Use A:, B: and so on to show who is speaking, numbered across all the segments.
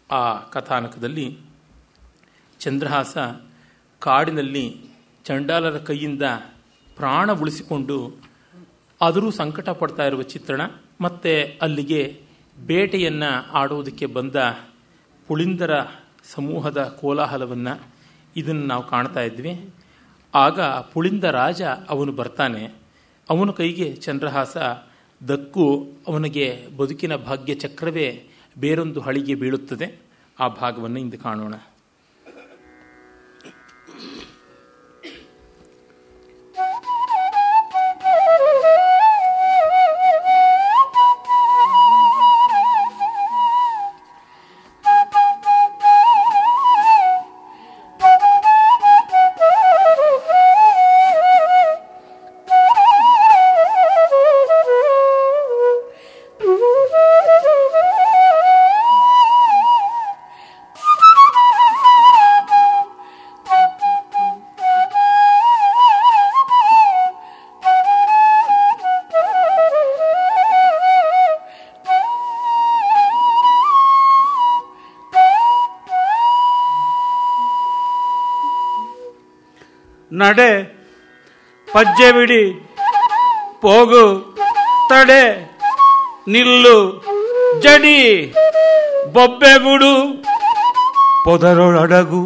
A: ಆ ಕಥಾನಕದಲ್ಲಿ ಚಂದ್ರಹಾಸ ಕಾಡಿನಲ್ಲಿ ಚಂಡಾಲರ ಕೈಯಿಂದ ಪ್ರಾಣ ಉಳಿಸಿಕೊಂಡು ಆದರೂ ಸಂಕಟ ಪಡ್ತಾ ಇರುವ ಚಿತ್ರಣ, ಮತ್ತು ಅಲ್ಲಿಗೆ ಬೇಟೆಯನ್ನು ಆಡೋದಕ್ಕೆ ಬಂದ ಪುಳಿಂದರ ಸಮೂಹದ ಕೋಲಾಹಲವನ್ನು ಇದನ್ನು ನಾವು ಕಾಣ್ತಾ ಇದ್ವಿ. ಆಗ ಪುಳಿಂದ ರಾಜ ಅವನು ಬರ್ತಾನೆ. ಅವನ ಕೈಗೆ ಚಂದ್ರಹಾಸ ದಕ್ಕು ಅವನಿಗೆ ಬದುಕಿನ ಭಾಗ್ಯ ಚಕ್ರವೇ ಬೇರೊಂದು ಹಳಿಗೆ ಬೀಳುತ್ತದೆ. ಆ ಭಾಗವನ್ನು ಇಂದು ಕಾಣೋಣ.
B: ನಡೆ ಪಜ್ಜೆ ಬಿಡಿ ಹೋಗು ತಡೆ ನಿಲ್ಲು ಜಡಿ ಬೊಬ್ಬೆಗುಡು ಪೊದರೊಳಡಗು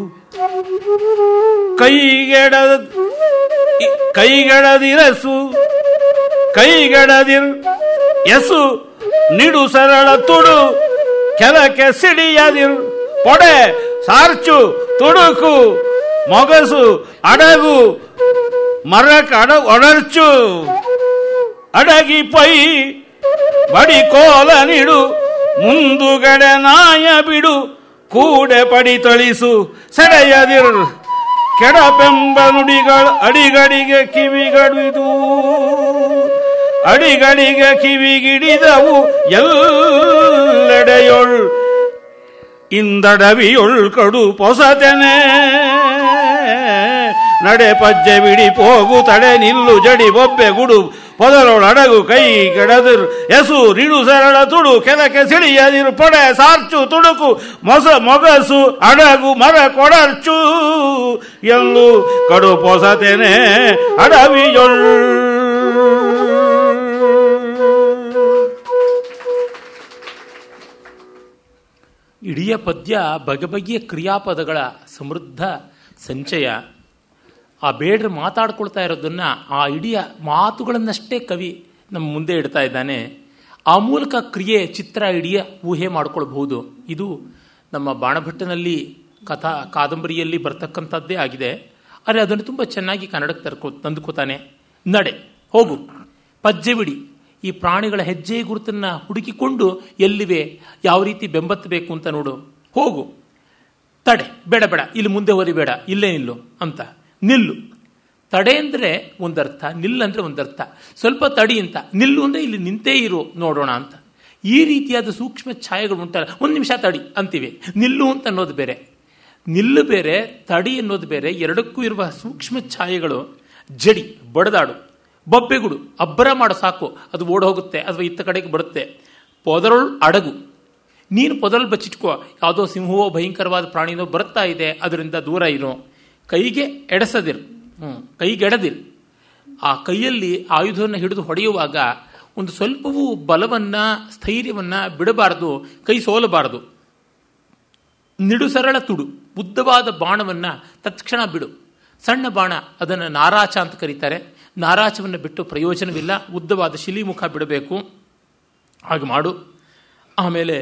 B: ಕೈಗೆಡದಿರಸು ಕೈಗೆಡದಿರ್ ಎಸು ನಿಡು ಸರಳ ತುಡು ಕೆಲಕ್ಕೆ ಸಿಡಿಯದಿರ್ ಪೊಡೆ ಸಾರ್ಚು ತುಡುಕು ಮೊಗಸು ಅಡಗು ಮರಕ ಒಡರ್ಚು ಅಡಗಿ ಪೈ ಬಡಿ ಕೋಲ ನಿಡು ಮುಂದುಗಡೆ ನಾಯ ಬಿಡು ಕೂಡೆ ಪಡಿ ತಳಿಸು ಸೆಡೆಯದಿರ್ ಕೆಡಪೆಂಬ ನುಡಿಗಳು ಅಡಿಗಡಿಗೆ ಕಿವಿಗಡಿದು ಅಡಿಗಡಿಗೆ ಕಿವಿಗಿಡಿದವು ಎಲ್ಲೆಡೆಯೊಳ್ ಇಂದಡವಿಯೊಳ್ ಕಡು ಪೊಸತೆನೆ ನಡೆ ಪಜ್ಜೆ ಬಿಡಿ ಹೋಗು ತಡೆ ನಿಲ್ಲು ಜಡಿ ಬೊಬ್ಬೆ ಗುಡು ಪೊದರೊಳಡಗು ಕೈ ಕೆಡದಿರ್ ಎಸು ನಿಡು ಸರಳ ತುಡು ಕೆಲಕ್ಕೆ ಸಿಡಿಯದಿರು ಪೊಡೆ ಸಾರ್ಚು ತುಡುಕು ಮೊಗಸು ಅಡಗು ಮರ ಕೊಡರ್ಚು ಎಲ್ಲೂ ಕಡು ಪೊಸತೆನೆ ಅಡವಿಯೊಳ್.
A: ಇಡೀ ಪದ್ಯ ಬಗೆಬಗೆಯ ಕ್ರಿಯಾಪದಗಳ ಸಮೃದ್ಧ ಸಂಚಯ. ಆ ಬೇಡ್ರು ಮಾತಾಡ್ಕೊಳ್ತಾ ಇರೋದನ್ನು, ಆ ಇಡೀ ಮಾತುಗಳನ್ನಷ್ಟೇ ಕವಿ ನಮ್ಮ ಮುಂದೆ ಇಡ್ತಾ ಇದ್ದಾನೆ. ಆ ಮೂಲಕ ಕ್ರಿಯೆ, ಚಿತ್ರ, ಇಡೀ ಊಹೆ ಮಾಡ್ಕೊಳ್ಬಹುದು. ಇದು ನಮ್ಮ ಬಾಣಭಟ್ಟನಲ್ಲಿ ಕಾದಂಬರಿಯಲ್ಲಿ ಬರ್ತಕ್ಕಂಥದ್ದೇ ಆಗಿದೆ. ಆದರೆ ಅದನ್ನು ತುಂಬ ಚೆನ್ನಾಗಿ ಕನ್ನಡಕ್ಕೆ ತಂದುಕೋತಾನೆ. ನಡೆ ಹೋಗು, ಪಜ್ಜೆ ಬಿಡಿ, ಈ ಪ್ರಾಣಿಗಳ ಹೆಜ್ಜೆ ಗುರುತನ್ನು ಹುಡುಕಿಕೊಂಡು ಎಲ್ಲಿವೆ, ಯಾವ ರೀತಿ ಬೆಂಬತ್ತಬೇಕು ಅಂತ ನೋಡು. ಹೋಗು, ತಡೆ, ಬೇಡ ಬೇಡ, ಇಲ್ಲಿ ಮುಂದೆ ಹೋರಿಬೇಡ, ಇಲ್ಲೇ ನಿಲ್ಲು ಅಂತ. ನಿಲ್ಲು, ತಡೆ ಅಂದರೆ ಒಂದರ್ಥ, ನಿಲ್ಲಂದರೆ ಒಂದರ್ಥ. ಸ್ವಲ್ಪ ತಡಿ ಅಂತ, ನಿಲ್ಲು ಅಂದರೆ ಇಲ್ಲಿ ನಿಂತೇ ಇರು ನೋಡೋಣ ಅಂತ. ಈ ರೀತಿಯಾದ ಸೂಕ್ಷ್ಮ ಛಾಯೆಗಳು ಉಂಟಲ್ಲ. ಒಂದು ನಿಮಿಷ ತಡಿ ಅಂತೀವಿ, ನಿಲ್ಲು ಅಂತ ಅನ್ನೋದು ಬೇರೆ, ನಿಲ್ಲು ಬೇರೆ, ತಡಿ ಅನ್ನೋದು ಬೇರೆ. ಎರಡಕ್ಕೂ ಇರುವ ಸೂಕ್ಷ್ಮ ಛಾಯೆಗಳು. ಜಡಿ, ಬಡದಾಡು, ಬೊಬ್ಬೆಗುಡು, ಅಬ್ಬರ ಮಾಡು ಸಾಕು, ಅದು ಓಡ್ ಹೋಗುತ್ತೆ ಅಥವಾ ಇತ್ತ ಕಡೆಗೆ ಬರುತ್ತೆ. ಪೊದರೊಳ್ ಅಡಗು, ನೀನು ಪೊದರೊಳ್ ಬಚ್ಚಿಟ್ಕೋ, ಯಾವುದೋ ಸಿಂಹವೋ ಭಯಂಕರವಾದ ಪ್ರಾಣಿನೋ ಬರುತ್ತಾ ಇದೆ, ಅದರಿಂದ ದೂರ ಇರೋ. ಕೈಗೆ ಎಡಸದಿರು, ಕೈಗೆಡದಿರು. ಆ ಕೈಯಲ್ಲಿ ಆಯುಧವನ್ನು ಹಿಡಿದು ಹೊಡೆಯುವಾಗ ಒಂದು ಸ್ವಲ್ಪವೂ ಬಲವನ್ನು, ಸ್ಥೈರ್ಯವನ್ನು ಬಿಡಬಾರದು, ಕೈ ಸೋಲಬಾರದು. ನಿಡು ಸರಳ ತುಡು, ಉದ್ದವಾದ ಬಾಣವನ್ನು ತತ್ಕ್ಷಣ ಬಿಡು. ಸಣ್ಣ ಬಾಣ, ಅದನ್ನು ನಾರಾಚ ಅಂತ ಕರೀತಾರೆ. ನಾರಾಚವನ್ನು ಬಿಟ್ಟು ಪ್ರಯೋಜನವಿಲ್ಲ, ಉದ್ದವಾದ ಶಿಲಿಮುಖ ಬಿಡಬೇಕು, ಹಾಗೆ ಮಾಡು. ಆಮೇಲೆ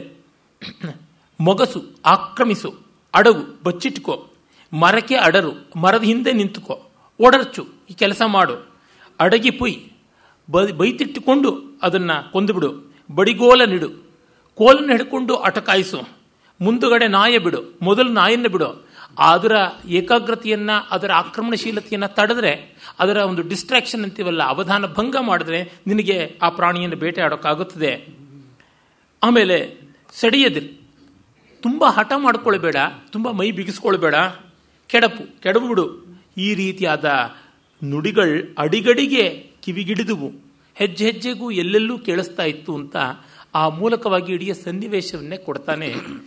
A: ಮೊಗಸು, ಆಕ್ರಮಿಸು, ಅಡಗು, ಬಚ್ಚಿಟ್ಕೋ, ಮರಕ್ಕೆ ಅಡರು, ಮರದ ಹಿಂದೆ ನಿಂತುಕೋ, ಒಡರ್ಚು, ಈ ಕೆಲಸ ಮಾಡು. ಅಡಗಿ ಪುಯ್, ಬೈತಿಟ್ಟುಕೊಂಡು ಅದನ್ನು ಕೊಂದುಬಿಡು. ಬಡಿಗೋಲ ನಿಡು, ಕೋಲನ್ನು ಹಿಡ್ಕೊಂಡು ಅಟಕಾಯಿಸು. ಮುಂದುಗಡೆ ನಾಯ ಬಿಡು, ಮೊದಲು ನಾಯನ್ನು ಬಿಡು. ಅದರ ಏಕಾಗ್ರತೆಯನ್ನು, ಅದರ ಆಕ್ರಮಣಶೀಲತೆಯನ್ನು ತಡೆದ್ರೆ, ಅದರ ಒಂದು ಡಿಸ್ಟ್ರಾಕ್ಷನ್ ಅಂತೀವಲ್ಲ, ಅವಧಾನ ಭಂಗ ಮಾಡಿದ್ರೆ ನಿನಗೆ ಆ ಪ್ರಾಣಿಯನ್ನು ಬೇಟೆ ಆಡೋಕ್ಕಾಗುತ್ತದೆ. ಆಮೇಲೆ ಸೆಡೆಯದಿರು, ತುಂಬ ಹಠ ಮಾಡ್ಕೊಳ್ಬೇಡ, ತುಂಬ ಮೈ ಬಿಗಿಸ್ಕೊಳ್ಬೇಡ. ಕೆಡವು ಬಿಡು. ಈ ರೀತಿಯಾದ ನುಡಿಗಳು ಅಡಿಗಡಿಗೆ ಕಿವಿಗಿಡಿದುವು, ಹೆಜ್ಜೆ ಹೆಜ್ಜೆಗೂ ಎಲ್ಲೆಲ್ಲೂ ಕೇಳಿಸ್ತಾ ಇತ್ತು ಅಂತ ಆ ಮೂಲಕವಾಗಿ ಇಡೀ ಸನ್ನಿವೇಶವನ್ನೇ ಕೊಡ್ತಾನೆ.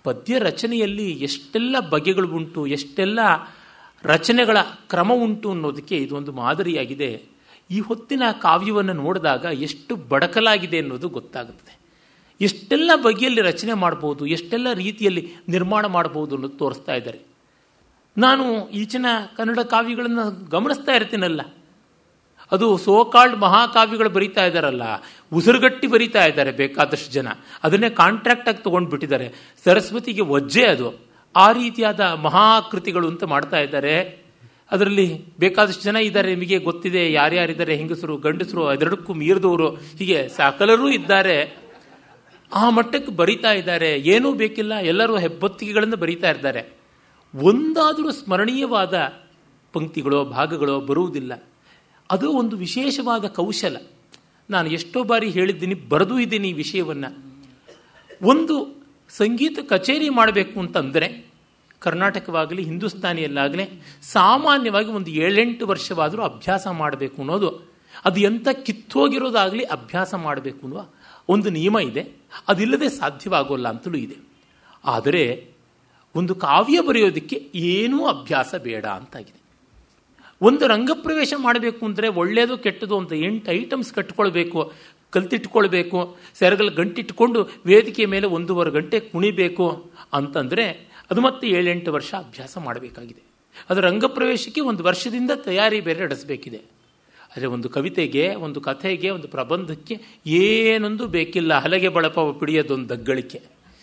A: ಪದ್ಯ ರಚನೆಯಲ್ಲಿ ಎಷ್ಟೆಲ್ಲ ಬಗೆಗಳು ಉಂಟು, ಎಷ್ಟೆಲ್ಲ ರಚನೆಗಳ ಕ್ರಮ ಉಂಟು ಅನ್ನೋದಕ್ಕೆ ಇದೊಂದು ಮಾದರಿಯಾಗಿದೆ. ಈ ಹೊತ್ತಿನ ಕಾವ್ಯವನ್ನು ನೋಡಿದಾಗ ಎಷ್ಟು ಬಡಕಲಾಗಿದೆ ಅನ್ನೋದು ಗೊತ್ತಾಗುತ್ತದೆ. ಎಷ್ಟೆಲ್ಲ ಬಗೆಯಲ್ಲಿ ರಚನೆ ಮಾಡ್ಬೋದು, ಎಷ್ಟೆಲ್ಲ ರೀತಿಯಲ್ಲಿ ನಿರ್ಮಾಣ ಮಾಡ್ಬೋದು ಅನ್ನೋದು ತೋರಿಸ್ತಾ ಇದ್ದಾರೆ. ನಾನು ಈಚಿನ ಕನ್ನಡ ಕಾವ್ಯಗಳನ್ನು ಗಮನಿಸ್ತಾ ಇರ್ತೀನಲ್ಲ, ಅದು ಸೋಕಾಲ್ಡ್ ಮಹಾಕಾವ್ಯಗಳು ಬರೀತಾ ಇದ್ದಾರಲ್ಲ, ಉಸಿರುಗಟ್ಟಿ ಬರೀತಾ ಇದ್ದಾರೆ ಬೇಕಾದಷ್ಟು ಜನ. ಅದನ್ನೇ ಕಾಂಟ್ರಾಕ್ಟ್ ಆಗಿ ತೊಗೊಂಡ್ಬಿಟ್ಟಿದ್ದಾರೆ. ಸರಸ್ವತಿಗೆ ವಜ್ಜೆ ಅದು. ಆ ರೀತಿಯಾದ ಮಹಾಕೃತಿಗಳು ಅಂತ ಮಾಡ್ತಾ ಇದ್ದಾರೆ. ಅದರಲ್ಲಿ ಬೇಕಾದಷ್ಟು ಜನ ಇದ್ದಾರೆ, ನಿಮಗೆ ಗೊತ್ತಿದೆ ಯಾರ್ಯಾರಿದ್ದಾರೆ, ಹೆಂಗಸರು ಗಂಡಸರು ಅದೆರಡಕ್ಕೂ ಮೀರಿದವರು, ಹೀಗೆ ಸಕಲರೂ ಇದ್ದಾರೆ. ಆ ಮಟ್ಟಕ್ಕೆ ಬರೀತಾ ಇದ್ದಾರೆ. ಏನೂ ಬೇಕಿಲ್ಲ, ಎಲ್ಲರೂ ಹೆಬ್ಬೊತ್ತಿಗೆಗಳನ್ನು ಬರೀತಾ ಇದ್ದಾರೆ. ಒಂದಾದರೂ ಸ್ಮರಣೀಯವಾದ ಪಂಕ್ತಿಗಳೋ ಭಾಗಗಳೋ ಬರುವುದಿಲ್ಲ. ಅದು ಒಂದು ವಿಶೇಷವಾದ ಕೌಶಲ. ನಾನು ಎಷ್ಟೋ ಬಾರಿ ಹೇಳಿದ್ದೀನಿ, ಬರೆದೂ ಇದ್ದೀನಿ ಈ ವಿಷಯವನ್ನು. ಒಂದು ಸಂಗೀತ ಕಚೇರಿ ಮಾಡಬೇಕು ಅಂತಂದರೆ ಕರ್ನಾಟಕವಾಗಲಿ ಹಿಂದೂಸ್ತಾನಿಯಲ್ಲಾಗಲಿ ಸಾಮಾನ್ಯವಾಗಿ ಒಂದು 7-8 ವರ್ಷವಾದರೂ ಅಭ್ಯಾಸ ಮಾಡಬೇಕು ಅನ್ನೋದು, ಅದು ಎಂಥ ಕಿತ್ತೋಗಿರೋದಾಗಲಿ ಅಭ್ಯಾಸ ಮಾಡಬೇಕು ಅನ್ನುವ ಒಂದು ನಿಯಮ ಇದೆ. ಅದಿಲ್ಲದೆ ಸಾಧ್ಯವಾಗೋಲ್ಲ ಅಂತಲೂ ಇದೆ. ಆದರೆ ಒಂದು ಕಾವ್ಯ ಬರೆಯೋದಕ್ಕೆ ಏನೂ ಅಭ್ಯಾಸ ಬೇಡ ಅಂತಾಗಿದೆ. ಒಂದು ರಂಗಪ್ರವೇಶ ಮಾಡಬೇಕು ಅಂದರೆ ಒಳ್ಳೆಯದು ಕೆಟ್ಟದು ಅಂತ 8 ಐಟಮ್ಸ್ ಕಟ್ಕೊಳ್ಬೇಕು, ಕಲ್ತಿಟ್ಕೊಳ್ಬೇಕು, ಸೆರಗಲ್ಲಿ ಗಂಟಿಟ್ಕೊಂಡು ವೇದಿಕೆ ಮೇಲೆ 1.5 ಗಂಟೆ ಕುಣಿಬೇಕು ಅಂತಂದರೆ ಅದು ಮತ್ತೆ 7-8 ವರ್ಷ ಅಭ್ಯಾಸ ಮಾಡಬೇಕಾಗಿದೆ. ಅದು ರಂಗಪ್ರವೇಶಕ್ಕೆ 1 ವರ್ಷದಿಂದ ತಯಾರಿ ಬೇರೆ ನಡೆಸಬೇಕಿದೆ. ಆದರೆ ಒಂದು ಕವಿತೆಗೆ, ಒಂದು ಕಥೆಗೆ, ಒಂದು ಪ್ರಬಂಧಕ್ಕೆ ಏನೊಂದು ಬೇಕಿಲ್ಲ. ಹಲಗೆ ಬಳಪ ಪಿಡಿಯೋದೊಂದು ದಗ್ಗಳಿಕೆ,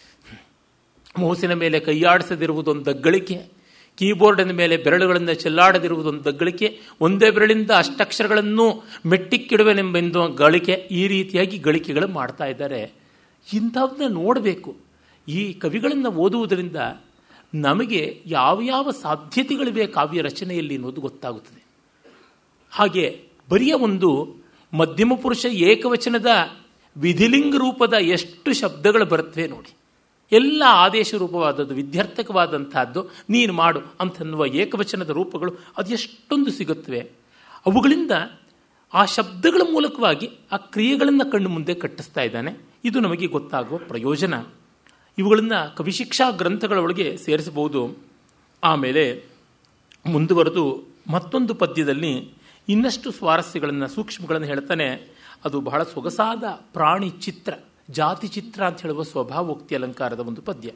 A: ಮೂಸಿನ ಮೇಲೆ ಕೈಯಾಡಿಸದಿರುವುದೊಂದು ದಗ್ಗಳಿಕೆ, ಕೀಬೋರ್ಡಿನ ಮೇಲೆ ಬೆರಳುಗಳಿಂದ ಚೆಲ್ಲಾಡದಿರುವುದೊಂದು ದಗ್ಗಳಿಕೆ, ಒಂದೇ ಬೆರಳಿಂದ ಅಷ್ಟಕ್ಷರಗಳನ್ನು ಮೆಟ್ಟಿಕ್ಕಿಡುವೆನೆಂಬೆಂದು ಗಳಿಕೆ. ಈ ರೀತಿಯಾಗಿ ಗಳಿಕೆಗಳು ಮಾಡ್ತಾ ಇದ್ದಾರೆ. ಇಂಥವನ್ನ ನೋಡಬೇಕು. ಈ ಕವಿಗಳನ್ನು ಓದುವುದರಿಂದ ನಮಗೆ ಯಾವ ಸಾಧ್ಯತೆಗಳಿವೆ ಕಾವ್ಯ ರಚನೆಯಲ್ಲಿ ಅನ್ನೋದು ಗೊತ್ತಾಗುತ್ತದೆ. ಹಾಗೆ ಬರಿಯ ಒಂದು ಮಧ್ಯಮ ಪುರುಷ ಏಕವಚನದ ವಿಧಿಲಿಂಗ ರೂಪದ ಎಷ್ಟು ಶಬ್ದಗಳು ಬರುತ್ತವೆ ನೋಡಿ. ಎಲ್ಲ ಆದೇಶ ರೂಪವಾದದ್ದು, ವಿದ್ಯಾರ್ಥಕವಾದಂತಹದ್ದು, ನೀನು ಮಾಡು ಅಂತನ್ನುವ ಏಕವಚನದ ರೂಪಗಳು ಅದು ಎಷ್ಟೊಂದು ಸಿಗುತ್ತವೆ. ಅವುಗಳಿಂದ ಆ ಶಬ್ದಗಳ ಮೂಲಕವಾಗಿ ಆ ಕ್ರಿಯೆಗಳನ್ನು ಕಣ್ಣು ಮುಂದೆ ಕಟ್ಟಿಸ್ತಾ ಇದ್ದಾನೆ. ಇದು ನಮಗೆ ಗೊತ್ತಾಗುವ ಪ್ರಯೋಜನ. ಇವುಗಳನ್ನು ಕವಿಶಿಕ್ಷಾ ಗ್ರಂಥಗಳ ಒಳಗೆ ಸೇರಿಸಬಹುದು. ಆಮೇಲೆ ಮುಂದುವರೆದು ಮತ್ತೊಂದು ಪದ್ಯದಲ್ಲಿ ಇನ್ನಷ್ಟು ಸ್ವಾರಸ್ಯಗಳನ್ನು, ಸೂಕ್ಷ್ಮಗಳನ್ನು ಹೇಳ್ತಾನೆ. ಅದು ಬಹಳ ಸೊಗಸಾದ ಪ್ರಾಣಿ ಚಿತ್ರ, ಜಾತಿ ಚಿತ್ರ ಅಂತ ಹೇಳುವ ಸ್ವಭಾವೋಕ್ತಿ ಅಲಂಕಾರದ ಒಂದು ಪದ್ಯ.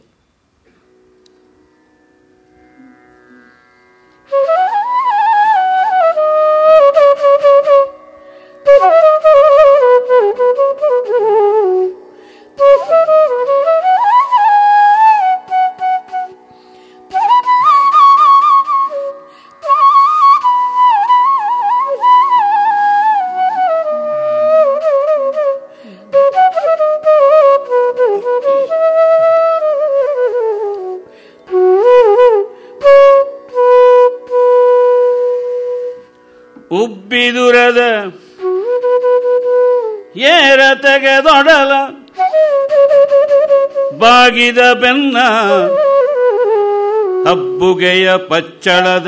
B: ಉಬ್ಬಿದುರದ ಏರ ತೆಗೆದೊಡಲ ಬಾಗಿದ ಬೆನ್ನ ಹಬ್ಬುಗೆಯ ಪಚ್ಚಳದ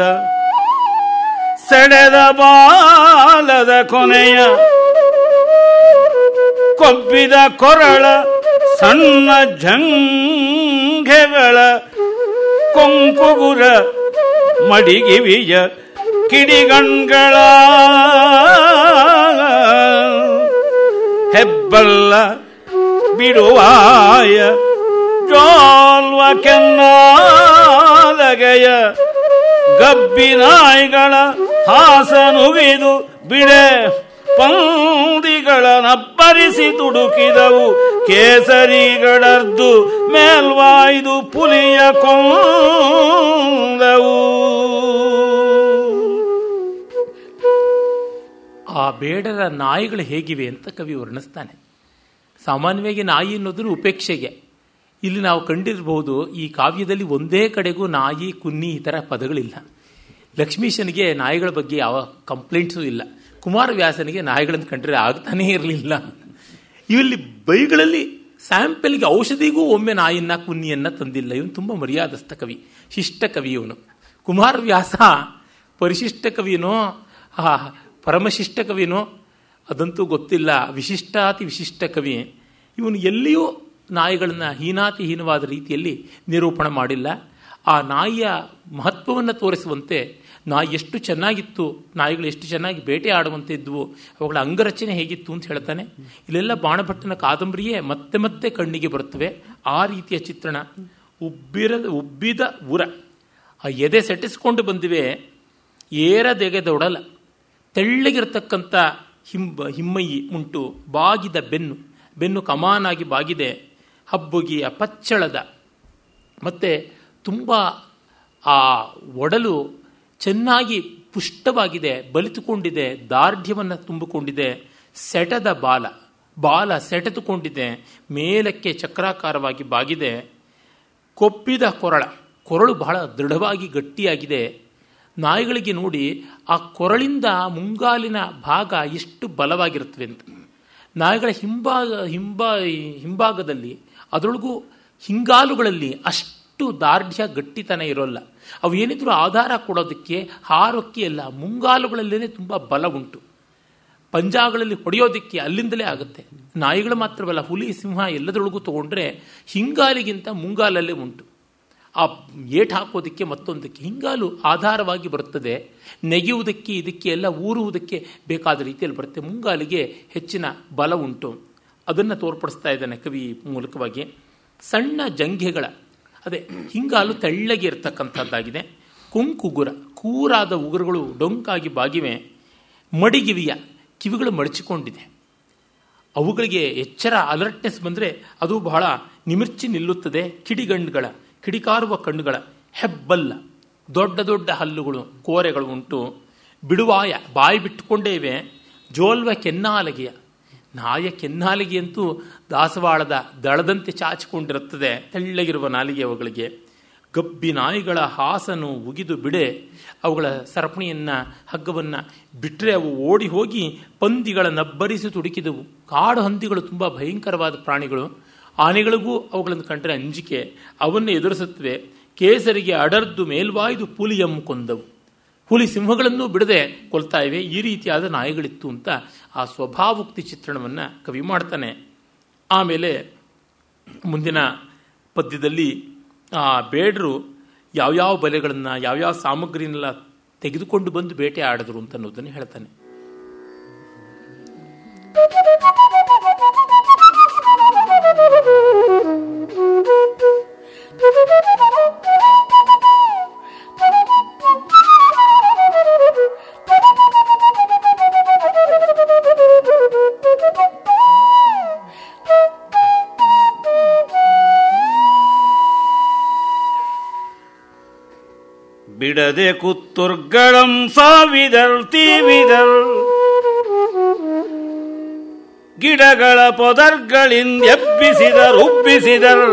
B: ಸೆಡೆದ ಬಾಲದ ಕೊನೆಯ ಕೊಬ್ಬಿದ ಕೊರಳ ಸಣ್ಣ ಜಂಘೆಗಳ ಕೊಂಕುಗುರ ಮಡಿಗಿವಿಯ ಕಿಡಿಗಣ್ಗಳ ಹೆಬ್ಬಲ್ಲ ಬಿಡುವಾಯ ಜೋಲ್ವ ಕೆನ್ನಾಲಗೆಯ ಗಬ್ಬಿನಾಯಿಗಳ ಹಾಸನುಗಿದು ಬಿಡೆ ಪಂದಿಗಳನ್ನಬ್ಬರಿಸಿ ತುಡುಕಿದವು ಕೇಸರಿಗಳರ್ದು ಮೇಲ್ವಾಯ್ದು ಪುಲಿಯ ಕೊಂದವು.
A: ಆ ಬೇಡರ ನಾಯಿಗಳು ಹೇಗಿವೆ ಅಂತ ಕವಿ ವರ್ಣಿಸ್ತಾನೆ. ಸಾಮಾನ್ಯವಾಗಿ ನಾಯಿ ಅನ್ನೋದ್ರ ಉಪೇಕ್ಷೆಗೆ. ಇಲ್ಲಿ ನಾವು ಕಂಡಿರಬಹುದು ಈ ಕಾವ್ಯದಲ್ಲಿ ಒಂದೇ ಕಡೆಗೂ ನಾಯಿ, ಕುನ್ನಿ ಈ ಥರ ಪದಗಳಿಲ್ಲ. ಲಕ್ಷ್ಮೀಶನಿಗೆ ನಾಯಿಗಳ ಬಗ್ಗೆ ಯಾವ ಕಂಪ್ಲೇಂಟ್ಸೂ ಇಲ್ಲ. ಕುಮಾರವ್ಯಾಸನಿಗೆ ನಾಯಿಗಳನ್ನು ಕಂಡ್ರೆ ಆಗ್ತಾನೇ ಇರಲಿಲ್ಲ. ಇಲ್ಲಿ ಬೈಗಳಲ್ಲಿ ಸ್ಯಾಂಪಲ್ಗೆ ಔಷಧಿಗೂ ಒಮ್ಮೆ ನಾಯಿಯನ್ನ ಕುನ್ನಿಯನ್ನ ತಂದಿಲ್ಲ. ಇವನು ತುಂಬ ಮರ್ಯಾದಸ್ಥ ಕವಿ, ಶಿಷ್ಟ ಕವಿ ಇವನು. ಕುಮಾರವ್ಯಾಸ ಪರಿಶಿಷ್ಟ ಕವಿನೋ ಪರಮಶಿಷ್ಟ ಕವಿನೋ ಅದಂತೂ ಗೊತ್ತಿಲ್ಲ. ವಿಶಿಷ್ಟಾತಿ ವಿಶಿಷ್ಟ ಕವಿ. ಇವನು ಎಲ್ಲಿಯೂ ನಾಯಿಗಳನ್ನು ಹೀನಾತಿಹೀನವಾದ ರೀತಿಯಲ್ಲಿ ನಿರೂಪಣೆ ಮಾಡಿಲ್ಲ. ಆ ನಾಯಿಯ ಮಹತ್ವವನ್ನು ತೋರಿಸುವಂತೆ ನಾಯಿ ಎಷ್ಟು ಚೆನ್ನಾಗಿತ್ತು, ನಾಯಿಗಳು ಎಷ್ಟು ಚೆನ್ನಾಗಿ ಬೇಟೆ ಆಡುವಂತೆ ಇದ್ವು, ಅವುಗಳ ಅಂಗರಚನೆ ಹೇಗಿತ್ತು ಅಂತ ಹೇಳ್ತಾನೆ. ಇಲ್ಲೆಲ್ಲ ಬಾಣಭಟ್ಟನ ಕಾದಂಬರಿಯೇ ಮತ್ತೆ ಮತ್ತೆ ಕಣ್ಣಿಗೆ ಬರುತ್ತವೆ. ಆ ರೀತಿಯ ಚಿತ್ರಣ. ಉಬ್ಬಿದ ಉರ, ಆ ಎದೆ ಸೆಟ್ಟಿಸ್ಕೊಂಡು ಬಂದಿವೆ. ಏರದೆಗೆದೊಡಲ, ತೆಳ್ಳಗಿರತಕ್ಕಂಥ ಹಿಮ್ಮಯಿ ಉಂಟು. ಬಾಗಿದ ಬೆನ್ನು ಕಮಾನಾಗಿ ಬಾಗಿದೆ. ಹಬ್ಬುಗಿಯ ಪಚ್ಚಳದ, ಮತ್ತು ತುಂಬ ಆ ಒಡಲು ಚೆನ್ನಾಗಿ ಪುಷ್ಟವಾಗಿದೆ, ಬಲಿತುಕೊಂಡಿದೆ, ದಾರ್ಢ್ಯವನ್ನು ತುಂಬಿಕೊಂಡಿದೆ. ಸೆಟದ ಬಾಲ ಸೆಟೆದುಕೊಂಡಿದೆ, ಮೇಲಕ್ಕೆ ಚಕ್ರಾಕಾರವಾಗಿ ಬಾಗಿದೆ. ಕೊಪ್ಪಿದ ಕೊರಳು ಬಹಳ ದೃಢವಾಗಿ ಗಟ್ಟಿಯಾಗಿದೆ. ನಾಯಿಗಳಿಗೆ ನೋಡಿ ಆ ಕೊರಳಿಂದ ಮುಂಗಾಲಿನ ಭಾಗ ಎಷ್ಟು ಬಲವಾಗಿರುತ್ತವೆ ಅಂತ. ನಾಯಿಗಳ ಹಿಂಭಾಗದಲ್ಲಿ ಅದರೊಳಗೂ ಹಿಂಗಾಲುಗಳಲ್ಲಿ ಅಷ್ಟು ದಾರ್ಢ್ಯ ಗಟ್ಟಿತನ ಇರೋಲ್ಲ. ಅವು ಏನಿದ್ರು ಆಧಾರ ಕೊಡೋದಕ್ಕೆ ಹಾರೋಕ್ಕೆ ಎಲ್ಲ ಮುಂಗಾಲುಗಳಲ್ಲೇ ತುಂಬ ಬಲ ಉಂಟು. ಪಂಜಾಗಳಲ್ಲಿ ಹೊಡೆಯೋದಕ್ಕೆ ಅಲ್ಲಿಂದಲೇ ಆಗುತ್ತೆ. ನಾಯಿಗಳು ಮಾತ್ರವಲ್ಲ, ಹುಲಿ ಸಿಂಹ ಎಲ್ಲದರೊಳಗೂ ತಗೊಂಡ್ರೆ ಹಿಂಗಾಲಿಗಿಂತ ಮುಂಗಾಲಲ್ಲೇ ಉಂಟು. ಆ ಏಟು ಹಾಕೋದಕ್ಕೆ ಮತ್ತೊಂದಕ್ಕೆ ಹಿಂಗಾಲು ಆಧಾರವಾಗಿ ಬರುತ್ತದೆ. ನೆಗೆಯುವುದಕ್ಕೆ ಇದಕ್ಕೆ ಎಲ್ಲ ಊರುವುದಕ್ಕೆ ಬೇಕಾದ ರೀತಿಯಲ್ಲಿ ಬರುತ್ತೆ. ಮುಂಗಾಲಿಗೆ ಹೆಚ್ಚಿನ ಬಲ ಉಂಟು. ಅದನ್ನು ತೋರ್ಪಡಿಸ್ತಾ ಇದ್ದಾನೆ ಕವಿ ಮೂಲಕವಾಗಿ. ಸಣ್ಣ ಜಂಘೆಗಳ, ಅದೇ ಹಿಂಗಾಲು ತೆಳ್ಳಗೆ ಇರತಕ್ಕಂಥದ್ದಾಗಿದೆ. ಕೊಂಕುಗುರ, ಕೂರಾದ ಉಗುರುಗಳು ಡೊಂಕಾಗಿ ಬಾಗಿವೆ. ಮಡಿಗಿವಿಯ, ಕಿವಿಗಳು ಮಡಚಿಕೊಂಡಿದೆ. ಅವುಗಳಿಗೆ ಎಚ್ಚರ ಅಲರ್ಟ್ನೆಸ್ ಬಂದರೆ ಅದು ಬಹಳ ನಿಮಿರ್ಚಿ ನಿಲ್ಲುತ್ತದೆ. ಕಿಡಿಕಾರುವ ಕಣ್ಣುಗಳ, ಹೆಬ್ಬಲ್ಲ, ದೊಡ್ಡ ದೊಡ್ಡ ಹಲ್ಲುಗಳು, ಕೋರೆಗಳು ಉಂಟು. ಬಿಡುವಾಯ, ಬಾಯಿ ಬಿಟ್ಟುಕೊಂಡೇ ಇವೆ. ಜೋಲ್ವ ಕೆನ್ನಾಲಗೆಯ, ನಾಯ ಕೆನ್ನಾಲಿಗೆಯಂತೂ ದಾಸವಾಳದ ದಳದಂತೆ ಚಾಚಿಕೊಂಡಿರುತ್ತದೆ, ತೆಳ್ಳಗಿರುವ ನಾಲಿಗೆ ಅವುಗಳಿಗೆ. ಗಬ್ಬಿ ನಾಯಿಗಳ ಹಾಸನು ಉಗಿದು ಬಿಡೆ, ಅವುಗಳ ಸರಪಣಿಯನ್ನು ಹಗ್ಗವನ್ನು ಬಿಟ್ಟರೆ ಅವು ಓಡಿ ಹೋಗಿ ಪಂದಿಗಳ ನಬ್ಬರಿಸಿ ತುಡುಕಿದವು. ಕಾಡು ಹಂದಿಗಳು ತುಂಬ ಭಯಂಕರವಾದ ಪ್ರಾಣಿಗಳು. ಆನೆಗಳಿಗೂ ಅವುಗಳನ್ನು ಕಂಡರೆ ಅಂಜಿಕೆ, ಅವನ್ನು ಎದುರಿಸುತ್ತವೆ. ಕೇಸರಿಗೆ ಅಡರ್ದು ಮೇಲ್ವಾಯ್ದು ಪುಲಿಯಂ ಕೊಂದವು, ಹುಲಿ ಸಿಂಹಗಳನ್ನೂ ಬಿಡದೆ ಕೊಲ್ತಾ ಇವೆ. ಈ ರೀತಿಯಾದ ನಾಯಿಗಳಿತ್ತು ಅಂತ ಆ ಸ್ವಭಾವೋಕ್ತಿ ಚಿತ್ರಣವನ್ನು ಕವಿ ಮಾಡ್ತಾನೆ. ಆಮೇಲೆ ಮುಂದಿನ ಪದ್ಯದಲ್ಲಿ ಆ ಬೇಡರು ಯಾವ್ಯಾವ ಬಲೆಗಳನ್ನು, ಯಾವ್ಯಾವ ಸಾಮಗ್ರಿನೆಲ್ಲ ತೆಗೆದುಕೊಂಡು ಬಂದು ಬೇಟೆ ಆಡಿದ್ರು ಅಂತ ಅನ್ನೋದನ್ನು ಹೇಳ್ತಾನೆ.
B: ಬಿಡದೆ ಕುತ್ತುರ್ಗಳಂ ಸಾವಿದರ್ ತೀವಿದರ್, ಗಿಡಗಳ ಪೊದರ್ಗಳಿಂದ ಎಬ್ಬಿಸಿದರ್ ಉಬ್ಬಿಸಿದರ್.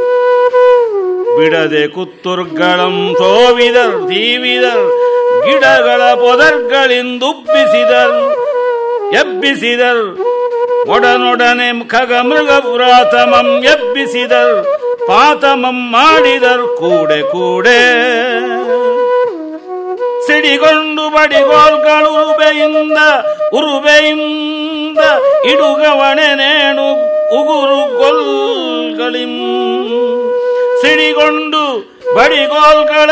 B: ಬಿಡದೆ ಕುತ್ತುರ್ಗಳಂ ಸೋವಿದರ್ ತೀವಿದರ್, ಗಿಡಗಳ ಪೊದರ್ಗಳಿಂದ ಉಬ್ಬಿಸಿದರ್ ಎಬ್ಬಿಸಿದರ್. ಒಡನೊಡನೆ ಖಗ ಮೃಗ ಪುರಾತಮಂ ಎಬ್ಬಿಸಿದರ್, ಪಾತಮಂ ಮಾಡಿದರ್ ಕೂಡೆ ಕೂಡೆ. ಸಿಡಿಗೊಂಡು ಬಡಿಗೋಲ್ಗಳು ಉರುಬೆಯಿಂದ ಇಡುಗವಣೆ ನೇಣು ಉಗುರು ಗೋಲ್ಗಳಿಂ. ಸಿಡಿಗೊಂಡು ಬಡಿಗೋಲ್ಗಳ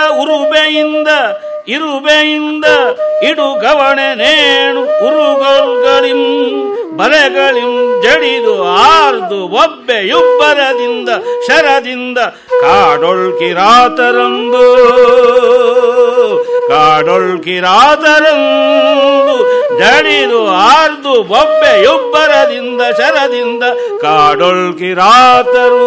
B: ಇರುಬೆಯಿಂದ ಇಡುಗವಣೆ ನೇಣು ಉರುಗೋಲ್ಗಳಿಂ. ಬಲೆಗಳಿಂ ಜಡಿದು ಆರ್ದು ಒಬ್ಬೆಯುಬ್ಬರದಿಂದ ಶರದಿಂದ ಕಾಡೊಳ್ಕಿರಾತರಂದು ಜಡಿದು ಆರ್ದು ಒಬ್ಬೆಯುಬ್ಬರದಿಂದ ಶರದಿಂದ ಕಾಡೊಳ್ಕಿರಾತರು.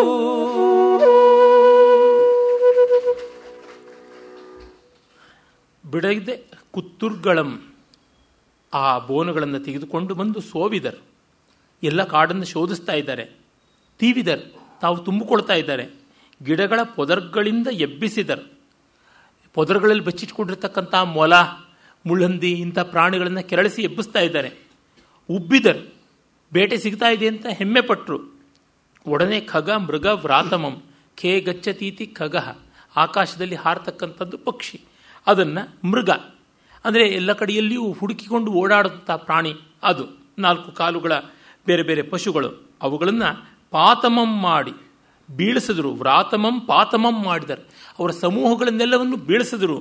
A: ಬಿಡದೆ ಕುತ್ತುರ್ಗಳಂ, ಆ ಬೋನುಗಳನ್ನು ತೆಗೆದುಕೊಂಡು ಬಂದು ಸೋವಿದರ್, ಎಲ್ಲ ಕಾಡನ್ನು ಶೋಧಿಸ್ತಾ ಇದ್ದಾರೆ. ತೀವಿದರ್, ತಾವು ತುಂಬಿಕೊಳ್ತಾ ಇದ್ದಾರೆ. ಗಿಡಗಳ ಪೊದರ್ಗಳಿಂದ ಎಬ್ಬಿಸಿದರ್, ಪೊದರ್ಗಳಲ್ಲಿ ಬಚ್ಚಿಟ್ಕೊಂಡಿರ್ತಕ್ಕಂಥ ಮೊಲ, ಮುಳ್ಳಂದಿ ಇಂಥ ಪ್ರಾಣಿಗಳನ್ನು ಕೆರಳಿಸಿ ಎಬ್ಬಿಸ್ತಾ ಇದ್ದಾರೆ. ಉಬ್ಬಿದರ್, ಬೇಟೆ ಸಿಗ್ತಾ ಇದೆ ಅಂತ ಹೆಮ್ಮೆ ಪಟ್ಟರು. ಒಡನೆ ಖಗ ಮೃಗ ವ್ರಾತಮಂ, ಖೇ ಗಚ್ಚತೀತಿ ಖಗಃ, ಆಕಾಶದಲ್ಲಿ ಹಾರತಕ್ಕಂಥದ್ದು ಪಕ್ಷಿ, ಅದನ್ನು ಮೃಗ ಅಂದರೆ ಎಲ್ಲ ಕಡೆಯಲ್ಲಿಯೂ ಹುಡುಕಿಕೊಂಡು ಓಡಾಡುವಂಥ ಪ್ರಾಣಿ ಅದು. 4 ಕಾಲುಗಳ ಬೇರೆ ಬೇರೆ ಪಶುಗಳು, ಅವುಗಳನ್ನು ಪಾತಮಂ ಮಾಡಿ ಬೀಳಿಸಿದ್ರು. ವ್ರಾತಮಂ ಪಾತಮಂ ಮಾಡಿದರು. ಅವರ ಸಮೂಹಗಳನ್ನೆಲ್ಲವನ್ನು ಬೀಳಿಸಿದ್ರು.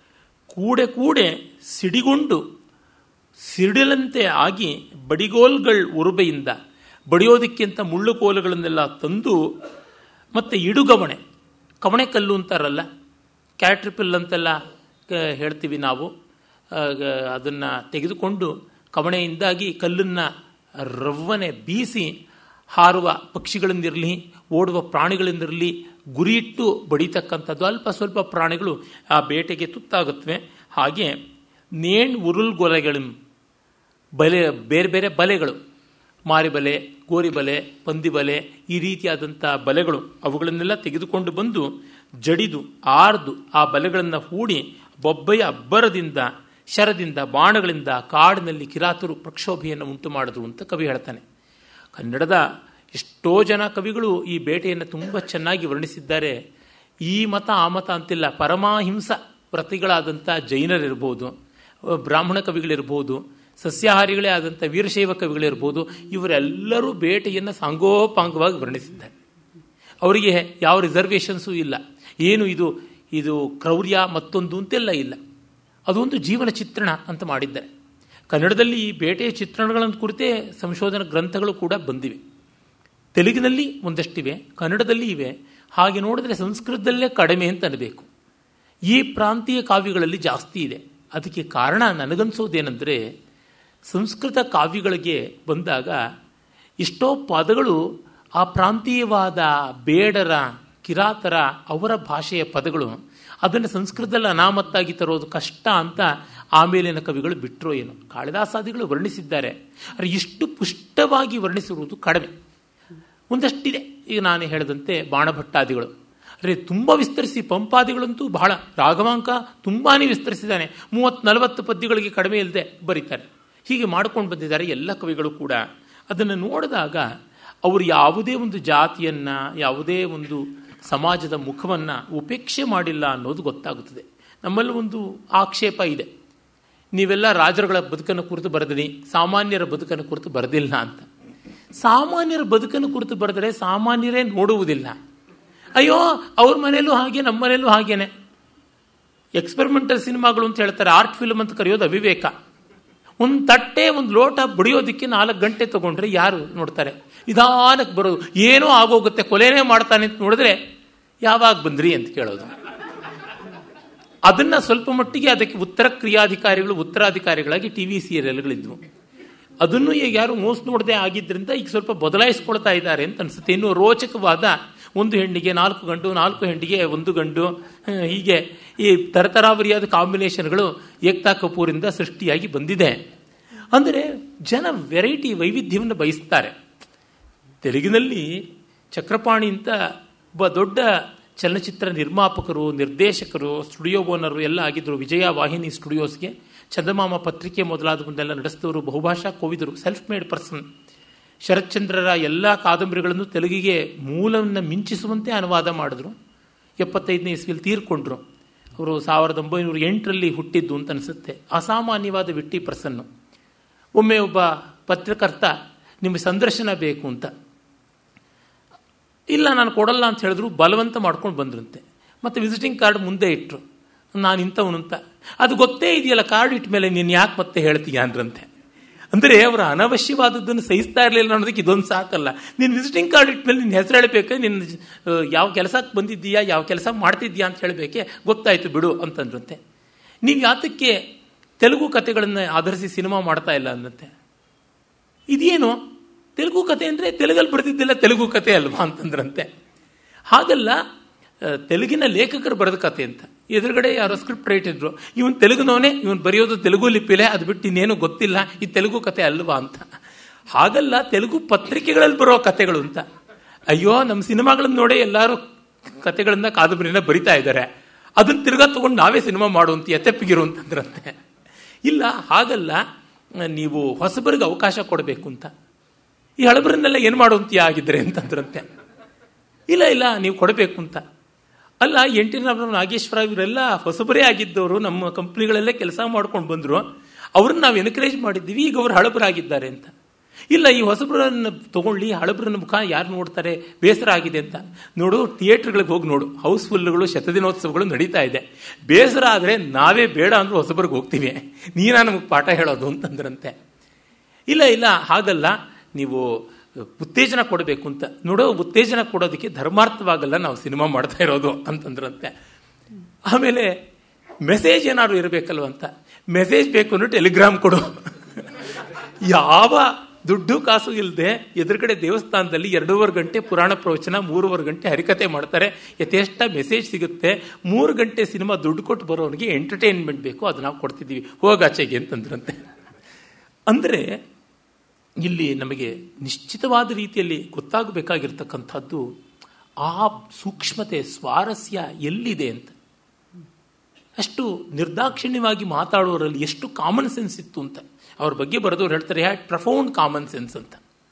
A: ಕೂಡೆ ಸಿಡಿಗೊಂಡು ಸಿಡಿಲಂತೆ ಆಗಿ ಬಡಿಗೋಲ್ಗಳ ಉರುಬೆಯಿಂದ ಬಡಿಯೋದಕ್ಕಿಂತ ಮುಳ್ಳು ಕೋಲುಗಳನ್ನೆಲ್ಲ ತಂದು ಮತ್ತು ಇಡುಗವಣೆ, ಕವಣೆ ಕಲ್ಲು ಅಂತಾರಲ್ಲ, ಕ್ಯಾಟ್ರಿಪಿಲ್ ಅಂತೆಲ್ಲ ಹೇಳ್ತೀವಿ ನಾವು, ಅದನ್ನು ತೆಗೆದುಕೊಂಡು ಕವಣೆಯಿಂದಾಗಿ ಕಲ್ಲನ್ನು ರವ್ವನೆ ಬೀಸಿ ಹಾರುವ ಪಕ್ಷಿಗಳಿಂದಿರಲಿ ಓಡುವ ಪ್ರಾಣಿಗಳಿಂದಿರಲಿ ಗುರಿಯಿಟ್ಟು ಬಡಿತಕ್ಕಂಥದ್ದು. ಅಲ್ಪ ಸ್ವಲ್ಪ ಪ್ರಾಣಿಗಳು ಆ ಬೇಟೆಗೆ ತುತ್ತಾಗುತ್ತವೆ. ಹಾಗೆ ನೇಣ್ ಉರುಳ್ಗೊಲೆಗಳು, ಬಲೆ, ಬೇರೆ ಬೇರೆ ಬಲೆಗಳು, ಮಾರಿಬಲೆ, ಗೋರಿಬಲೆ, ಪಂದಿಬಲೆ, ಈ ರೀತಿಯಾದಂಥ ಬಲೆಗಳು, ಅವುಗಳನ್ನೆಲ್ಲ ತೆಗೆದುಕೊಂಡು ಬಂದು ಜಡಿದು ಆರ್ದು ಆ ಬಲೆಗಳನ್ನು ಹೂಡಿ ಬೊಬ್ಬೆಯ ಅಬ್ಬರದಿಂದ, ಶರದಿಂದ, ಬಾಣಗಳಿಂದ ಕಾಡಿನಲ್ಲಿ ಕಿರಾತರು ಪ್ರಕ್ಷೋಭೆಯನ್ನು ಉಂಟು ಮಾಡಿದ್ರು ಅಂತ ಕವಿ ಹೇಳ್ತಾನೆ. ಕನ್ನಡದ ಎಷ್ಟೋ ಜನ ಕವಿಗಳು ಈ ಬೇಟೆಯನ್ನು ತುಂಬ ಚೆನ್ನಾಗಿ ವರ್ಣಿಸಿದ್ದಾರೆ. ಈ ಮತ ಆ ಮತ ಅಂತಿಲ್ಲ. ಪರಮಾಹಿಂಸ ವ್ರತಿಗಳಾದಂಥ ಜೈನರಿರ್ಬೋದು, ಬ್ರಾಹ್ಮಣ ಕವಿಗಳಿರ್ಬೋದು, ಸಸ್ಯಾಹಾರಿಗಳೇ ಆದಂಥ ವೀರಶೈವ ಕವಿಗಳಿರ್ಬೋದು, ಇವರೆಲ್ಲರೂ ಬೇಟೆಯನ್ನು ಸಾಂಗೋಪಾಂಗವಾಗಿ ವರ್ಣಿಸಿದ್ದಾರೆ. ಅವರಿಗೆ ಯಾವ ರಿಸರ್ವೇಷನ್ಸೂ ಇಲ್ಲ. ಏನು ಇದು ಕ್ರೌರ್ಯ ಮತ್ತೊಂದು ಅಂತೆಲ್ಲ ಇಲ್ಲ. ಅದೊಂದು ಜೀವನ ಚಿತ್ರಣ ಅಂತ ಮಾಡಿದ್ದಾರೆ. ಕನ್ನಡದಲ್ಲಿ ಈ ಬೇಟೆಯ ಚಿತ್ರಣಗಳನ್ನು ಕುರಿತೇ ಸಂಶೋಧನಾ ಗ್ರಂಥಗಳು ಕೂಡ ಬಂದಿವೆ. ತೆಲುಗಿನಲ್ಲಿ ಒಂದಷ್ಟಿವೆ, ಕನ್ನಡದಲ್ಲಿ ಇವೆ. ಹಾಗೆ ನೋಡಿದ್ರೆ ಸಂಸ್ಕೃತದಲ್ಲೇ ಕಡಿಮೆ ಅಂತ ಅನ್ನಬೇಕು. ಈ ಪ್ರಾಂತೀಯ ಕಾವ್ಯಗಳಲ್ಲಿ ಜಾಸ್ತಿ ಇದೆ. ಅದಕ್ಕೆ ಕಾರಣ ನನಗನ್ಸೋದೇನೆಂದರೆ, ಸಂಸ್ಕೃತ ಕಾವ್ಯಗಳಿಗೆ ಬಂದಾಗ ಎಷ್ಟೋ ಪದಗಳು ಆ ಪ್ರಾಂತೀಯವಾದ ಬೇಡರ, ಕಿರಾತರ ಅವರ ಭಾಷೆಯ ಪದಗಳು, ಅದನ್ನು ಸಂಸ್ಕೃತದಲ್ಲಿ ಅನಾಮತ್ತಾಗಿ ತರೋದು ಕಷ್ಟ ಅಂತ ಆಮೇಲಿನ ಕವಿಗಳು ಬಿಟ್ಟರೋ ಏನೋ. ಕಾಳಿದಾಸಾದಿಗಳು ವರ್ಣಿಸಿದ್ದಾರೆ, ಆದರೆ ಇಷ್ಟು ಪುಷ್ಟವಾಗಿ ವರ್ಣಿಸಿರುವುದು ಕಡಿಮೆ. ಒಂದಷ್ಟಿದೆ. ಈಗ ನಾನು ಹೇಳಿದಂತೆ ಬಾಣಭಟ್ಟಾದಿಗಳು, ಅಂದರೆ ತುಂಬ ವಿಸ್ತರಿಸಿ, ಪಂಪಾದಿಗಳಂತೂ ಬಹಳ, ರಾಘವಾಂಕ ತುಂಬಾ ವಿಸ್ತರಿಸಿದ್ದಾನೆ. 30-40 ಪದ್ಯಗಳಿಗೆ ಕಡಿಮೆ ಇಲ್ಲದೆ ಬರೀತಾರೆ. ಹೀಗೆ ಮಾಡ್ಕೊಂಡು ಬಂದಿದ್ದಾರೆ ಎಲ್ಲ ಕವಿಗಳು ಕೂಡ. ಅದನ್ನು ನೋಡಿದಾಗ ಅವರು ಯಾವುದೇ ಒಂದು ಜಾತಿಯನ್ನು, ಯಾವುದೇ ಒಂದು ಸಮಾಜದ ಮುಖವನ್ನು ಉಪೇಕ್ಷೆ ಮಾಡಿಲ್ಲ ಅನ್ನೋದು ಗೊತ್ತಾಗುತ್ತದೆ. ನಮ್ಮಲ್ಲಿ ಒಂದು ಆಕ್ಷೇಪ ಇದೆ, ನೀವೆಲ್ಲ ರಾಜರುಗಳ ಬದುಕನ್ನು ಕುರಿತು ಬರೆದಿರಿ, ಸಾಮಾನ್ಯರ ಬದುಕನ್ನು ಕುರಿತು ಬರೆದಿಲ್ಲ ಅಂತ. ಸಾಮಾನ್ಯರ ಬದುಕನ್ನು ಕುರಿತು ಬರೆದರೆ ಸಾಮಾನ್ಯರೇ ನೋಡುವುದಿಲ್ಲ. ಅಯ್ಯೋ ಅವ್ರ ಮನೆಯಲ್ಲೂ ಹಾಗೆ, ನಮ್ಮ ಮನೆಯಲ್ಲೂ ಹಾಗೇನೆ. ಎಕ್ಸ್ಪೆರಿಮೆಂಟಲ್ ಸಿನಿಮಾಗಳು ಅಂತ ಹೇಳ್ತಾರೆ, ಆರ್ಟ್ ಫಿಲ್ಮ್ ಅಂತ ಕರೆಯೋದು ಅವಿವೇಕ. ಒಂದು ತಟ್ಟೆ, ಒಂದು ಲೋಟ ಬಡಿಯೋದಕ್ಕೆ 4 ಗಂಟೆ ತಗೊಂಡ್ರೆ ಯಾರು ನೋಡ್ತಾರೆ? ನಿಧಾನಕ್ಕೆ ಬರೋದು, ಏನೋ ಆಗೋಗುತ್ತೆ, ಕೊಲೆನೇ ಮಾಡ್ತಾನೆ ಅಂತ ನೋಡಿದ್ರೆ ಯಾವಾಗ ಬಂದ್ರಿ ಅಂತ ಕೇಳೋದು. ಅದನ್ನ ಸ್ವಲ್ಪ ಮಟ್ಟಿಗೆ ಅದಕ್ಕೆ ಉತ್ತರ ಕ್ರಿಯಾಧಿಕಾರಿಗಳು, ಉತ್ತರಾಧಿಕಾರಿಗಳಾಗಿ ಟಿವಿ ಸೀರಿಯಲ್ಗಳಿದ್ವು. ಅದನ್ನು ಈಗ ಯಾರು ಮೋಸ ನೋಡದೆ ಆಗಿದ್ದರಿಂದ ಈಗ ಸ್ವಲ್ಪ ಬದಲಾಯಿಸ್ಕೊಳ್ತಾ ಇದ್ದಾರೆ ಅಂತ ಅನ್ಸುತ್ತೆ. ಇನ್ನೂ ರೋಚಕವಾದ 1 ಹೆಣ್ಣಿಗೆ 4 ಗಂಡು, 4 ಹೆಣ್ಣಿಗೆ 1 ಗಂಡು, ಹೀಗೆ ಈ ತರತರಾವರಿಯಾದ ಕಾಂಬಿನೇಷನ್ಗಳು ಏಕ್ತಾ ಕಪೂರಿಂದ ಸೃಷ್ಟಿಯಾಗಿ ಬಂದಿದೆ. ಅಂದರೆ ಜನ ವೆರೈಟಿ, ವೈವಿಧ್ಯವನ್ನು ಬಯಸ್ತಾರೆ. ತೆಲುಗಿನಲ್ಲಿ ಚಕ್ರಪಾಣಿ ಅಂತ ಒಬ್ಬ ದೊಡ್ಡ ಚಲನಚಿತ್ರ ನಿರ್ಮಾಪಕರು, ನಿರ್ದೇಶಕರು, ಸ್ಟುಡಿಯೋ ಓನರು ಎಲ್ಲ ಆಗಿದ್ದರು. ವಿಜಯ ವಾಹಿನಿ ಸ್ಟುಡಿಯೋಸ್ಗೆ ಚಂದಮಾಮ ಪತ್ರಿಕೆ ಮೊದಲಾದವನ್ನೆಲ್ಲ ನಡೆಸಿದವರು, ಬಹುಭಾಷಾ ಕೋವಿದರು, ಸೆಲ್ಫ್ ಮೇಡ್ ಪರ್ಸನ್. ಶರತ್ಚಂದ್ರರ ಎಲ್ಲ ಕಾದಂಬರಿಗಳನ್ನು ತೆಲುಗಿಗೆ ಮೂಲವನ್ನು ಮಿಂಚಿಸುವಂತೆ ಅನುವಾದ ಮಾಡಿದ್ರು. 75ನೇ ಇಸ್ವಿಯಲ್ಲಿ ತೀರ್ಕೊಂಡ್ರು. ಅವರು 1908ರಲ್ಲಿ ಹುಟ್ಟಿದ್ದು ಅಂತ ಅನಿಸುತ್ತೆ. ಅಸಾಮಾನ್ಯವಾದ ವಿಟ್ಟಿ ಪರ್ಸನ್ನು. ಒಮ್ಮೆ ಒಬ್ಬ ಪತ್ರಕರ್ತ ನಿಮಗೆ ಸಂದರ್ಶನ ಬೇಕು ಅಂತ, ಇಲ್ಲ ನಾನು ಕೊಡಲ್ಲ ಅಂತ ಹೇಳಿದ್ರು. ಬಲವಂತ ಮಾಡ್ಕೊಂಡು ಬಂದ್ರಂತೆ. ಮತ್ತು ವಿಸಿಟಿಂಗ್ ಕಾರ್ಡ್ ಮುಂದೆ ಇಟ್ಟರು, ನಾನು ಇಂಥವನು ಅಂತ. ಅದು ಗೊತ್ತೇ ಇದೆಯಲ್ಲ, ಕಾರ್ಡ್ ಇಟ್ಟ ಮೇಲೆ ನೀನು ಯಾಕೆ ಮತ್ತೆ ಹೇಳ್ತೀಯ ಅಂದ್ರಂತೆ. ಅಂದರೆ ಅವರ ಅನವಶ್ಯವಾದದ್ದನ್ನು ಸಹಿಸ್ತಾ ಇರಲಿಲ್ಲ ಅನ್ನೋದಕ್ಕೆ ಇದೊಂದು ಸಾಕಲ್ಲ. ನೀನು ವಿಸಿಟಿಂಗ್ ಕಾರ್ಡ್ ಇಟ್ಟ ಮೇಲೆ ನಿನ್ನ ಹೆಸರು ಹೇಳಬೇಕು, ನಿನ್ನ ಯಾವ ಕೆಲಸಕ್ಕೆ ಬಂದಿದ್ದೀಯಾ, ಯಾವ ಕೆಲಸ ಮಾಡ್ತಿದ್ದೀಯಾ ಅಂತ ಹೇಳಬೇಕೆ, ಗೊತ್ತಾಯಿತು ಬಿಡು ಅಂತಂದ್ರಂತೆ. ನೀವು ಯಾತಕ್ಕೆ ತೆಲುಗು ಕಥೆಗಳನ್ನು ಆಧರಿಸಿ ಸಿನಿಮಾ ಮಾಡ್ತಾ ಇಲ್ಲ ಅಂದಂತೆ. ಇದೇನು ತೆಲುಗು ಕಥೆ ಅಂದರೆ ತೆಲುಗಲ್ಲಿ ಬರೆದಿದ್ದಿಲ್ಲ ತೆಲುಗು ಕಥೆ ಅಲ್ವಾ ಅಂತಂದ್ರಂತೆ. ಹಾಗಲ್ಲ, ತೆಲುಗಿನ ಲೇಖಕರು ಬರೆದ ಕಥೆ ಅಂತ. ಎದುರುಗಡೆ ಯಾರೋ ಸ್ಕ್ರಿಪ್ಟ್ ರೈಟಿದ್ರು, ಇವನು ತೆಲುಗುನವನೇ, ಇವನು ಬರೆಯೋದು ತೆಲುಗು ಲಿಪಿಲೇ, ಅದು ಬಿಟ್ಟು ಇನ್ನೇನು ಗೊತ್ತಿಲ್ಲ, ಈ ತೆಲುಗು ಕಥೆ ಅಲ್ವಾ ಅಂತ. ಹಾಗಲ್ಲ, ತೆಲುಗು ಪತ್ರಿಕೆಗಳಲ್ಲಿ ಬರೋ ಕಥೆಗಳು ಅಂತ. ಅಯ್ಯೋ, ನಮ್ಮ ಸಿನಿಮಾಗಳನ್ನು ನೋಡೇ ಎಲ್ಲರೂ ಕಥೆಗಳನ್ನ, ಕಾದಂಬರಿನ ಬರಿತಾ ಇದ್ದಾರೆ, ಅದನ್ನು ತಿರ್ಗಾ ತಗೊಂಡು ನಾವೇ ಸಿನಿಮಾ ಮಾಡುವಂತ ಎತ್ತೆಪ್ಪಿಗಿರು ಅಂತಂದ್ರಂತೆ. ಇಲ್ಲ, ಹಾಗಲ್ಲ, ನೀವು ಹೊಸಬರಿಗೆ ಅವಕಾಶ ಕೊಡಬೇಕು ಅಂತ. ಈ ಹಳಬರನ್ನೆಲ್ಲ ಏನು ಮಾಡುವಂತೀಯ ಆಗಿದ್ರೆ ಅಂತಂದ್ರಂತೆ. ಇಲ್ಲ ನೀವು ಕೊಡಬೇಕು ಅಂತ. ಅಲ್ಲ, ಎನ್ ಟಿ ರಾಮರಾವ್, ನಾಗೇಶ್ವರ ಇವರೆಲ್ಲ ಹೊಸಬರೇ ಆಗಿದ್ದವರು, ನಮ್ಮ ಕಂಪ್ನಿಗಳಲ್ಲೇ ಕೆಲಸ ಮಾಡ್ಕೊಂಡು ಬಂದರು, ಅವ್ರನ್ನ ನಾವು ಎನ್ಕರೇಜ್ ಮಾಡಿದ್ದೀವಿ, ಈಗ ಅವರು ಹಳಬರಾಗಿದ್ದಾರೆ ಅಂತ. ಇಲ್ಲ, ಈ ಹೊಸಬ್ರನ್ನ ತಗೊಳ್ಳಿ, ಹಳಬ್ರನ್ನ ಮುಖ ಯಾರು ನೋಡ್ತಾರೆ, ಬೇಸರ ಆಗಿದೆ ಅಂತ ನೋಡು. ಥಿಯೇಟರ್ಗಳಿಗೆ ಹೋಗಿ ನೋಡು, ಹೌಸ್ಫುಲ್ಗಳು, ಶತದಿನೋತ್ಸವಗಳು ನಡೀತಾ ಇದೆ. ಬೇಸರ ಆದರೆ ನಾವೇ ಬೇಡ ಅಂದ್ರೂ ಹೊಸಬ್ರಿಗೆ ಹೋಗ್ತೀವಿ, ನೀನಾ ನಮಗೆ ಪಾಠ ಹೇಳೋದು ಅಂತಂದ್ರಂತೆ. ಇಲ್ಲ ಇಲ್ಲ, ಹಾಗಲ್ಲ, ನೀವು ಉತ್ತೇಜನ ಕೊಡಬೇಕು ಅಂತ. ನೋಡೋ, ಉತ್ತೇಜನ ಕೊಡೋದಕ್ಕೆ ಧರ್ಮಾರ್ಥವಾಗಲ್ಲ ನಾವು ಸಿನಿಮಾ ಮಾಡ್ತಾ ಇರೋದು ಅಂತಂದ್ರಂತೆ. ಆಮೇಲೆ ಮೆಸೇಜ್ ಏನಾದ್ರು ಇರಬೇಕಲ್ವ ಅಂತ, ಮೆಸೇಜ್ ಬೇಕು ಅಂದ್ರೆ ಟೆಲಿಗ್ರಾಮ್ ಕೊಡು. ಯಾವ ದುಡ್ಡು ಕಾಸು ಇಲ್ಲದೆ ಎದುರುಗಡೆ ದೇವಸ್ಥಾನದಲ್ಲಿ 2.5 ಗಂಟೆ ಪುರಾಣ ಪ್ರವಚನ, 3.5 ಗಂಟೆ ಹರಿಕತೆ ಮಾಡ್ತಾರೆ, ಯಥೇಷ್ಟ ಮೆಸೇಜ್ ಸಿಗುತ್ತೆ. 3 ಗಂಟೆ ಸಿನಿಮಾ ದುಡ್ಡು ಕೊಟ್ಟು ಬರೋನಿಗೆ ಎಂಟರ್ಟೈನ್ಮೆಂಟ್ ಬೇಕು, ಅದು ನಾವು ಕೊಡ್ತಿದ್ದೀವಿ, ಹೋಗಾಚೆಗೆ ಅಂತಂದ್ರಂತೆ. ಅಂದರೆ ಇಲ್ಲಿ ನಮಗೆ ನಿಶ್ಚಿತವಾದ ರೀತಿಯಲ್ಲಿ ಗೊತ್ತಾಗಬೇಕಾಗಿರ್ತಕ್ಕಂಥದ್ದು ಆ ಸೂಕ್ಷ್ಮತೆ, ಸ್ವಾರಸ್ಯ ಎಲ್ಲಿದೆ ಅಂತ. ಅಷ್ಟು ನಿರ್ದಾಕ್ಷಿಣ್ಯವಾಗಿ ಮಾತಾಡೋರಲ್ಲಿ ಎಷ್ಟು ಕಾಮನ್ ಸೆನ್ಸ್ ಇತ್ತು ಅಂತ ಅವ್ರ ಬಗ್ಗೆ ಬರೆದವ್ರು ಹೇಳ್ತಾರೆ, ಹ್ಯಾಡ್ ಪ್ರಫೌಂಡ್ ಕಾಮನ್ ಸೆನ್ಸ್ ಅಂತ.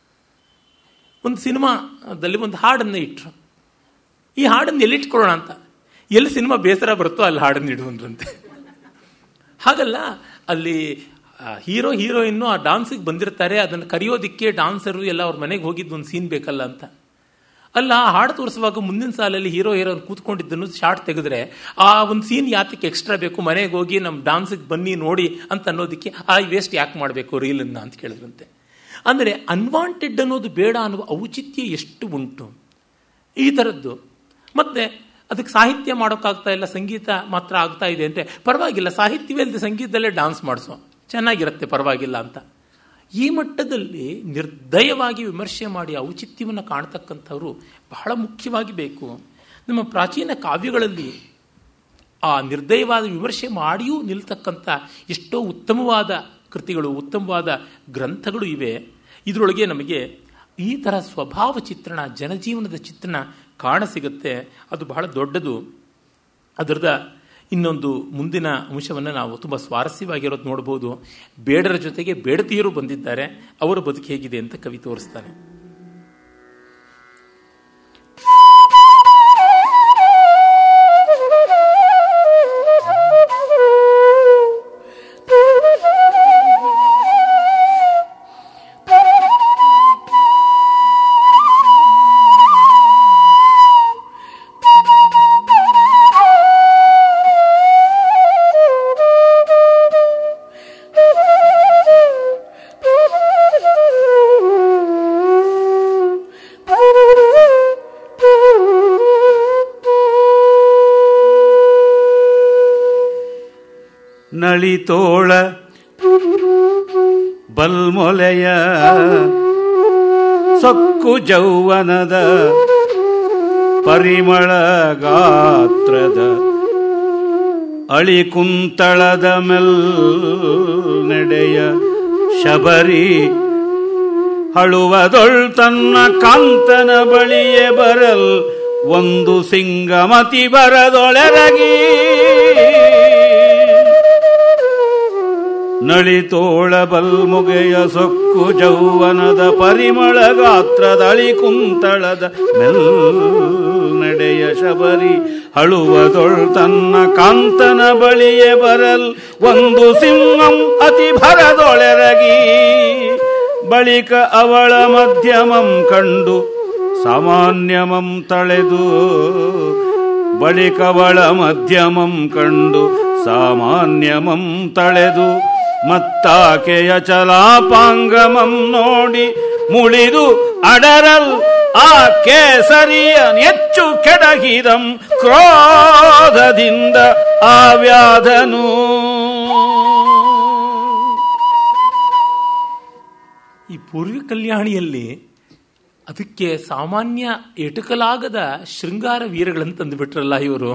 A: ಒಂದು ಸಿನಿಮಾದಲ್ಲಿ ಒಂದು ಹಾಡನ್ನು ಇಟ್ಟರು, ಈ ಹಾಡನ್ನು ಎಲ್ಲಿಟ್ಕೊಳ್ಳೋಣ ಅಂತ, ಎಲ್ಲಿ ಸಿನಿಮಾ ಬೇಸರ ಬರುತ್ತೋ ಅಲ್ಲಿ ಹಾಡನ್ನು ಇಡುವಂದ್ರಂತೆ. ಹಾಗಲ್ಲ, ಅಲ್ಲಿ ಹೀರೋ ಹೀರೋಯಿನ್ನು ಆ ಡಾನ್ಸಿಗೆ ಬಂದಿರ್ತಾರೆ, ಅದನ್ನು ಕರೆಯೋದಿಕ್ಕೆ ಡಾನ್ಸರು ಎಲ್ಲ ಅವ್ರ ಮನೆಗೆ ಹೋಗಿದ್ದು ಒಂದು ಸೀನ್ ಬೇಕಲ್ಲ ಅಂತ. ಅಲ್ಲ, ಹಾಡು ತೋರಿಸುವಾಗ ಮುಂದಿನ ಸಾಲಲ್ಲಿ ಹೀರೋ ಹೀರೋನ್ ಕೂತ್ಕೊಂಡಿದ್ದನ್ನು ಶಾರ್ಟ್ ತೆಗೆದ್ರೆ ಆ ಒಂದು ಸೀನ್ ಯಾತಕ್ಕೆ ಎಕ್ಸ್ಟ್ರಾ ಬೇಕು, ಮನೆಗೆ ಹೋಗಿ ನಮ್ಮ ಡಾನ್ಸಿಗೆ ಬನ್ನಿ ನೋಡಿ ಅಂತ ಅನ್ನೋದಕ್ಕೆ ಆ ವೇಸ್ಟ್ ಯಾಕೆ ಮಾಡಬೇಕು ರೀಲನ್ನು ಅಂತ ಕೇಳಿದ್ರಂತೆ. ಅಂದರೆ ಅನ್ವಾಂಟೆಡ್ ಅನ್ನೋದು ಬೇಡ ಅನ್ನುವ ಔಚಿತ್ಯ ಎಷ್ಟು ಉಂಟು ಈ ಥರದ್ದು. ಮತ್ತೆ ಅದಕ್ಕೆ ಸಾಹಿತ್ಯ ಮಾಡೋಕ್ಕಾಗ್ತಾ ಇಲ್ಲ, ಸಂಗೀತ ಮಾತ್ರ ಆಗ್ತಾ ಇದೆ ಅಂದರೆ ಪರವಾಗಿಲ್ಲ, ಸಾಹಿತ್ಯವೇ ಇಲ್ಲದೆ ಸಂಗೀತದಲ್ಲೇ ಡಾನ್ಸ್ ಮಾಡಿಸೋ, ಚೆನ್ನಾಗಿರುತ್ತೆ, ಪರವಾಗಿಲ್ಲ ಅಂತ. ಈ ಮಟ್ಟದಲ್ಲಿ ನಿರ್ದಯವಾಗಿ ವಿಮರ್ಶೆ ಮಾಡಿ ಔಚಿತ್ಯವನ್ನು ಕಾಣ್ತಕ್ಕಂಥವ್ರು ಬಹಳ ಮುಖ್ಯವಾಗಿ ಬೇಕು. ನಮ್ಮ ಪ್ರಾಚೀನ ಕಾವ್ಯಗಳಲ್ಲಿ ಆ ನಿರ್ದಯವಾದ ವಿಮರ್ಶೆ ಮಾಡಿಯೂ ನಿಲ್ತಕ್ಕಂಥ ಎಷ್ಟೋ ಉತ್ತಮವಾದ ಕೃತಿಗಳು, ಉತ್ತಮವಾದ ಗ್ರಂಥಗಳು ಇವೆ. ಇದರೊಳಗೆ ನಮಗೆ ಈ ಥರ ಸ್ವಭಾವ ಚಿತ್ರಣ, ಜನಜೀವನದ ಚಿತ್ರಣ ಕಾಣಸಿಗುತ್ತೆ. ಅದು ಬಹಳ ದೊಡ್ಡದು. ಅದರದ ಇನ್ನೊಂದು ಮುಂದಿನ ಅಂಶವನ್ನು ನಾವು ತುಂಬ ಸ್ವಾರಸ್ಯವಾಗಿರೋದು ನೋಡ್ಬೋದು. ಬೇಡರ ಜೊತೆಗೆ ಬೇಡತಿಯರು ಬಂದಿದ್ದಾರೆ, ಅವರ ಬದುಕು ಹೇಗಿದೆ ಅಂತ ಕವಿ ತೋರಿಸ್ತಾನೆ.
B: ನಳಿತೋಳ ಬಲ್ಮೊಲೆಯ ಸೊಕ್ಕು ಜೌವನದ ಪರಿಮಳ ಗಾತ್ರದ ಅಳಿಕುಂತಳದ ಮೆಲ್ನೆಡೆಯ ಶಬರಿ ಹಳುವದೊಳ್ ತನ್ನ ಕಾಂತನ ಬಳಿಯೇ ಬರಲ್ ಒಂದು ಸಿಂಗಮತಿ ಬರದೊಳೆರಗಿ ನಳಿತೋಳ ಬಲ್ಮುಗೆಯ ಸೊಕ್ಕು ಜೌವನದ ಪರಿಮಳ ಗಾತ್ರದ ಅಳಿಕುಂತಳದ ಮೆಲ್ನಡೆಯ ಶಬರಿ ಹಳುವದೊಳ್ ತನ್ನ ಕಾಂತನ ಬಳಿಯೇ ಬರಲ್ ಒಂದು ಸಿಂಹಂ ಅತಿ ಭರದೊಳೆರಗಿ ಬಳಿಕ ಅವಳ ಮಧ್ಯಮಂ ಕಂಡು ಸಾಮಾನ್ಯಮಂ ತಳೆದು ಬಳಿಕವಳ ಮಧ್ಯಮಂ ಕಂಡು ಸಾಮಾನ್ಯಮಂ ತಳೆದು ಮತ್ತಾಕೆಯ ಚಲಾಪಾಂಗಮಂ ನೋಡಿ ಮುಳಿದು ಅಡರಲ್ ಆ ಕೇಸರಿಯ ನೆಚ್ಚು ಕೆಡಹಿದಂ ಕ್ರೋಧದಿಂದ ಆವ್ಯಾಧನು.
A: ಈ ಪೂರ್ವ ಕಲ್ಯಾಣಿಯಲ್ಲಿ ಅದಕ್ಕೆ ಸಾಮಾನ್ಯ ಎಟಕಲಾಗದ ಶೃಂಗಾರ ವೀರಗಳನ್ನು ತಂದುಬಿಟ್ರಲ್ಲ ಇವರು.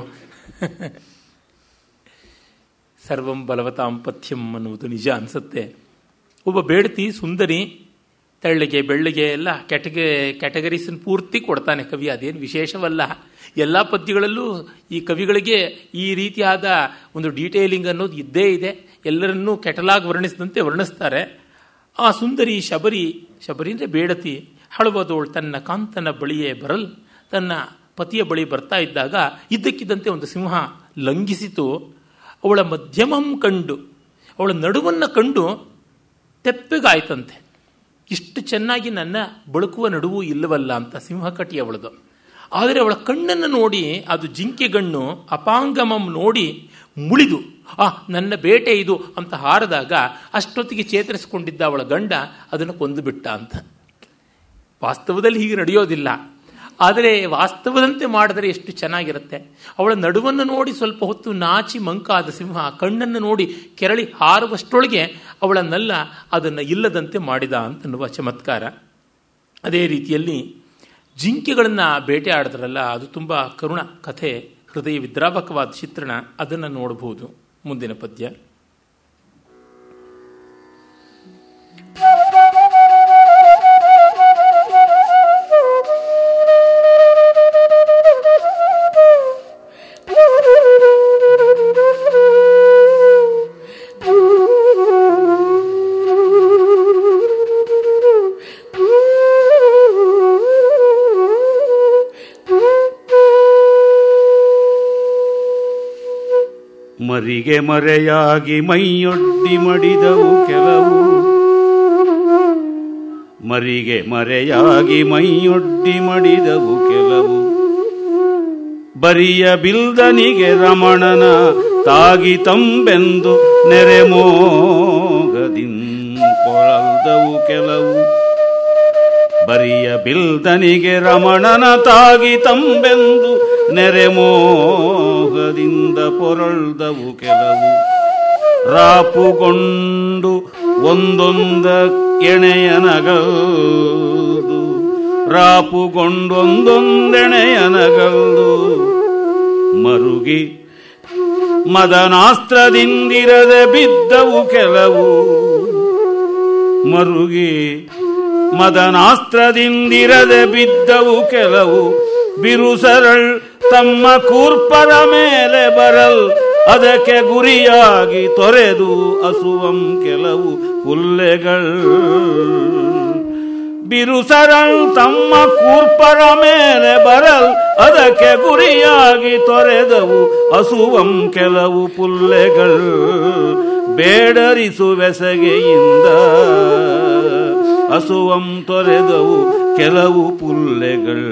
A: ಸರ್ವಂ ಬಲವತಾಂ ಪಥ್ಯಂ ಅನ್ನುವುದು ನಿಜ ಅನಿಸುತ್ತೆ. ಒಬ್ಬ ಬೇಡತಿ ಸುಂದರಿ, ತೆಳ್ಳಗೆ ಬೆಳ್ಳಗೆ ಎಲ್ಲ ಕ್ಯಾಟಗರೀಸನ್ನು ಪೂರ್ತಿ ಕೊಡ್ತಾನೆ ಕವಿ. ಅದೇನು ವಿಶೇಷವಲ್ಲ. ಎಲ್ಲ ಪದ್ಯಗಳಲ್ಲೂ ಈ ಕವಿಗಳಿಗೆ ಈ ರೀತಿಯಾದ ಒಂದು ಡೀಟೇಲಿಂಗ್ ಅನ್ನೋದು ಇದ್ದೇ ಇದೆ. ಎಲ್ಲರನ್ನೂ ಕೆಟಲಾಗ್ ವರ್ಣಿಸಿದಂತೆ ವರ್ಣಿಸ್ತಾರೆ. ಆ ಸುಂದರಿ ಶಬರಿ ಅಂದರೆ ಬೇಡತಿ, ಹಳುವದೋಳು ತನ್ನ ಕಾಂತನ ಬಳಿಯೇ ಬರಲ್, ತನ್ನ ಪತಿಯ ಬಳಿ ಬರ್ತಾ ಇದ್ದಾಗ ಇದ್ದಕ್ಕಿದ್ದಂತೆ ಒಂದು ಸಿಂಹ ಲಂಘಿಸಿತು. ಅವಳ ಮಧ್ಯಮಂ ಕಂಡು, ಅವಳ ನಡುವನ್ನು ಕಂಡು ತೆಪ್ಪಗಾಯ್ತಂತೆ. ಇಷ್ಟು ಚೆನ್ನಾಗಿ ನನ್ನ ಬಳುಕುವ ನಡುವು ಇಲ್ಲವಲ್ಲ ಅಂತ ಸಿಂಹಕಟಿ ಅವಳದು. ಆದರೆ ಅವಳ ಕಣ್ಣನ್ನು ನೋಡಿ, ಅದು ಜಿಂಕೆಗಣ್ಣು, ಅಪಾಂಗಮಂ ನೋಡಿ ಮುಳಿದು ನನ್ನ ಬೇಟೆ ಇದು ಅಂತ ಹಾರಿದಾಗ ಅಷ್ಟೊತ್ತಿಗೆ ಚೇತರಿಸಿಕೊಂಡಿದ್ದ ಅವಳ ಗಂಡ ಅದನ್ನು ಕೊಂದುಬಿಟ್ಟ ಅಂತ. ವಾಸ್ತವದಲ್ಲಿ ಹೀಗೆ ನಡೆಯೋದಿಲ್ಲ, ಆದರೆ ವಾಸ್ತವದಂತೆ ಮಾಡಿದರೆ ಎಷ್ಟು ಚೆನ್ನಾಗಿರುತ್ತೆ. ಅವಳ ನಡುವನ್ನು ನೋಡಿ ಸ್ವಲ್ಪ ಹೊತ್ತು ನಾಚಿ ಮಂಕಾದ ಸಿಂಹ ಕಣ್ಣನ್ನು ನೋಡಿ ಕೆರಳಿ ಹಾರುವಷ್ಟೊಳಗೆ ಅವಳನ್ನೆಲ್ಲ ಅದನ್ನು ಇಲ್ಲದಂತೆ ಮಾಡಿದ ಅಂತನ್ನುವ ಚಮತ್ಕಾರ. ಅದೇ ರೀತಿಯಲ್ಲಿ ಜಿಂಕೆಗಳನ್ನು ಬೇಟೆ ಆಡಿದ್ರಲ್ಲ, ಅದು ತುಂಬ ಕರುಣ ಕಥೆ, ಹೃದಯ ವಿದ್ರಾವಕವಾದ ಚಿತ್ರಣ. ಅದನ್ನು ನೋಡಬಹುದು. ಮುಂದಿನ ಪದ್ಯ.
B: ಮರಿಗೆ ಮರೆಯಾಗಿ ಮೈಯೊಡ್ಡಿ ಮಡಿದವು ಕೆಲವು, ಮರಿಗೆ ಮರೆಯಾಗಿ ಮೈಯೊಡ್ಡಿ ಮಡಿದವು ಕೆಲವು, ಬರಿಯ ಬಿಲ್ದನಿಗೆ ರಮಣನ ತಾಗಿ ತಂಬೆಂದು ನೆರೆಮೋಗದಿಂಪೊಳಲ್ದವು ಕೆಲವು, ಬರಿಯ ಬಿಲ್ದನಿಗೆ ರಮಣನ ತಾಗಿ ತಂಬೆಂದು ನೆರೆಮೋಹದಿಂದ ಪೊರಳ್ದವು ಕೆಲವು, ರಾಪುಗೊಂಡು ಒಂದೊಂದ ಎಣೆಯನಗಲ್ದು, ರಾಪುಗೊಂಡೊಂದೊಂದೆಣೆಯನಗಲ್ದು, ಮರುಗಿ ಮದನಾಸ್ತ್ರದಿಂದಿರದೆ ಬಿದ್ದವು ಕೆಲವು, ಮರುಗಿ ಮದನಾಸ್ತ್ರದಿಂದಿರದೆ ಬಿದ್ದವು ಕೆಲವು, ಬಿರುಸರಳ್ ತಮ್ಮ ಕೂರ್ಪರ ಮೇಲೆ ಬರಲ್ ಅದಕ್ಕೆ ಗುರಿಯಾಗಿ ತೊರೆದು ಅಸುವಂ ಕೆಲವು ಪುಲ್ಲೆಗಳು, ಬಿರುಸರಳ್ ತಮ್ಮ ಕೂರ್ಪರ ಮೇಲೆ ಬರಲ್ ಅದಕ್ಕೆ ಗುರಿಯಾಗಿ ತೊರೆದವು ಅಸುವಂ ಕೆಲವು ಪುಲ್ಲೆಗಳು, ಬೇಡರಿಸುವೆಸಗೆಯಿಂದ ಅಸುವಂ ತೊರೆದವು ಕೆಲವು ಪುಲ್ಲೆಗಳು.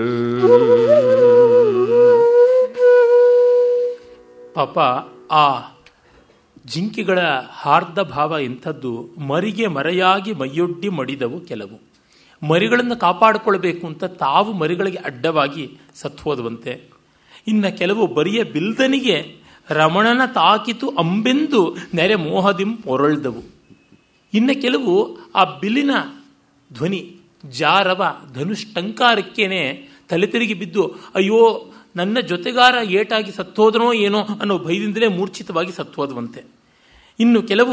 A: ಪಾಪ ಆ ಜಿಂಕೆಗಳ ಹಾರ್ದ ಭಾವ ಎಂಥದ್ದು. ಮರಿಗೆ ಮರೆಯಾಗಿ ಮೈಯೊಡ್ಡಿ ಮಡಿದವು ಕೆಲವು, ಮರಿಗಳನ್ನು ಕಾಪಾಡಿಕೊಳ್ಬೇಕು ಅಂತ ತಾವು ಮರಿಗಳಿಗೆ ಅಡ್ಡವಾಗಿ ಸತ್ವೋದವಂತೆ. ಇನ್ನು ಕೆಲವು ಬರಿಯ ಬಿಲ್ದನಿಗೆ ರಮಣನ ತಾಕಿತು ಅಂಬೆಂದು ನೆರೆ ಮೋಹದಿಂ ಪೊರಳ್ದವು. ಇನ್ನು ಕೆಲವು ಆ ಬಿಲ್ಲಿನ ಧ್ವನಿ ಜಾರವ ಧನುಷ್ಟಂಕಾರಕ್ಕೇನೆ ತಲೆ ತಿರುಗಿ ಬಿದ್ದು ಅಯ್ಯೋ ನನ್ನ ಜೊತೆಗಾರ ಏಟಾಗಿ ಸತ್ತೋದನೋ ಏನೋ ಅನ್ನೋ ಭಯದಿಂದಲೇ ಮೂರ್ಛಿತವಾಗಿ ಸತ್ತೋದವಂತೆ. ಇನ್ನು ಕೆಲವು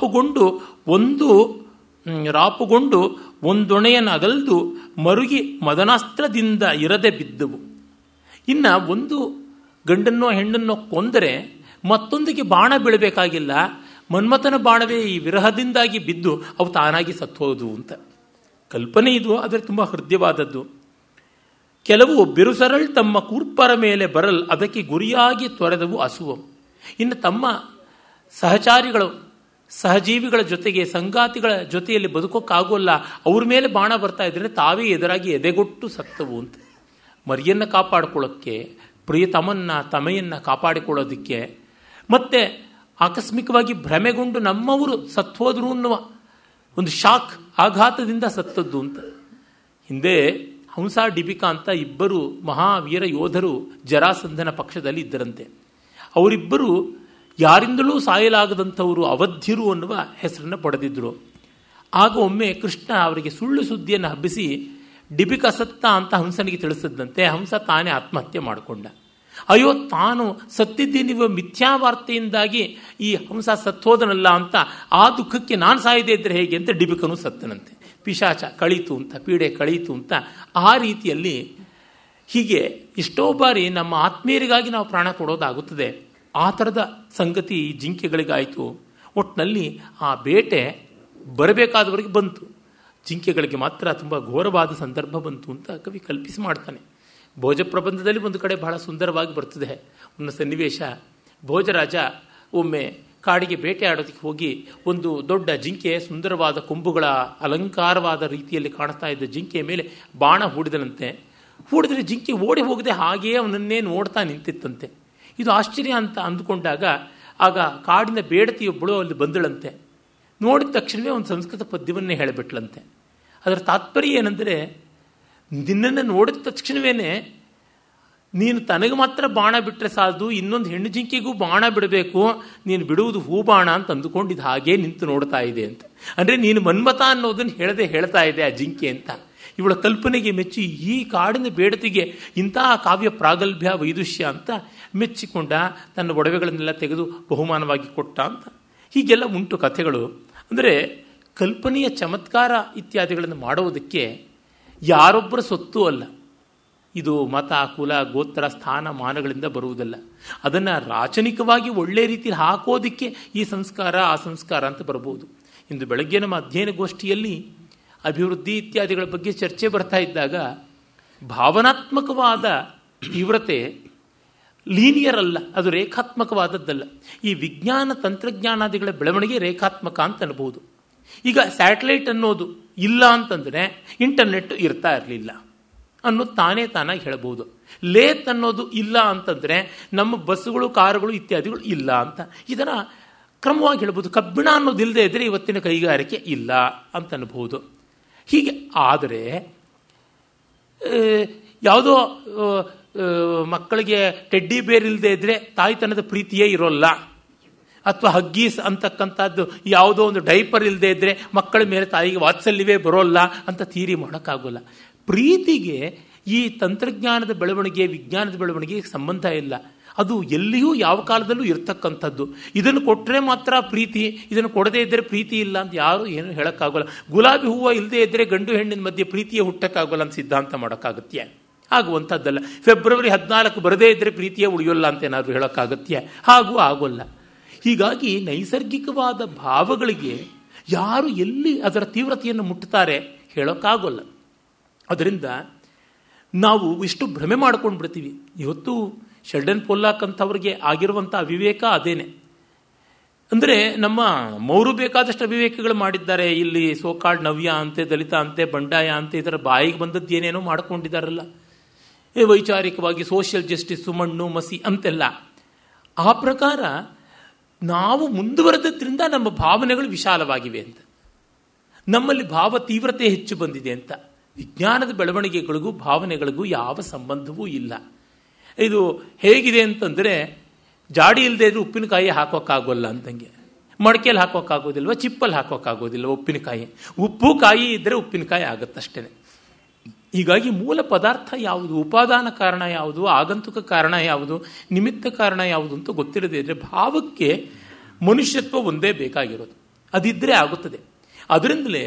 A: ರಾಪುಗೊಂಡು ಒಂದೊಣೆಯನ್ನು ಅಗಲ್ದು ಮರುಗಿ ಮದನಾಸ್ತ್ರದಿಂದ ಇರದೆ ಬಿದ್ದವು. ಇನ್ನು ಒಂದು ಗಂಡನ್ನೋ ಹೆಣ್ಣನ್ನೋ ಕೊಂದರೆ ಮತ್ತೊಂದಿಗೆ ಬಾಣ ಬೀಳಬೇಕಾಗಿಲ್ಲ, ಮನ್ಮಥನ ಬಾಣವೇ ಈ ವಿರಹದಿಂದಾಗಿ ಬಿದ್ದು ಅವು ತಾನಾಗಿ ಸತ್ತೋದು ಅಂತ ಕಲ್ಪನೆ ಇದು. ಆದರೆ ತುಂಬ ಹೃದಯವಾದದ್ದು. ಕೆಲವು ಬಿರುಸರಳ್ ತಮ್ಮ ಕೂರ್ಪರ ಮೇಲೆ ಬರಲ್ ಅದಕ್ಕೆ ಗುರಿಯಾಗಿ ತೊರೆದವು ಅಸುವಂ. ಇನ್ನು ತಮ್ಮ ಸಹಚಾರಿಗಳು ಸಹಜೀವಿಗಳ ಜೊತೆಗೆ ಸಂಗಾತಿಗಳ ಜೊತೆಯಲ್ಲಿ ಬದುಕೋಕ್ಕಾಗೋಲ್ಲ, ಅವ್ರ ಮೇಲೆ ಬಾಣ ಬರ್ತಾ ಇದ್ರೆ ತಾವೇ ಎದುರಾಗಿ ಎದೆಗೊಟ್ಟು ಸತ್ತವು ಅಂತ. ಮರಿಯನ್ನು ಕಾಪಾಡಿಕೊಳ್ಳೋಕ್ಕೆ, ಪ್ರಿಯತಮನ್ನ ತಮೆಯನ್ನು ಕಾಪಾಡಿಕೊಳ್ಳೋದಕ್ಕೆ, ಮತ್ತೆ ಆಕಸ್ಮಿಕವಾಗಿ ಭ್ರಮೆಗೊಂಡು ನಮ್ಮವರು ಸತ್ತೋದ್ರು ಅನ್ನುವ ಒಂದು ಶಾಕ್ ಆಘಾತದಿಂದ ಸತ್ತದ್ದು ಅಂತ. ಹಿಂದೆ ಹಂಸ ಡಿಬಿಕಾ ಅಂತ ಇಬ್ಬರು ಮಹಾವೀರ ಯೋಧರು ಜರಾಸಂಧನ ಪಕ್ಷದಲ್ಲಿ ಇದ್ದರಂತೆ. ಅವರಿಬ್ಬರು ಯಾರಿಂದಲೂ ಸಾಯಲಾಗದಂಥವರು, ಅವಧ್ಯರು ಅನ್ನುವ ಹೆಸರನ್ನು ಪಡೆದಿದ್ದರು. ಆಗ ಒಮ್ಮೆ ಕೃಷ್ಣ ಅವರಿಗೆ ಸುಳ್ಳು ಸುದ್ದಿಯನ್ನು ಹಬ್ಬಿಸಿ ಡಿಬಿಕಾ ಸತ್ತ ಅಂತ ಹಂಸನಿಗೆ ತಿಳಿಸಿದ್ದಂತೆ. ಹಂಸ ತಾನೇ ಆತ್ಮಹತ್ಯೆ ಮಾಡಿಕೊಂಡ. ಅಯ್ಯೋ ತಾನು ಸತ್ತಿದ್ದೀನಿವ ಮಿಥ್ಯಾವಾರ್ತೆಯಿಂದಾಗಿ ಈ ಹಂಸ ಸತ್ತೋದನಲ್ಲ ಅಂತ ಆ ದುಃಖಕ್ಕೆ ನಾನು ಸಾಯದೇ ಇದ್ದರೆ ಹೇಗೆ ಅಂತ ಡಿಬಿಕನು ಸತ್ತನಂತೆ. ಪಿಶಾಚ ಕಳೀತು ಅಂತ, ಪೀಡೆ ಕಳೀತು ಅಂತ. ಆ ರೀತಿಯಲ್ಲಿ ಹೀಗೆ ಎಷ್ಟೋ ಬಾರಿ ನಮ್ಮ ಆತ್ಮೀಯರಿಗಾಗಿ ನಾವು ಪ್ರಾಣ ಕೊಡೋದಾಗುತ್ತದೆ. ಆ ಥರದ ಸಂಗತಿ ಜಿಂಕೆಗಳಿಗಾಯಿತು. ಒಟ್ಟಿನಲ್ಲಿ ಆ ಬೇಟೆ ಬರಬೇಕಾದವರಿಗೆ ಬಂತು, ಜಿಂಕೆಗಳಿಗೆ ಮಾತ್ರ ತುಂಬ ಘೋರವಾದ ಸಂದರ್ಭ ಬಂತು ಅಂತ ಕವಿ ಕಲ್ಪಿಸಿ ಮಾಡ್ತಾನೆ. ಭೋಜ ಪ್ರಬಂಧದಲ್ಲಿ ಒಂದು ಕಡೆ ಬಹಳ ಸುಂದರವಾಗಿ ಬರ್ತದೆ ಒಂದು ಸನ್ನಿವೇಶ. ಭೋಜರಾಜ ಒಮ್ಮೆ ಕಾಡಿಗೆ ಬೇಟೆ ಆಡೋದಕ್ಕೆ ಹೋಗಿ ಒಂದು ದೊಡ್ಡ ಜಿಂಕೆ, ಸುಂದರವಾದ ಕೊಂಬುಗಳ ಅಲಂಕಾರವಾದ ರೀತಿಯಲ್ಲಿ ಕಾಣಿಸ್ತಾ ಇದ್ದ ಜಿಂಕೆಯ ಮೇಲೆ ಬಾಣ ಹೂಡಿದನಂತೆ. ಹೂಡಿದ್ರೆ ಜಿಂಕೆ ಓಡಿ ಹೋಗದೆ ಹಾಗೆಯೇ ಅವನನ್ನೇ ನೋಡ್ತಾ ನಿಂತಿತ್ತಂತೆ. ಇದು ಆಶ್ಚರ್ಯ ಅಂತ ಅಂದುಕೊಂಡಾಗ ಆಗ ಕಾಡಿನ ಬೇಡತಿಯೊಬ್ಬಳು ಅಲ್ಲಿ ಬಂದಳಂತೆ. ನೋಡಿದ ತಕ್ಷಣವೇ ಒಂದು ಸಂಸ್ಕೃತ ಪದ್ಯವನ್ನೇ ಹೇಳಿಬಿಟ್ಲಂತೆ. ಅದರ ತಾತ್ಪರ್ಯ ಏನೆಂದರೆ, ನಿನ್ನನ್ನು ನೋಡಿದ ತಕ್ಷಣವೇ ನೀನು ತನಗೆ ಮಾತ್ರ ಬಾಣ ಬಿಟ್ಟರೆ ಸಾಲದು, ಇನ್ನೊಂದು ಹೆಣ್ಣು ಜಿಂಕೆಗೂ ಬಾಣ ಬಿಡಬೇಕು, ನೀನು ಬಿಡುವುದು ಹೂಬಾಣ ಅಂತ ಅಂದುಕೊಂಡಿದ್ದು ಹಾಗೇ ನಿಂತು ನೋಡ್ತಾ ಇದೆ ಅಂತ. ಅಂದರೆ ನೀನು ಮನ್ಮಥ ಅನ್ನೋದನ್ನು ಹೇಳ್ತಾ ಇದೆ ಆ ಜಿಂಕೆ ಅಂತ. ಇವಳ ಕಲ್ಪನೆಗೆ ಮೆಚ್ಚಿ ಈ ಕಾಡಿನ ಬೇಡತಿಗೆ ಇಂತಹ ಕಾವ್ಯ ಪ್ರಾಗಲ್ಭ್ಯ ವೈದುಷ್ಯ ಅಂತ ಮೆಚ್ಚಿಕೊಂಡ, ತನ್ನ ಒಡವೆಗಳನ್ನೆಲ್ಲ ತೆಗೆದು ಬಹುಮಾನವಾಗಿ ಕೊಟ್ಟ ಅಂತ. ಹೀಗೆಲ್ಲ ಉಂಟು ಕಥೆಗಳು. ಅಂದರೆ ಕಲ್ಪನೆಯ ಚಮತ್ಕಾರ ಇತ್ಯಾದಿಗಳನ್ನು ಮಾಡುವುದಕ್ಕೆ ಯಾರೊಬ್ಬರ ಸೊತ್ತು ಅಲ್ಲ. ಇದು ಮತ, ಕುಲ, ಗೋತ್ರ, ಸ್ಥಾನ, ಮಾನಗಳಿಂದ ಬರುವುದಲ್ಲ. ಅದನ್ನು ರಾಚನಿಕವಾಗಿ ಒಳ್ಳೆ ರೀತಿಯಲ್ಲಿ ಹಾಕೋದಕ್ಕೆ ಈ ಸಂಸ್ಕಾರ ಆ ಸಂಸ್ಕಾರ ಅಂತ ಬರಬಹುದು. ಇಂದು ಬೆಳಗ್ಗೆ ನಮ್ಮ ಅಧ್ಯಯನ ಗೋಷ್ಠಿಯಲ್ಲಿ ಅಭಿವೃದ್ಧಿ ಇತ್ಯಾದಿಗಳ ಬಗ್ಗೆ ಚರ್ಚೆ ಬರ್ತಾ ಇದ್ದಾಗ ಭಾವನಾತ್ಮಕವಾದ ತೀವ್ರತೆ ಲೀನಿಯರ್ ಅಲ್ಲ, ಅದು ರೇಖಾತ್ಮಕವಾದದ್ದಲ್ಲ. ಈ ವಿಜ್ಞಾನ ತಂತ್ರಜ್ಞಾನಾದಿಗಳ ಬೆಳವಣಿಗೆ ರೇಖಾತ್ಮಕ ಅಂತ ಅನ್ಬೋದು. ಈಗ ಸ್ಯಾಟಲೈಟ್ ಅನ್ನೋದು ಇಲ್ಲ ಅಂತಂದರೆ ಇಂಟರ್ನೆಟ್ ಇರ್ತಾ ಇರಲಿಲ್ಲ ಅನ್ನೋದು ತಾನಾಗಿ ಹೇಳಬಹುದು. ಲೇತ್ ಅನ್ನೋದು ಇಲ್ಲ ಅಂತಂದರೆ ನಮ್ಮ ಬಸ್ಸುಗಳು, ಕಾರುಗಳು ಇತ್ಯಾದಿಗಳು ಇಲ್ಲ ಅಂತ ಇದನ್ನು ಕ್ರಮವಾಗಿ ಹೇಳ್ಬೋದು. ಕಬ್ಬಿಣ ಅನ್ನೋದು ಇಲ್ಲದೆ ಇದ್ದರೆ ಇವತ್ತಿನ ಕೈಗಾರಿಕೆ ಇಲ್ಲ ಅಂತ ಅನ್ಬೋದು. ಹೀಗೆ ಆದರೆ ಯಾವುದೋ ಮಕ್ಕಳಿಗೆ ಟೆಡ್ಡಿ ಬೇರ್ ಇಲ್ಲದೆ ಇದ್ದರೆ ತಾಯ್ತನದ ಪ್ರೀತಿಯೇ ಇರೋಲ್ಲ, ಅಥವಾ ಹಗ್ಗೀಸ್ ಅಂತಕ್ಕಂಥದ್ದು ಯಾವುದೋ ಒಂದು ಡೈಪರ್ ಇಲ್ಲದೆ ಇದ್ದರೆ ಮಕ್ಕಳ ಮೇಲೆ ತಾಯಿಗೆ ವಾತ್ಸಲ್ಯವೇ ಬರೋಲ್ಲ ಅಂತ ತೀರಿ ಮಾಡೋಕ್ಕಾಗೋಲ್ಲ. ಪ್ರೀತಿಗೆ ಈ ತಂತ್ರಜ್ಞಾನದ ಬೆಳವಣಿಗೆ, ವಿಜ್ಞಾನದ ಬೆಳವಣಿಗೆ ಸಂಬಂಧ ಇಲ್ಲ. ಅದು ಎಲ್ಲಿಯೂ ಯಾವ ಕಾಲದಲ್ಲೂ ಇರ್ತಕ್ಕಂಥದ್ದು. ಇದನ್ನು ಕೊಟ್ಟರೆ ಮಾತ್ರ ಪ್ರೀತಿ, ಇದನ್ನು ಕೊಡದೇ ಇದ್ದರೆ ಪ್ರೀತಿ ಇಲ್ಲ ಅಂತ ಯಾರು ಏನು ಹೇಳೋಕ್ಕಾಗೋಲ್ಲ. ಗುಲಾಬಿ ಹೂವು ಇಲ್ಲದೆ ಇದ್ದರೆ ಗಂಡು ಹೆಣ್ಣಿನ ಮಧ್ಯೆ ಪ್ರೀತಿಯೇ ಹುಟ್ಟಕ್ಕಾಗೋಲ್ಲ ಅಂತ ಸಿದ್ಧಾಂತ ಮಾಡೋಕ್ಕಾಗತ್ಯ? ಆಗುವಂಥದ್ದಲ್ಲ. ಫೆಬ್ರವರಿ 14 ಬರದೇ ಇದ್ದರೆ ಪ್ರೀತಿಯೇ ಉಳಿಯೋಲ್ಲ ಅಂತ ಏನಾದರೂ ಹೇಳೋಕ್ಕಾಗತ್ಯ? ಹಾಗೂ ಆಗೋಲ್ಲ. ಹೀಗಾಗಿ ನೈಸರ್ಗಿಕವಾದ ಭಾವಗಳಿಗೆ ಯಾರು ಎಲ್ಲಿ ಅದರ ತೀವ್ರತೆಯನ್ನು ಮುಟ್ಟುತ್ತಾರೆ ಹೇಳೋಕ್ಕಾಗೋಲ್ಲ. ಅದರಿಂದ ನಾವು ಇಷ್ಟು ಭ್ರಮೆ ಮಾಡ್ಕೊಂಡು ಬಿಡ್ತೀವಿ. ಇವತ್ತು ಶೆಲ್ಡನ್ ಪೊಲ್ಲಾಕ್ ಅಂತವ್ರಿಗೆ ಆಗಿರುವಂಥ ಅವಿವೇಕ ಅದೇನೆ. ಅಂದರೆ ನಮ್ಮವರು ಬೇಕಾದಷ್ಟು ಅವಿವೇಕಗಳು ಮಾಡಿದ್ದಾರೆ. ಇಲ್ಲಿ ಸೋಕಾಡ್ ನವ್ಯ ಅಂತೆ, ದಲಿತ ಅಂತೆ, ಬಂಡಾಯ ಅಂತೆ, ಇದರ ಬಾಯಿಗೆ ಬಂದದ್ದು ಏನೇನೋ ಮಾಡ್ಕೊಂಡಿದ್ದಾರಲ್ಲ. ವೈಚಾರಿಕವಾಗಿ ಸೋಷಿಯಲ್ ಜಸ್ಟಿಸ್, ಮಣ್ಣು ಮಸಿ ಅಂತೆಲ್ಲ. ಆ ಪ್ರಕಾರ ನಾವು ಮುಂದುವರೆದದ್ರಿಂದ ನಮ್ಮ ಭಾವನೆಗಳು ವಿಶಾಲವಾಗಿವೆ ಅಂತ, ನಮ್ಮಲ್ಲಿ ಭಾವ ತೀವ್ರತೆ ಹೆಚ್ಚು ಬಂದಿದೆ ಅಂತ. ವಿಜ್ಞಾನದ ಬೆಳವಣಿಗೆಗಳಿಗೂ ಭಾವನೆಗಳಿಗೂ ಯಾವ ಸಂಬಂಧವೂ ಇಲ್ಲ. ಇದು ಹೇಗಿದೆ ಅಂತಂದರೆ, ಜಾಡಿ ಇಲ್ಲದೆ ಇದ್ರೂ ಉಪ್ಪಿನಕಾಯಿ ಹಾಕೋಕ್ಕಾಗೋಲ್ಲ ಅಂದಂಗೆ. ಮಡಕೆಯಲ್ಲಿ ಹಾಕೋಕ್ಕಾಗೋದಿಲ್ವ, ಚಿಪ್ಪಲ್ಲಿ ಹಾಕೋಕ್ಕಾಗೋದಿಲ್ಲ ಉಪ್ಪಿನಕಾಯಿ. ಉಪ್ಪು ಕಾಯಿ ಇದ್ದರೆ ಉಪ್ಪಿನಕಾಯಿ ಆಗುತ್ತಷ್ಟೇ. ಹೀಗಾಗಿ ಮೂಲ ಪದಾರ್ಥ ಯಾವುದು, ಉಪಾದಾನ ಕಾರಣ ಯಾವುದು, ಆಗಂತುಕ ಕಾರಣ ಯಾವುದು, ನಿಮಿತ್ತ ಕಾರಣ ಯಾವುದು ಅಂತ ಗೊತ್ತಿರದೇ ಇದ್ದರೆ ಭಾವಕ್ಕೆ ಮನುಷ್ಯತ್ವ ಒಂದೇ ಬೇಕಾಗಿರೋದು. ಅದಿದ್ದರೆ ಆಗುತ್ತದೆ. ಅದರಿಂದಲೇ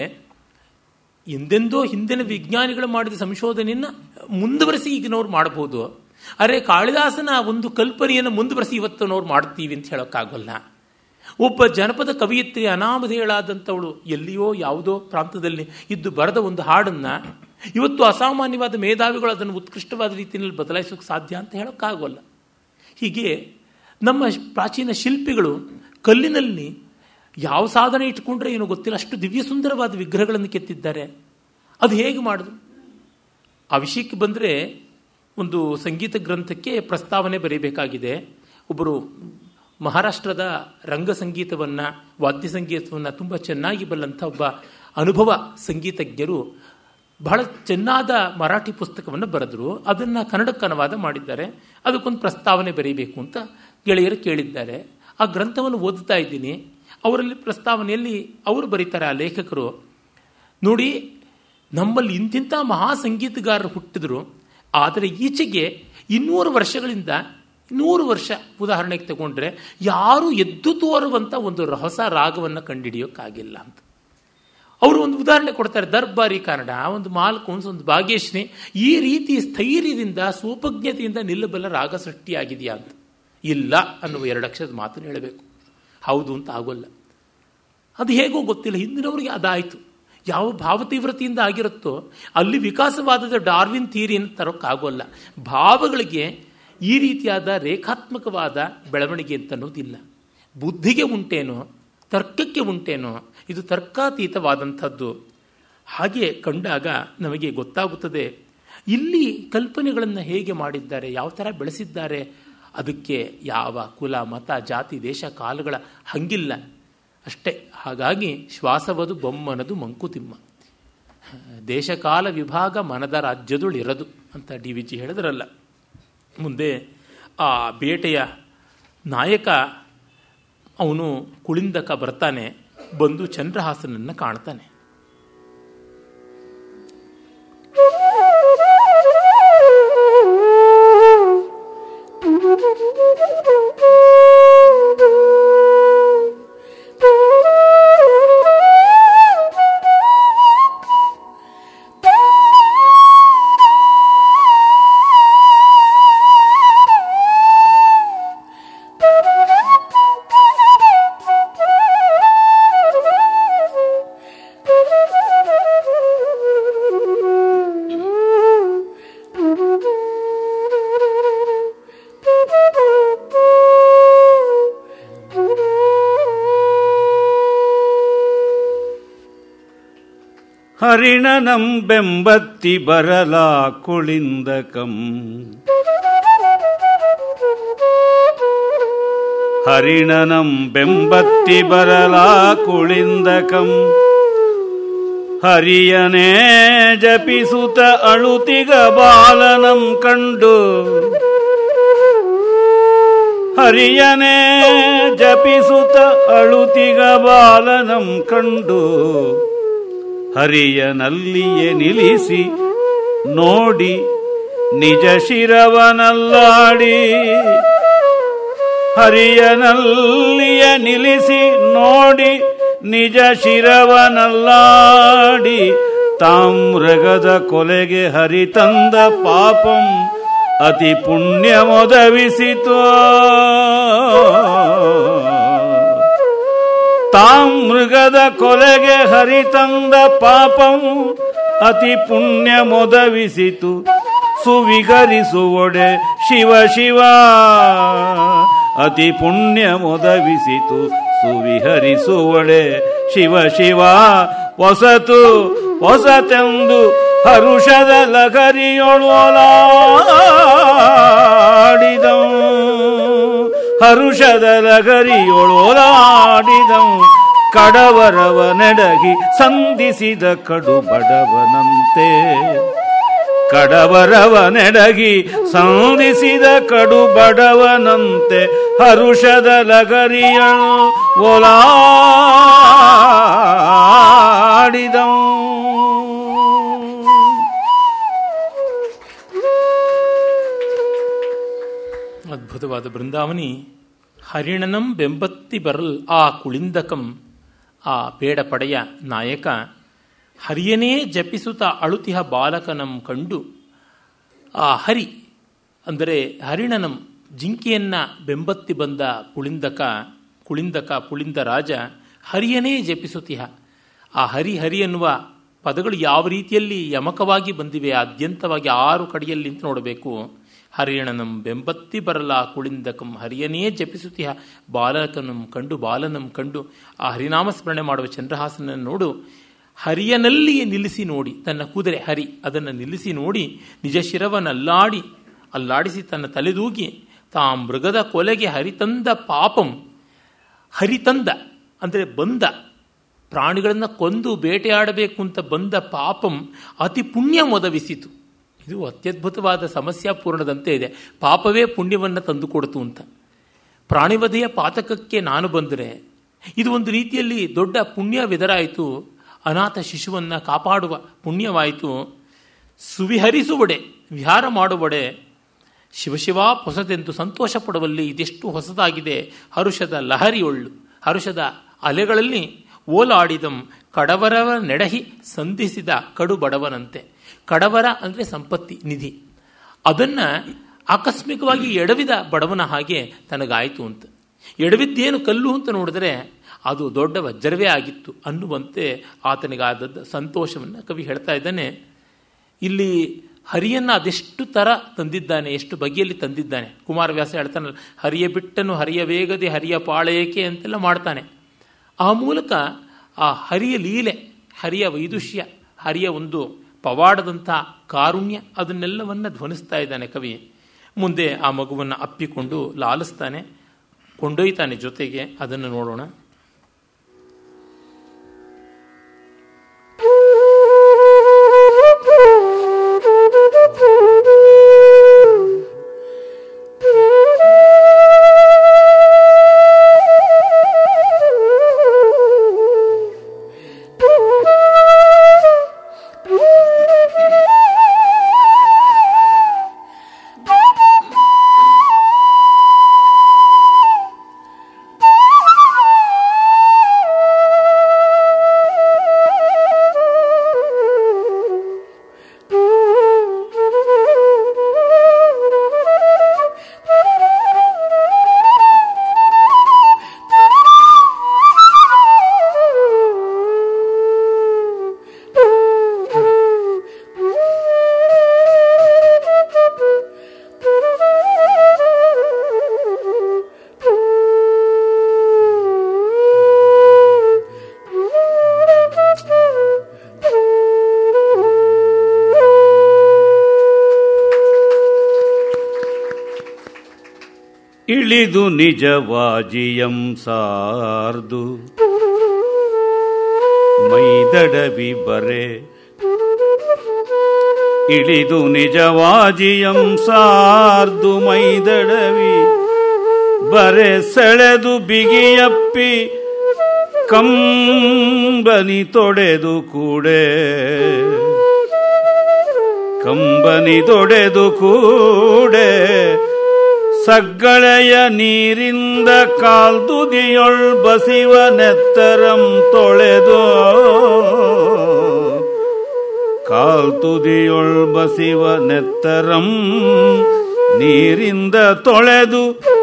A: ಎಂದೆಂದೋ ಹಿಂದಿನ ವಿಜ್ಞಾನಿಗಳು ಮಾಡಿದ ಸಂಶೋಧನೆಯನ್ನು ಮುಂದುವರೆಸಿ ಈಗಿನವ್ರು ಮಾಡಬಹುದು. ಅರೆ, ಕಾಳಿದಾಸನ ಒಂದು ಕಲ್ಪನೆಯನ್ನು ಮುಂದುವರೆಸಿ ಇವತ್ತಿನವ್ರು ಮಾಡ್ತೀವಿ ಅಂತ ಹೇಳೋಕ್ಕಾಗಲ್ಲ. ಒಬ್ಬ ಜನಪದ ಕವಿಯತ್ರಿ ಅನಾಮಧೇಯಳಾದಂಥವಳು ಎಲ್ಲಿಯೋ ಯಾವುದೋ ಪ್ರಾಂತದಲ್ಲಿ ಇದ್ದು ಬರೆದ ಒಂದು ಹಾಡನ್ನು ಇವತ್ತು ಅಸಾಮಾನ್ಯವಾದ ಮೇಧಾವಿಗಳು ಅದನ್ನು ಉತ್ಕೃಷ್ಟವಾದ ರೀತಿಯಲ್ಲಿ ಬದಲಾಯಿಸೋಕೆ ಸಾಧ್ಯ ಅಂತ ಹೇಳೋಕ್ಕಾಗೋಲ್ಲ. ಹೀಗೆ ನಮ್ಮ ಪ್ರಾಚೀನ ಶಿಲ್ಪಿಗಳು ಕಲ್ಲಿನಲ್ಲಿ ಯಾವ ಸಾಧನೆ ಇಟ್ಕೊಂಡ್ರೆ ಏನೋ ಗೊತ್ತಿಲ್ಲ, ಅಷ್ಟು ದಿವ್ಯ ಸುಂದರವಾದ ವಿಗ್ರಹಗಳನ್ನು ಕೆತ್ತಿದ್ದಾರೆ. ಅದು ಹೇಗೆ ಮಾಡಿದ್ರು? ಆ ವಿಷಯಕ್ಕೆ ಬಂದರೆ ಒಂದು ಸಂಗೀತ ಗ್ರಂಥಕ್ಕೆ ಪ್ರಸ್ತಾವನೆ ಬರೀಬೇಕಾಗಿದೆ. ಒಬ್ಬರು ಮಹಾರಾಷ್ಟ್ರದ ರಂಗ ಸಂಗೀತವನ್ನು, ವಾದ್ಯ ಸಂಗೀತವನ್ನು ತುಂಬ ಚೆನ್ನಾಗಿ ಬಲ್ಲಂಥ ಒಬ್ಬ ಅನುಭವ ಸಂಗೀತಜ್ಞರು ಬಹಳ ಚೆನ್ನಾದ ಮರಾಠಿ ಪುಸ್ತಕವನ್ನು ಬರೆದರು. ಅದನ್ನು ಕನ್ನಡಕ್ಕೆ ಅನುವಾದ ಮಾಡಿದ್ದಾರೆ. ಅದಕ್ಕೊಂದು ಪ್ರಸ್ತಾವನೆ ಬರೀಬೇಕು ಅಂತ ಗೆಳೆಯರು ಕೇಳಿದ್ದಾರೆ. ಆ ಗ್ರಂಥವನ್ನು ಓದುತ್ತಾ ಇದ್ದೀನಿ. ಅವರಲ್ಲಿ ಪ್ರಸ್ತಾವನೆಯಲ್ಲಿ ಅವರು ಬರೀತಾರೆ, ಆ ಲೇಖಕರು, ನೋಡಿ, ನಮ್ಮಲ್ಲಿ ಇಂತಿಂಥ ಮಹಾ ಸಂಗೀತಗಾರರು ಹುಟ್ಟಿದ್ರು, ಆದರೆ ಈಚೆಗೆ 200 ವರ್ಷಗಳಿಂದ 100 ವರ್ಷ ಉದಾಹರಣೆಗೆ ತಗೊಂಡ್ರೆ ಯಾರೂ ಎದ್ದು ತೋರುವಂಥ ಒಂದು ಹೊಸ ರಾಗವನ್ನು ಕಂಡುಹಿಡಿಯೋಕ್ಕಾಗಿಲ್ಲ ಅಂತ ಅವರು ಒಂದು ಉದಾಹರಣೆ ಕೊಡ್ತಾರೆ. ದರ್ಬಾರಿ ಕನ್ನಡ, ಒಂದು ಮಾಲ್ಕುನ್ಸ್, ಒಂದು ಭಾಗ್ಯಶ್ರೀ, ಈ ರೀತಿ ಸ್ಥೈರ್ಯದಿಂದ ಸ್ವೋಪಜ್ಞತೆಯಿಂದ ನಿಲ್ಲಬಲ್ಲ ರಾಗ ಸೃಷ್ಟಿಯಾಗಿದೆಯಾ ಅಂತ. ಇಲ್ಲ ಅನ್ನುವ 2 ಅಕ್ಷರದ ಮಾತನ್ನು ಹೇಳಬೇಕು. ಹೌದು ಅಂತ ಆಗೋಲ್ಲ. ಅದು ಹೇಗೋ ಗೊತ್ತಿಲ್ಲ. ಹಿಂದಿನವರಿಗೆ ಅದಾಯಿತು. ಯಾವ ಭಾವತೀವ್ರತೆಯಿಂದ ಆಗಿರುತ್ತೋ ಅಲ್ಲಿ ವಿಕಾಸವಾದದ ಡಾರ್ವಿನ್ ಥಿಯರಿಯನ್ನು ತರೋಕ್ಕಾಗೋಲ್ಲ. ಭಾವಗಳಿಗೆ ಈ ರೀತಿಯಾದ ರೇಖಾತ್ಮಕವಾದ ಬೆಳವಣಿಗೆ ಅಂತ ಅನ್ನೋದಿಲ್ಲ. ಬುದ್ಧಿಗೆ ಉಂಟೇನೋ, ತರ್ಕಕ್ಕೆ ಉಂಟೇನೋ, ಇದು ತರ್ಕಾತೀತವಾದಂಥದ್ದು. ಹಾಗೆ ಕಂಡಾಗ ನಮಗೆ ಗೊತ್ತಾಗುತ್ತದೆ ಇಲ್ಲಿ ಕಲ್ಪನೆಗಳನ್ನು ಹೇಗೆ ಮಾಡಿದ್ದಾರೆ, ಯಾವ ಥರ ಬೆಳೆಸಿದ್ದಾರೆ. ಅದಕ್ಕೆ ಯಾವ ಕುಲ, ಮತ, ಜಾತಿ, ದೇಶ, ಕಾಲಗಳ ಹಂಗಿಲ್ಲ ಅಷ್ಟೇ. ಹಾಗಾಗಿ ಶ್ವಾಸವದು ಬೊಮ್ಮನದು ಮಂಕುತಿಮ್ಮ, ದೇಶಕಾಲ ವಿಭಾಗ ಮನದ ರಾಜ್ಯದುಳಿರದು ಅಂತ DVG ಹೇಳಿದ್ರಲ್ಲ. ಮುಂದೆ ಆ ಬೇಟೆಯ ನಾಯಕ ಅವನು ಕುಳಿಂದಕ ಬರ್ತಾನೆ, ಬಂದು ಚಂದ್ರಹಾಸನನ್ನು ಕಾಣ್ತಾನೆ.
B: ಹರಿಣನಂ ಬೆಂಬತ್ತಿ ಬರಲಾ ಕುಳಿಂದಕಂ, ಹರಿಣನಂ ಬೆಂಬತ್ತಿ ಬರಲಾ ಕುಳಿಂದಕಂ, ಹರಿಯನೇ ಜಪಿಸುತ್ತ ಅಳುತಿಗ ಬಾಲನಂ ಕಂಡು, ಹರಿಯನೇ ಜಪಿಸುತ್ತ ಅಳುತಿಗ ಬಾಲನಂ ಕಂಡು, ಹರಿಯನಲ್ಲಿಯೇ ನಿಲ್ಲಿಸಿ ನೋಡಿ ನಿಜ ಶಿರವನಲ್ಲಾಡಿ, ಹರಿಯನಲ್ಲಿಯೇ ನಿಲ್ಲಿಸಿ ನೋಡಿ ನಿಜ ಶಿರವನಲ್ಲಾಡಿ, ತಾಮ್ರಗದ ಕೊಲೆಗೆ ಹರಿ ತಂದ ಪಾಪಂ ಅತಿ ಪುಣ್ಯಮೊದವಿಸಿತು, ತಾಮ್ರಗದ ಕೊಲೆಗೆ ಹರಿತಂದ ಪಾಪಂ ಅತಿ ಪುಣ್ಯಮೊದವಿಸಿತು, ಸುವಿಗರಿಸುವೊಡೆ ಶಿವ ಶಿವ ಅತಿ ಪುಣ್ಯಮೊದವಿಸಿತು, ಸುವಿಹರಿಸುವೊಡೆ ಶಿವ ಶಿವ ಹೊಸತು ಹೊಸತೆಂದು ಹರುಷದ ಲಗರಿಯೊಳೋಲಾಡಿದಂ, ಹರುಷದ ಲಗರಿಯೊಳೋಲಾಡಿದಂ, ಕಡವರವ ನೆಡಗಿ ಸಂಧಿಸಿದ ಕಡು ಬಡವನಂತೆ, ಕಡವರವ ನೆಡಗಿ ಸಂಧಿಸಿದ ಕಡು ಬಡವನಂತೆ, ಹರುಷದ ಲಗರಿಯ ಓಲಾಡಿದಂ.
A: ಅದ್ಭುತವಾದ ಬೃಂದಾವನಿ. ಹರಿಣನಂ ಬೆಂಬತ್ತಿ ಬರಲ್ ಆ ಕುಳಿಂದಕಂ, ಆ ಬೇಡ ಪಡೆಯ ನಾಯಕ ಹರಿಯನೇ ಜಪಿಸುತ್ತ ಅಳುತಿಹ ಬಾಲಕನಂ ಕಂಡು, ಆ ಹರಿ ಅಂದರೆ ಹರಿಣನಂ ಜಿಂಕೆಯನ್ನ ಬೆಂಬತ್ತಿ ಬಂದ ಪುಳಿಂದ ರಾಜ ಹರಿಯನೇ ಜಪಿಸುತ್ತಿಹ. ಆ ಹರಿ ಹರಿ ಅನ್ನುವ ಪದಗಳು ಯಾವ ರೀತಿಯಲ್ಲಿ ಯಮಕವಾಗಿ ಬಂದಿವೆ, ಆದ್ಯಂತವಾಗಿ 6 ಕಡೆಯಲ್ಲಿ ನಿಂತು ನೋಡಬೇಕು. ಹರಿಯಣನಂ ಬೆಂಬತ್ತಿ ಬರಲ ಕುಳಿಂದಕಂ, ಹರಿಯನೇ ಜಪಿಸುತ್ತಿಹ ಬಾಲಕನಂ ಕಂಡು ಆ ಹರಿನಾಮ ಸ್ಮರಣೆ ಮಾಡುವ ಚಂದ್ರಹಾಸನನ್ನು ನೋಡು. ಹರಿಯನಲ್ಲಿಯೇ ನಿಲ್ಲಿಸಿ ನೋಡಿ, ತನ್ನ ಕುದುರೆ ಹರಿ ಅದನ್ನು ನಿಲ್ಲಿಸಿ ನೋಡಿ, ನಿಜ ಅಲ್ಲಾಡಿಸಿ ತನ್ನ ತಲೆದೂಗಿ, ತಾ ಮೃಗದ ಕೊಲೆಗೆ ಹರಿತಂದ ಪಾಪಂ, ಹರಿತಂದ ಅಂದರೆ ಬಂದ, ಪ್ರಾಣಿಗಳನ್ನು ಕೊಂದು ಬೇಟೆಯಾಡಬೇಕು ಅಂತ ಬಂದ ಪಾಪಂ ಅತಿ ಪುಣ್ಯ ಮೊದವಿಸಿತು. ಇದು ಅತ್ಯದ್ಭುತವಾದ ಸಮಸ್ಯಾಪೂರ್ಣದಂತೆ ಇದೆ. ಪಾಪವೇ ಪುಣ್ಯವನ್ನು ತಂದುಕೊಡ್ತು ಅಂತ. ಪ್ರಾಣಿವಧೆಯ ಪಾತಕಕ್ಕೆ ನಾನು ಬಂದರೆ ಇದು ಒಂದು ರೀತಿಯಲ್ಲಿ ದೊಡ್ಡ ಪುಣ್ಯವೆದರಾಯಿತು, ಅನಾಥ ಶಿಶುವನ್ನು ಕಾಪಾಡುವ ಪುಣ್ಯವಾಯಿತು. ಸುವಿಹರಿಸುವಡೆ, ವಿಹಾರ ಮಾಡುವಡೆ, ಶಿವಶಿವ ಹೊಸದೆಂದು ಸಂತೋಷ ಪಡುವಲ್ಲಿ ಇದೆಷ್ಟು ಹೊಸದಾಗಿದೆ. ಹರುಷದ ಲಹರಿಯೊಳ್ಳು, ಹರುಷದ ಅಲೆಗಳಲ್ಲಿ ಓಲಾಡಿದಂ, ಕಡವರವ ನೆಡಹಿ ಸಂಧಿಸಿದ ಕಡು ಬಡವನಂತೆ. ಕಡವರ ಅಂದರೆ ಸಂಪತ್ತಿ ನಿಧಿ, ಅದನ್ನು ಆಕಸ್ಮಿಕವಾಗಿ ಎಡವಿದ ಬಡವನ ಹಾಗೆ ತನಗಾಯಿತು ಅಂತ. ಎಡವಿದ್ದೇನು ಕಲ್ಲು ಅಂತ ನೋಡಿದ್ರೆ ಅದು ದೊಡ್ಡ ವಜ್ರವೇ ಆಗಿತ್ತು ಅನ್ನುವಂತೆ ಆತನಿಗಾದದ್ದು ಸಂತೋಷವನ್ನು ಕವಿ ಹೇಳ್ತಾ ಇದ್ದಾನೆ. ಇಲ್ಲಿ ಹರಿಯನ್ನು ಅದೆಷ್ಟು ಥರ ತಂದಿದ್ದಾನೆ, ಎಷ್ಟು ಬಗೆಯಲ್ಲಿ ತಂದಿದ್ದಾನೆ. ಕುಮಾರವ್ಯಾಸ ಹೇಳ್ತಾನಲ್ಲ, ಹರಿಯ ಬಿಟ್ಟನು ಹರಿಯ ವೇಗದೆ ಹರಿಯ ಪಾಳಯಕೆ ಅಂತೆಲ್ಲ ಮಾಡ್ತಾನೆ. ಆ ಮೂಲಕ ಆ ಹರಿಯ ಲೀಲೆ, ಹರಿಯ ವೈದುಷ್ಯ, ಹರಿಯ ಒಂದು ಪವಾಡದಂಥ ಕಾರುಣ್ಯ ಅದನ್ನೆಲ್ಲವನ್ನು ಧ್ವನಿಸ್ತಾ ಇದ್ದಾನೆ ಕವಿ. ಮುಂದೆ ಆ ಮಗುವನ್ನು ಅಪ್ಪಿಕೊಂಡು ಲಾಲಿಸ್ತಾನೆ, ಕೊಂಡೊಯ್ತಾನೆ ಜೊತೆಗೆ. ಅದನ್ನು ನೋಡೋಣ.
B: ಇಳಿದು ನಿಜವಾಜಿಯಂ ಸಾರ್ದು ಮೈದಡವಿ ಬರೆ, ಇಳಿದು ನಿಜವಾಜಿಯಂ ಸಾರ್ದು ಮೈದಡವಿ ಬರೆ, ಸೆಳೆದು ಬಿಗಿಯಪ್ಪಿ ಕಂಬನಿ ತೊಡೆದು ಕೂಡೆ, ಕಂಬನಿ ತೊಡೆದು ಕೂಡೆ, ಸಗ್ಗಳೆಯ ನೀರಿಂದ ಕಾಲ್ದುದಿಯೊಳ್ ಬಸಿವ ನೆತ್ತರಂ ತೊಳೆದು, ಕಾಲ್ತುದಿಯೊಳ್ ಬಸಿವ ನೆತ್ತರಂ ನೀರಿಂದ ತೊಳೆದು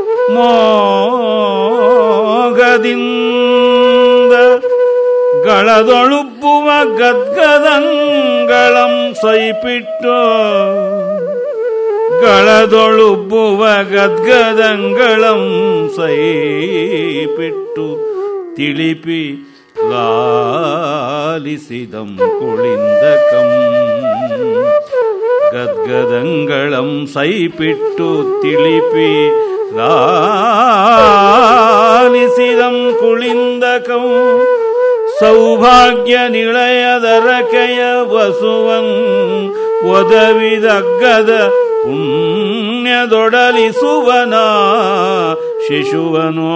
B: ಮೋಗದಿಂದ ಗಳದೊಳುಬ್ಬುವ ಗದ್ಗದಂಗಳಂ ಸೈಪಿಟ್ಟು, ಗಳದೊಳುಬ್ಬುವ ಗದ್ಗದಂಗಳಂ ಸೈಪಿಟ್ಟು ತಿಳಿಪಿ ಲಾಲಿಸಿದಂ ಕುಳಿಂದಕಂ, ಗದ್ಗದಂಗಳಂ ಸೈಪಿಟ್ಟು ತಿಳಿಪಿ ಲಾಲಿಸಿದಂ ಕುಳಿಂದಕಂ, ಸೌಭಾಗ್ಯ ನಿಳಯದರಕೆಯ ವಸುವನ್ ಒದವಿದಗ್ಗದ ಪುಣ್ಯದೊಡಲಿಸುವನ ಶಿಶುವನೋ,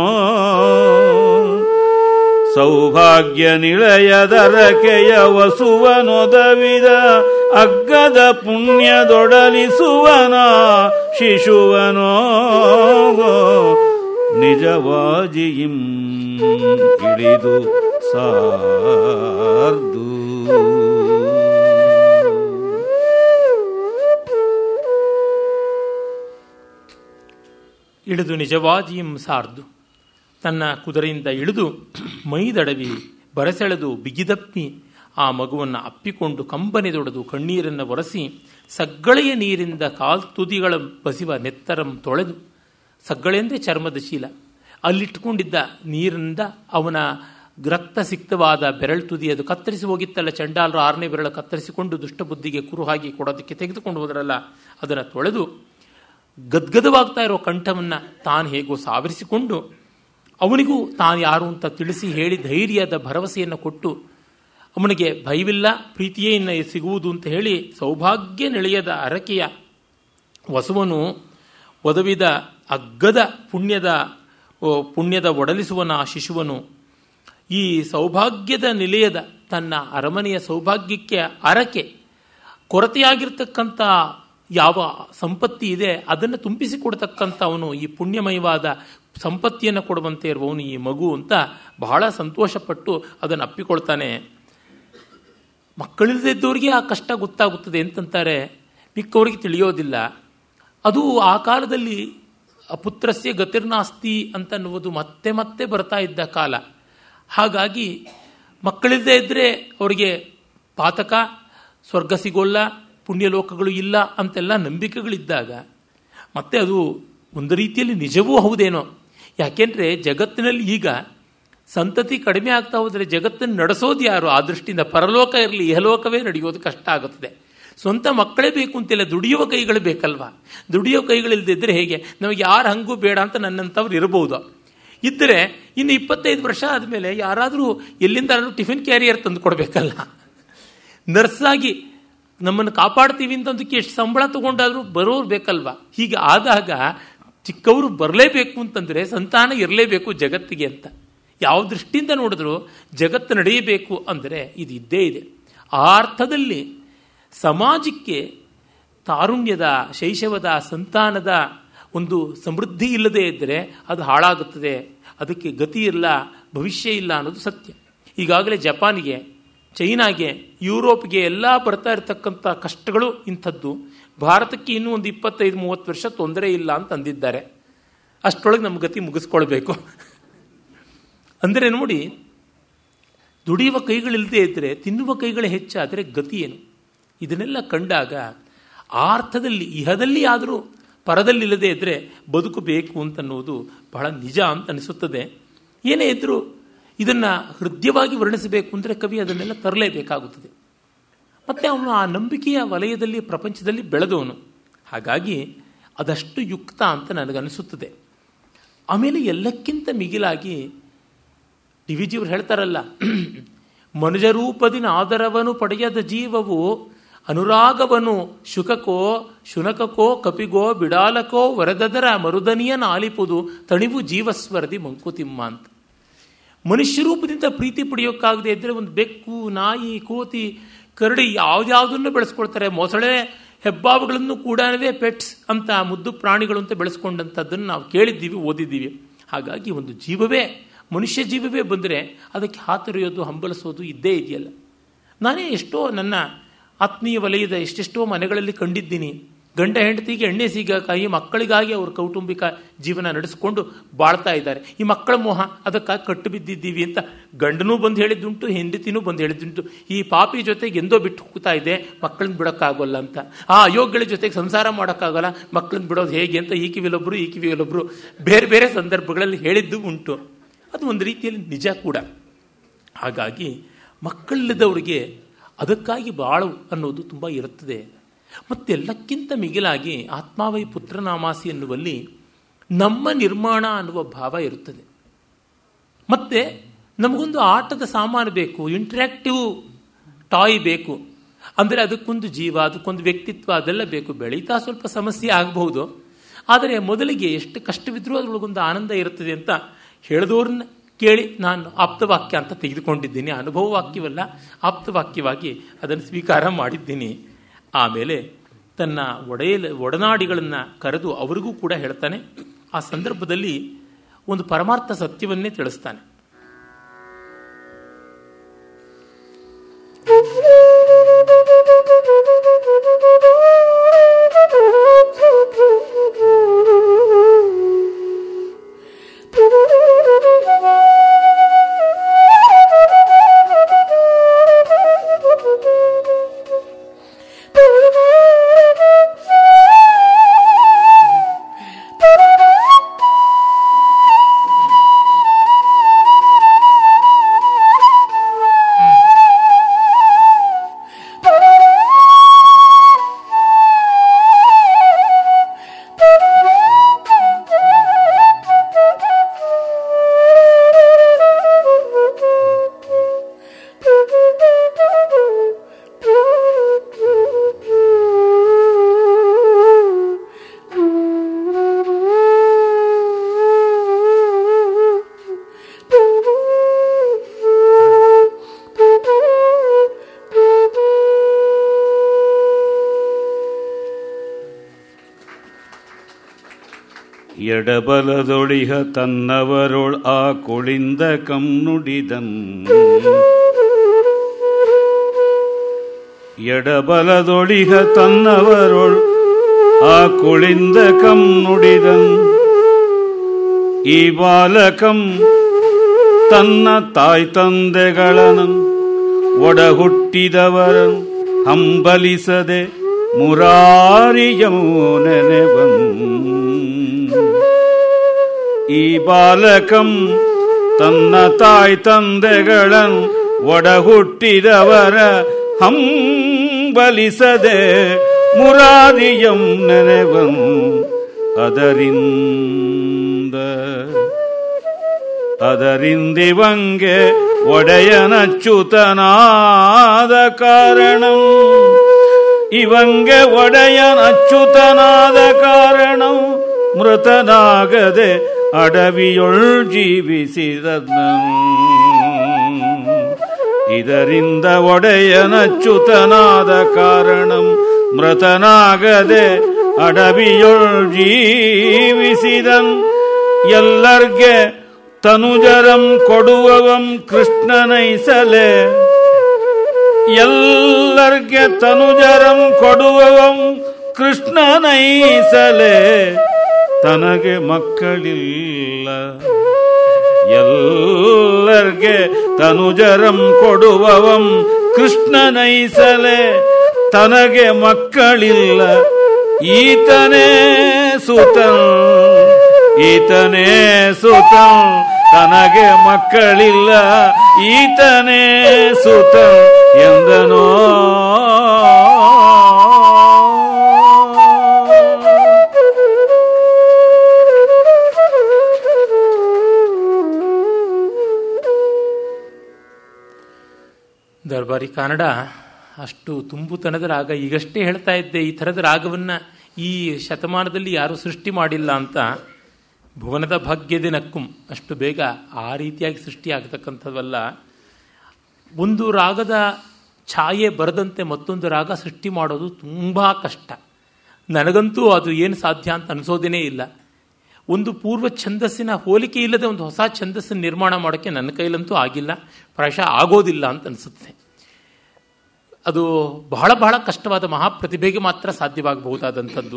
B: ಸೌಭಾಗ್ಯ ನಿಳಯದರಕೆಯ ವಸುವನೊದವಿದ ಅಗ್ಗದ ಪುಣ್ಯದೊಡಲಿಸುವನ ಶಿಶುವನೋ, ನಿಜವಾಜಿಯಿಂ ಇಳಿದು ಸಾರ್ದು.
A: ಇಳಿದು ನಿಜವಾಜಿಯಂ ಸಾರ್ದು, ತನ್ನ ಕುದುರೆಯಿಂದ ಇಳಿದು ಮೈದಡವಿ ಬರಸೆಳೆದು ಬಿಗಿದಪ್ಪಿ ಆ ಮಗುವನ್ನು ಅಪ್ಪಿಕೊಂಡು ಕಂಬನಿದೊಡೆದು ಕಣ್ಣೀರನ್ನು ಒರೆಸಿ, ಸಗ್ಗಳೆಯ ನೀರಿಂದ ಕಾಲ್ತುದಿಗಳ ಬಸಿವ ನೆತ್ತರಂ ತೊಳೆದು, ಸಗ್ಗಳೆ ಅಂದರೆ ಚರ್ಮದ ಶೀಲ, ಅಲ್ಲಿಟ್ಕೊಂಡಿದ್ದ ನೀರಿನಿಂದ ಅವನ ರಕ್ತ ಸಿಕ್ತವಾದ ಬೆರಳು ತುದಿ, ಅದು ಕತ್ತರಿಸಿ ಹೋಗಿತ್ತಲ್ಲ ಚಂಡಾಲರು 6ನೇ ಬೆರಳು ಕತ್ತರಿಸಿಕೊಂಡು ದುಷ್ಟಬುದ್ಧಿಗೆ ಕುರು ಹಾಕಿ ಕೊಡೋದಕ್ಕೆ ತೆಗೆದುಕೊಂಡು ಹೋದ್ರಲ್ಲ, ಅದನ್ನು ತೊಳೆದು ಗದ್ಗದವಾಗ್ತಾ ಇರೋ ಕಂಠವನ್ನು ತಾನು ಹೇಗೋ ಸಾವರಿಸಿಕೊಂಡು ಅವನಿಗೂ ತಾನು ಯಾರು ಅಂತ ತಿಳಿಸಿ ಹೇಳಿ ಧೈರ್ಯದ ಭರವಸೆಯನ್ನು ಕೊಟ್ಟು ಅವನಿಗೆ ಭಯವಿಲ್ಲ, ಪ್ರೀತಿಯೇ ಇನ್ನು ಸಿಗುವುದು ಅಂತ ಹೇಳಿ ಸೌಭಾಗ್ಯ ನೆಳೆಯದ ಅರಕೆಯ ವಸುವನು ಒದವಿದ ಅಗ್ಗದ ಪುಣ್ಯದ ಒಡಲಿಸುವನ ಶಿಶುವನು, ಈ ಸೌಭಾಗ್ಯದ ನಿಲಯದ ತನ್ನ ಅರಮನೆಯ ಸೌಭಾಗ್ಯಕ್ಕೆ ಅರಕೆ, ಕೊರತೆಯಾಗಿರ್ತಕ್ಕಂಥ ಯಾವ ಸಂಪತ್ತಿ ಇದೆ ಅದನ್ನು ತುಂಬಿಸಿಕೊಡ್ತಕ್ಕಂಥ ಅವನು, ಈ ಪುಣ್ಯಮಯವಾದ ಸಂಪತ್ತಿಯನ್ನು ಕೊಡುವಂತೆ ಇರುವವನು ಈ ಮಗು ಅಂತ ಬಹಳ ಸಂತೋಷಪಟ್ಟು ಅದನ್ನು ಅಪ್ಪಿಕೊಳ್ತಾನೆ. ಮಕ್ಕಳಿಲ್ಲದಿದ್ದವರಿಗೆ ಆ ಕಷ್ಟ ಗೊತ್ತಾಗುತ್ತದೆ ಅಂತಂತಾರೆ, ಮಿಕ್ಕವರಿಗೆ ತಿಳಿಯೋದಿಲ್ಲ. ಅದು ಆ ಕಾಲದಲ್ಲಿ ಪುತ್ರಸ್ಯ ಗತಿರ್ನಾಸ್ತಿ ಅಂತನ್ನುವುದು ಮತ್ತೆ ಮತ್ತೆ ಬರ್ತಾ ಇದ್ದ ಕಾಲ. ಹಾಗಾಗಿ ಮಕ್ಕಳಿಲ್ಲದೆ ಇದ್ದರೆ ಅವರಿಗೆ ಪಾತಕ, ಸ್ವರ್ಗ ಸಿಗೋಲ್ಲ, ಪುಣ್ಯಲೋಕಗಳು ಇಲ್ಲ ಅಂತೆಲ್ಲ ನಂಬಿಕೆಗಳಿದ್ದಾಗ ಮತ್ತೆ ಅದು ಒಂದು ರೀತಿಯಲ್ಲಿ ನಿಜವೂ ಹೌದೇನೋ. ಯಾಕೆಂದರೆ ಜಗತ್ತಿನಲ್ಲಿ ಈಗ ಸಂತತಿ ಕಡಿಮೆ ಆಗ್ತಾ ಹೋದರೆ ಜಗತ್ತನ್ನು ನಡೆಸೋದು ಯಾರು? ಆ ದೃಷ್ಟಿಯಿಂದ ಪರಲೋಕ ಇರಲಿ ಇಹಲೋಕವೇ ನಡೆಯೋದು ಕಷ್ಟ ಆಗುತ್ತದೆ. ಸ್ವಂತ ಮಕ್ಕಳೇ ಬೇಕು ಅಂತಿಲ್ಲ, ದುಡಿಯುವ ಕೈಗಳು ಬೇಕಲ್ವ. ದುಡಿಯೋ ಕೈಗಳಿಲ್ಲದಿದ್ದರೆ ಹೇಗೆ? ನಮಗೆ ಯಾರು ಹಂಗೂ ಬೇಡ ಅಂತ ನನ್ನಂಥವ್ರು ಇರ್ಬೋದು. ಇದ್ದರೆ ಇನ್ನು 25 ವರ್ಷ ಆದಮೇಲೆ ಯಾರಾದರೂ ಎಲ್ಲಿಂದಾದ್ರೂ ಟಿಫಿನ್ ಕ್ಯಾರಿಯರ್ ತಂದು ಕೊಡಬೇಕಲ್ಲ. ನರ್ಸಾಗಿ ನಮ್ಮನ್ನು ಕಾಪಾಡ್ತೀವಿ ಅಂತ ಅದಕ್ಕೆ ಎಷ್ಟು ಸಂಬಳ ತಗೊಂಡಾದರೂ ಬರೋರು ಬೇಕಲ್ವ. ಹೀಗೆ ಆದಾಗ ಚಿಕ್ಕವರು ಬರಲೇಬೇಕು ಅಂತಂದರೆ ಸಂತಾನ ಇರಲೇಬೇಕು ಜಗತ್ತಿಗೆ ಅಂತ. ಯಾವ ದೃಷ್ಟಿಯಿಂದ ನೋಡಿದ್ರು ಜಗತ್ತು ನಡೆಯಬೇಕು ಅಂದರೆ ಇದು ಇದ್ದೇ ಇದೆ. ಆ ಅರ್ಥದಲ್ಲಿ ಸಮಾಜಕ್ಕೆ ತಾರುಣ್ಯದ, ಶೈಶವದ, ಸಂತಾನದ ಒಂದು ಸಮೃದ್ಧಿ ಇಲ್ಲದೇ ಇದ್ದರೆ ಅದು ಹಾಳಾಗುತ್ತದೆ. ಅದಕ್ಕೆ ಗತಿ ಇಲ್ಲ, ಭವಿಷ್ಯ ಇಲ್ಲ ಅನ್ನೋದು ಸತ್ಯ. ಈಗಾಗಲೇ ಜಪಾನಿಗೆ, ಚೈನಾಗೆ, ಯುರೋಪ್ಗೆ ಎಲ್ಲ ಬರ್ತಾ ಇರತಕ್ಕಂಥ ಕಷ್ಟಗಳು ಇಂಥದ್ದು. ಭಾರತಕ್ಕೆ ಇನ್ನೂ ಒಂದು 25-30 ವರ್ಷ ತೊಂದರೆ ಇಲ್ಲ ಅಂತ ಅಂದಿದ್ದಾರೆ. ಅಷ್ಟರೊಳಗೆ ನಮ್ಮ ಗತಿ ಮುಗಿಸ್ಕೊಳ್ಬೇಕು. ಅಂದರೆ ನೋಡಿ, ದುಡಿಯುವ ಕೈಗಳಿಲ್ಲದೆ ಇದ್ದರೆ ತಿನ್ನುವ ಕೈಗಳೇ ಹೆಚ್ಚಾದರೆ ಗತಿ ಏನು? ಇದನ್ನೆಲ್ಲ ಕಂಡಾಗ ಆ ಅರ್ಥದಲ್ಲಿ ಇಹದಲ್ಲಿ ಆದರೂ ಪರದಲ್ಲಿಲ್ಲದೆ ಇದ್ದರೆ ಬದುಕು ಬೇಕು ಅಂತನ್ನುವುದು ಬಹಳ ನಿಜ ಅಂತ ಅನಿಸುತ್ತದೆ. ಏನೇ ಇದ್ದರೂ ಇದನ್ನು ಹೃದಯವಾಗಿ ವರ್ಣಿಸಬೇಕು ಅಂದರೆ ಕವಿ ಅದನ್ನೆಲ್ಲ ತರಲೇಬೇಕಾಗುತ್ತದೆ. ಮತ್ತು ಅವನು ಆ ನಂಬಿಕೆಯ ವಲಯದಲ್ಲಿ ಪ್ರಪಂಚದಲ್ಲಿ ಬೆಳೆದವನು. ಹಾಗಾಗಿ ಅದಷ್ಟು ಯುಕ್ತ ಅಂತ ನನಗನಿಸುತ್ತದೆ. ಆಮೇಲೆ ಎಲ್ಲಕ್ಕಿಂತ ಮಿಗಿಲಾಗಿ ಡಿ ವಿ ಜಿಯವರು ಹೇಳ್ತಾರಲ್ಲ, ಮನುಜರೂಪದಿನ ಆದರವನು ಪಡೆಯದ ಜೀವವು ಅನುರಾಗವನು ಶುಕಕೋ ಶುನಕಕೋ ಕಪಿಗೋ ಬಿಡಾಲಕೋ ವರದದರ ಮರುದನಿಯ ನಾಲಿಪುದು ತಣಿವು ಜೀವಸ್ವರದಿ ಮಂಕುತಿಮ್ಮ ಅಂತ. ಮನುಷ್ಯ ರೂಪದಿಂದ ಪ್ರೀತಿ ಪಡೆಯೋಕ್ಕಾಗದೆ ಇದ್ದರೆ ಒಂದು ಬೆಕ್ಕು, ನಾಯಿ, ಕೋತಿ, ಕರಡಿ ಯಾವುದ್ಯಾವುದನ್ನು ಬೆಳೆಸ್ಕೊಳ್ತಾರೆ. ಮೊಸಳೆ, ಹೆಬ್ಬಾವುಗಳನ್ನು ಕೂಡ ಪೆಟ್ಸ್ ಅಂತ ಮುದ್ದು ಪ್ರಾಣಿಗಳು ಅಂತ ಬೆಳೆಸ್ಕೊಂಡಂಥದ್ದನ್ನು ನಾವು ಕೇಳಿದ್ದೀವಿ, ಓದಿದ್ದೀವಿ. ಹಾಗಾಗಿ ಒಂದು ಜೀವವೇ, ಮನುಷ್ಯ ಜೀವವೇ ಬಂದರೆ ಅದಕ್ಕೆ ಹಾತೊರೆಯೋದು, ಹಂಬಲಿಸೋದು ಇದ್ದೇ ಇದೆಯಲ್ಲ. ನಾನೇ ಎಷ್ಟೋ ನನ್ನ ಆತ್ಮೀಯ ವಲಯದ ಎಷ್ಟೆಷ್ಟೋ ಮನೆಗಳಲ್ಲಿ ಕಂಡಿದ್ದೀನಿ. ಗಂಡ ಹೆಂಡತಿಗೆ ಎಣ್ಣೆ ಸಿಗಕಾಯಿ ಮಕ್ಕಳಿಗಾಗಿ ಅವರು ಕೌಟುಂಬಿಕ ಜೀವನ ನಡೆಸಿಕೊಂಡು ಬಾಳ್ತಾ ಇದ್ದಾರೆ. ಈ ಮಕ್ಕಳ ಮೋಹ, ಅದಕ್ಕಾಗಿ ಕಟ್ಟು ಬಿದ್ದಿದ್ದೀವಿ ಅಂತ ಗಂಡನೂ ಬಂದು ಹೇಳಿದ್ದುಂಟು, ಹೆಂಡತಿನೂ ಬಂದು ಹೇಳಿದ್ದುಂಟು. ಈ ಪಾಪಿ ಜೊತೆಗೆ ಎಂದೋ ಬಿಟ್ಟು ಹೋಗ್ತಾ ಇದೆ, ಮಕ್ಕಳನ್ನ ಬಿಡೋಕ್ಕಾಗೋಲ್ಲ ಅಂತ. ಆ ಅಯೋಗ್ಯಗಳ ಜೊತೆಗೆ ಸಂಸಾರ ಮಾಡೋಕ್ಕಾಗಲ್ಲ, ಮಕ್ಕಳನ್ನ ಬಿಡೋದು ಹೇಗೆ ಅಂತ ಈ ಕಿವಿಲೊಬ್ಬರು ಬೇರೆ ಬೇರೆ ಸಂದರ್ಭಗಳಲ್ಲಿ ಹೇಳಿದ್ದು ಉಂಟು. ಅದು ಒಂದು ರೀತಿಯಲ್ಲಿ ನಿಜ ಕೂಡ. ಹಾಗಾಗಿ ಮಕ್ಕಳಿಲ್ಲದವರಿಗೆ ಅದಕ್ಕಾಗಿ ಬಾಳು ಅನ್ನೋದು ತುಂಬ ಇರುತ್ತದೆ. ಮತ್ತೆಲ್ಲಕ್ಕಿಂತ ಮಿಗಿಲಾಗಿ ಆತ್ಮಾವೈ ಪುತ್ರನಾಮಾಸಿ ಎನ್ನುವಲ್ಲಿ ನಮ್ಮ ನಿರ್ಮಾಣ ಅನ್ನುವ ಭಾವ ಇರುತ್ತದೆ. ಮತ್ತೆ ನಮಗೊಂದು ಆಟದ ಸಾಮಾನು ಬೇಕು, ಇಂಟ್ರ್ಯಾಕ್ಟಿವ್ ಟಾಯ್ ಬೇಕು. ಅಂದರೆ ಅದಕ್ಕೊಂದು ಜೀವ, ಅದಕ್ಕೊಂದು ವ್ಯಕ್ತಿತ್ವ, ಅದೆಲ್ಲ ಬೇಕು. ಬೆಳೀತಾ ಸ್ವಲ್ಪ ಸಮಸ್ಯೆ ಆಗಬಹುದು, ಆದರೆ ಮೊದಲಿಗೆ ಎಷ್ಟು ಕಷ್ಟವಿದ್ರೂ ಅದರೊಳಗೊಂದು ಆನಂದ ಇರುತ್ತದೆ ಅಂತ ಹೇಳಿದವ್ರನ್ನ ಕೇಳಿ ನಾನು ಆಪ್ತವಾಕ್ಯ ಅಂತ ತೆಗೆದುಕೊಂಡಿದ್ದೀನಿ. ಅನುಭವ ವಾಕ್ಯವಲ್ಲ, ಆಪ್ತವಾಕ್ಯವಾಗಿ ಅದನ್ನು ಸ್ವೀಕಾರ ಮಾಡಿದ್ದೀನಿ. ಆಮೇಲೆ ತನ್ನ ಒಡನಾಡಿಗಳನ್ನು ಕರೆದು ಅವರಿಗೂ ಕೂಡ ಹೇಳ್ತಾನೆ. ಆ ಸಂದರ್ಭದಲ್ಲಿ ಒಂದು ಪರಮಾರ್ಥ ಸತ್ಯವನ್ನೇ ತಿಳಿಸ್ತಾನೆ.
B: ಎಡಬಲದೊಳಿಹ ತನ್ನವರೊಳ್ ಆ ಕುಳಿಂದ ಕಂ ನುಡಿದಂ. ಎಡಬಲದೊಳಿಹ ತನ್ನವರೊಳ್ ಆ ಕುಳಿಂದ ಕಂ ನುಡಿದಂ. ಈ ಬಾಲಕಂ ತನ್ನ ತಾಯ್ ತಂದೆಗಳನ್ನು ಒಡ ಹುಟ್ಟಿದವರನ್ನು ಹಂಬಲಿಸದೆ ಮುರಾರಿಯಂ ನೆನೆವಂ. ಈ ಬಾಲಕಂ ತನ್ನ ತಾಯಿ ತಂದೆಗಳನ್ ಒಡಹುಟ್ಟಿದವರ ಹಂಬಲಿಸದೆ ಮುರಾರಿಯಂ ನೆನೆವಂ. ಅದರಿಂದಿವಂಗೆ ಒಡೆಯನಚ್ಯುತನಾದ ಕಾರಣಂ. ಇವಂಗೆ ಒಡೆಯನಚ್ಯುತನಾದ ಕಾರಣಂ ಮೃತನಾಗದೆ ಅಡವಿಯೊಳ್ ಜೀವಿಸಿದನು. ಇದರಿಂದ ಒಡೆಯನಚ್ಯುತನಾದ ಕಾರಣಂ ಮೃತನಾಗದೆ ಅಡವಿಯೊಳ್ ಜೀವಿಸಿದನ್. ಎಲ್ಲರ್ಗೆ ತನುಜರಂ ಕೊಡುವವಂ ಕೃಷ್ಣನೈಸಲೆ. ಎಲ್ಲರ್ಗೆ ತನುಜರಂ ಕೊಡುವವಂ ಕೃಷ್ಣನೈಸಲೆ. ತನಗೆ ಮಕ್ಕಳಿಲ್ಲ. ಎಲ್ಲರ್ಗೆ ತನುಜರಂ ಕೊಡುವವಂ ಕೃಷ್ಣನೈಸಲೆ. ತನಗೆ ಮಕ್ಕಳಿಲ್ಲ. ಈತನೇ ಸುತನ್, ಈತನೇ ಸುತನ್. ತನಗೆ ಮಕ್ಕಳಿಲ್ಲ, ಈತನೇ ಸುತನ್ ಎಂದನೋ.
A: ದರ್ಬಾರಿ ಕನ್ನಡ ಅಷ್ಟು ತುಂಬುತನದ ರಾಗ. ಈಗಷ್ಟೇ ಹೇಳ್ತಾ ಇದ್ದೆ, ಈ ಥರದ ರಾಗವನ್ನು ಈ ಶತಮಾನದಲ್ಲಿ ಯಾರೂ ಸೃಷ್ಟಿ ಮಾಡಿಲ್ಲ ಅಂತ. ಭುವನದ ಭಾಗ್ಯದ ನಕ್ಕುಂ, ಅಷ್ಟು ಬೇಗ ಆ ರೀತಿಯಾಗಿ ಸೃಷ್ಟಿಯಾಗತಕ್ಕಂಥದ್ದಲ್ಲ. ಒಂದು ರಾಗದ ಛಾಯೆ ಬರದಂತೆ ಮತ್ತೊಂದು ರಾಗ ಸೃಷ್ಟಿ ಮಾಡೋದು ತುಂಬ ಕಷ್ಟ. ನನಗಂತೂ ಅದು ಏನು ಸಾಧ್ಯ ಅಂತ ಅನಿಸೋದೇನೇ ಇಲ್ಲ. ಒಂದು ಪೂರ್ವ ಛಂದಸ್ಸಿನ ಹೋಲಿಕೆ ಇಲ್ಲದೆ ಒಂದು ಹೊಸ ಛಂದಸ್ಸನ್ನು ನಿರ್ಮಾಣ ಮಾಡೋಕ್ಕೆ ನನ್ನ ಕೈಲಂತೂ ಆಗಿಲ್ಲ, ಪ್ರಾಯಶಃ ಆಗೋದಿಲ್ಲ ಅಂತ ಅನಿಸುತ್ತೆ. ಅದು ಬಹಳ ಬಹಳ ಕಷ್ಟವಾದ, ಮಹಾಪ್ರತಿಭೆಗೆ ಮಾತ್ರ ಸಾಧ್ಯವಾಗಬಹುದಾದಂಥದ್ದು.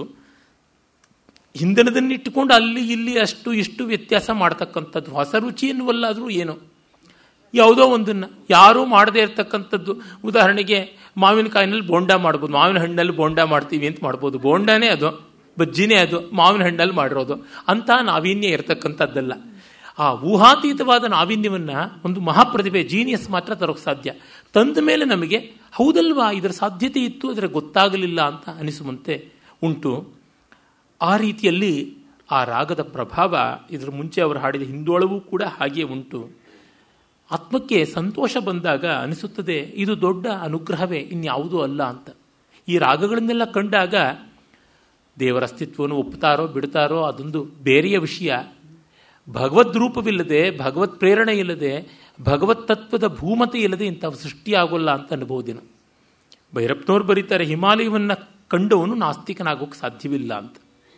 A: ಹಿಂದಿನದನ್ನಿಟ್ಟುಕೊಂಡು ಅಲ್ಲಿ ಇಲ್ಲಿ ಅಷ್ಟು ಇಷ್ಟು ವ್ಯತ್ಯಾಸ ಮಾಡ್ತಕ್ಕಂಥದ್ದು. ಹೊಸ ರುಚಿ ಎನ್ನುವಲ್ಲಾದರೂ ಏನು, ಯಾವುದೋ ಒಂದನ್ನು ಯಾರೂ ಮಾಡದೇ ಇರತಕ್ಕಂಥದ್ದು. ಉದಾಹರಣೆಗೆ ಮಾವಿನಕಾಯಿನಲ್ಲಿ ಬೋಂಡ ಮಾಡ್ಬೋದು, ಮಾವಿನ ಹಣ್ಣಲ್ಲಿ ಬೋಂಡ ಮಾಡ್ತೀವಿ ಅಂತ ಮಾಡ್ಬೋದು. ಬೋಂಡನೇ ಅದು, ಬಜ್ಜಿನೇ ಅದು, ಮಾವಿನ ಹಣ್ಣಲ್ಲಿ ಮಾಡಿರೋದು. ಅಂಥ ನಾವೀನ್ಯ ಇರತಕ್ಕಂಥದ್ದಲ್ಲ. ಆ ಊಹಾತೀತವಾದ ನಾವೀನ್ಯವನ್ನು ಒಂದು ಮಹಾಪ್ರತಿಭೆ, ಜೀನಿಯಸ್ ಮಾತ್ರ ತರೋಕ್ಕೆ ಸಾಧ್ಯ. ತಂದ ಮೇಲೆ ನಮಗೆ ಹೌದಲ್ವಾ ಇದರ ಸಾಧ್ಯತೆ ಇತ್ತು, ಅದರ ಗೊತ್ತಾಗಲಿಲ್ಲ ಅಂತ ಅನಿಸುವಂತೆ ಉಂಟು. ಆ ರೀತಿಯಲ್ಲಿ ಆ ರಾಗದ ಪ್ರಭಾವ ಇದರ ಮುಂಚೆ ಅವರು ಹಾಡಿದ ಹಿಂದೋಳವೂ ಕೂಡ ಹಾಗೆಯೇ ಉಂಟು. ಆತ್ಮಕ್ಕೆ ಸಂತೋಷ ಬಂದಾಗ ಅನಿಸುತ್ತದೆ ಇದು ದೊಡ್ಡ ಅನುಗ್ರಹವೇ, ಇನ್ಯಾವುದೂ ಅಲ್ಲ ಅಂತ. ಈ ರಾಗಗಳನ್ನೆಲ್ಲ ಕಂಡಾಗ ದೇವರ ಅಸ್ತಿತ್ವವನ್ನು ಒಪ್ಪುತ್ತಾರೋ ಬಿಡ್ತಾರೋ ಅದೊಂದು ಬೇರೆಯ ವಿಷಯ. ಭಗವದ್ ರೂಪವಿಲ್ಲದೆ, ಭಗವತ್ ಪ್ರೇರಣೆ ಇಲ್ಲದೆ, ಭಗವತ್ ತತ್ವದ ಭೂಮತೆ ಇಲ್ಲದೆ ಇಂಥವು ಸೃಷ್ಟಿಯಾಗೋಲ್ಲ ಅಂತ ಅನ್ಬೋದಿನ. ಭೈರಪ್ಪನವ್ರು ಬರೀತಾರೆ, ಹಿಮಾಲಯವನ್ನು ಕಂಡವನು ನಾಸ್ತಿಕನಾಗೋಕ್ಕೆ ಸಾಧ್ಯವಿಲ್ಲ ಅಂತ.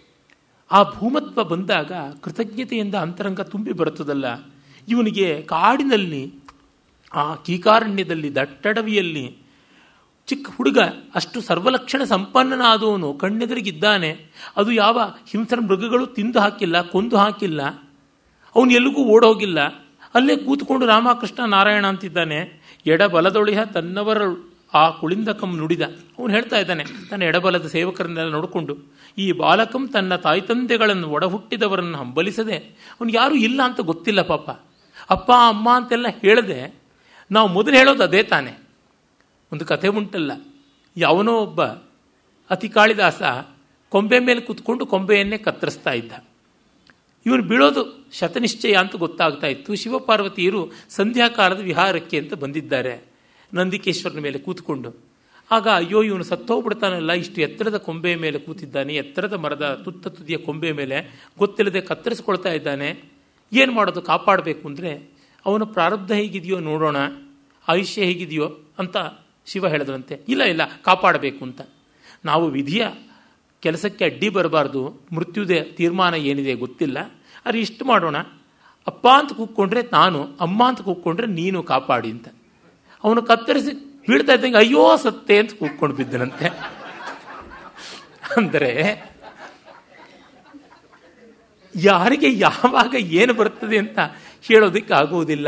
A: ಆ ಭೂಮತ್ವ ಬಂದಾಗ ಕೃತಜ್ಞತೆಯಿಂದ ಅಂತರಂಗ ತುಂಬಿ ಬರುತ್ತದಲ್ಲ. ಇವನಿಗೆ ಕಾಡಿನಲ್ಲಿ, ಆ ಕೀಕಾರಣ್ಯದಲ್ಲಿ, ದಟ್ಟಡವಿಯಲ್ಲಿ ಚಿಕ್ಕ ಹುಡುಗ ಅಷ್ಟು ಸರ್ವಲಕ್ಷಣ ಸಂಪನ್ನನಾದವನು ಕಣ್ಣೆದುರಿಗಿದ್ದಾನೆ. ಅದು ಯಾವ ಹಿಂಸರ ಮೃಗಗಳು ತಿಂದು ಹಾಕಿಲ್ಲ, ಕೊಂದು ಹಾಕಿಲ್ಲ, ಅವನು ಎಲ್ಲಿಗೂ ಓಡೋಗಿಲ್ಲ. ಅಲ್ಲೇ ಕೂತ್ಕೊಂಡು ರಾಮಕೃಷ್ಣ ನಾರಾಯಣ ಅಂತಿದ್ದಾನೆ. ಎಡಬಲದೊಳಿಹ ತನ್ನವರ ಆ ಕುಳಿಂದಕಂ ನುಡಿದ. ಅವನು ಹೇಳ್ತಾ ಇದ್ದಾನೆ ತನ್ನ ಎಡಬಲದ ಸೇವಕರನ್ನೆಲ್ಲ ನೋಡಿಕೊಂಡು, ಈ ಬಾಲಕಂ ತನ್ನ ತಾಯಿ ತಂದೆಗಳನ್ನು ಒಡಹುಟ್ಟಿದವರನ್ನು ಹಂಬಲಿಸದೆ, ಅವನು ಯಾರೂ ಇಲ್ಲ ಅಂತ ಗೊತ್ತಿಲ್ಲ ಪಾಪ. ಅಪ್ಪ ಅಮ್ಮ ಅಂತೆಲ್ಲ ಹೇಳದೆ ನಾವು ಮೊದಲು ಹೇಳೋದು ಅದೇ ತಾನೆ. ಒಂದು ಕಥೆ ಉಂಟಲ್ಲ, ಯಾವನೋ ಒಬ್ಬ ಅತಿ ಕಾಳಿದಾಸ ಕೊಂಬೆ ಮೇಲೆ ಕೂತ್ಕೊಂಡು ಕೊಂಬೆಯನ್ನೇ ಕತ್ತರಿಸ್ತಾ ಇದ್ದ. ಇವನು ಬೀಳೋದು ಶತನಿಶ್ಚಯ ಅಂತ ಗೊತ್ತಾಗ್ತಾ ಇತ್ತು. ಶಿವಪಾರ್ವತಿಯರು ಸಂಧ್ಯಾಕಾಲದ ವಿಹಾರಕ್ಕೆ ಅಂತ ಬಂದಿದ್ದಾರೆ ನಂದಿಕೇಶ್ವರನ ಮೇಲೆ ಕೂತ್ಕೊಂಡು. ಆಗ ಅಯ್ಯೋ ಇವನು ಸತ್ತೋಗ್ಬಿಡ್ತಾನಲ್ಲ, ಇಷ್ಟು ಎತ್ತರದ ಕೊಂಬೆಯ ಮೇಲೆ ಕೂತಿದ್ದಾನೆ, ಎತ್ತರದ ಮರದ ತುತ್ತ ತುದಿಯ ಕೊಂಬೆ ಮೇಲೆ ಗೊತ್ತಿಲ್ಲದೆ ಕತ್ತರಿಸ್ಕೊಳ್ತಾ ಇದ್ದಾನೆ, ಏನು ಮಾಡೋದು, ಕಾಪಾಡಬೇಕು ಅಂದರೆ ಅವನ ಪ್ರಾರಬ್ಧ ಹೇಗಿದೆಯೋ ನೋಡೋಣ, ಆಯುಷ್ಯ ಹೇಗಿದೆಯೋ ಅಂತ ಶಿವ ಹೇಳಿದ್ರಂತೆ. ಇಲ್ಲ ಇಲ್ಲ ಕಾಪಾಡಬೇಕು ಅಂತ. ನಾವು ವಿಧಿಯ ಕೆಲಸಕ್ಕೆ ಅಡ್ಡಿ ಬರಬಾರ್ದು, ಮೃತ್ಯುದೇ ತೀರ್ಮಾನ ಏನಿದೆ ಗೊತ್ತಿಲ್ಲ, ಆದರೆ ಇಷ್ಟು ಮಾಡೋಣ, ಅಪ್ಪ ಅಂತ ಕೂತ್ಕೊಂಡ್ರೆ ನಾನು, ಅಮ್ಮ ಅಂತ ಕೂತ್ಕೊಂಡ್ರೆ ನೀನು ಕಾಪಾಡಿ ಅಂತ. ಅವನು ಕತ್ತರಿಸಿ ಬೀಳ್ತಾ ಇದ್ದಂಗೆ ಅಯ್ಯೋ ಸತ್ತೆ ಅಂತ ಕೂತ್ಕೊಂಡು ಬಿದ್ದನಂತೆ. ಅಂದರೆ ಯಾರಿಗೆ ಯಾವಾಗ ಏನು ಬರ್ತದೆ ಅಂತ ಹೇಳೋದಕ್ಕೆ ಆಗುವುದಿಲ್ಲ.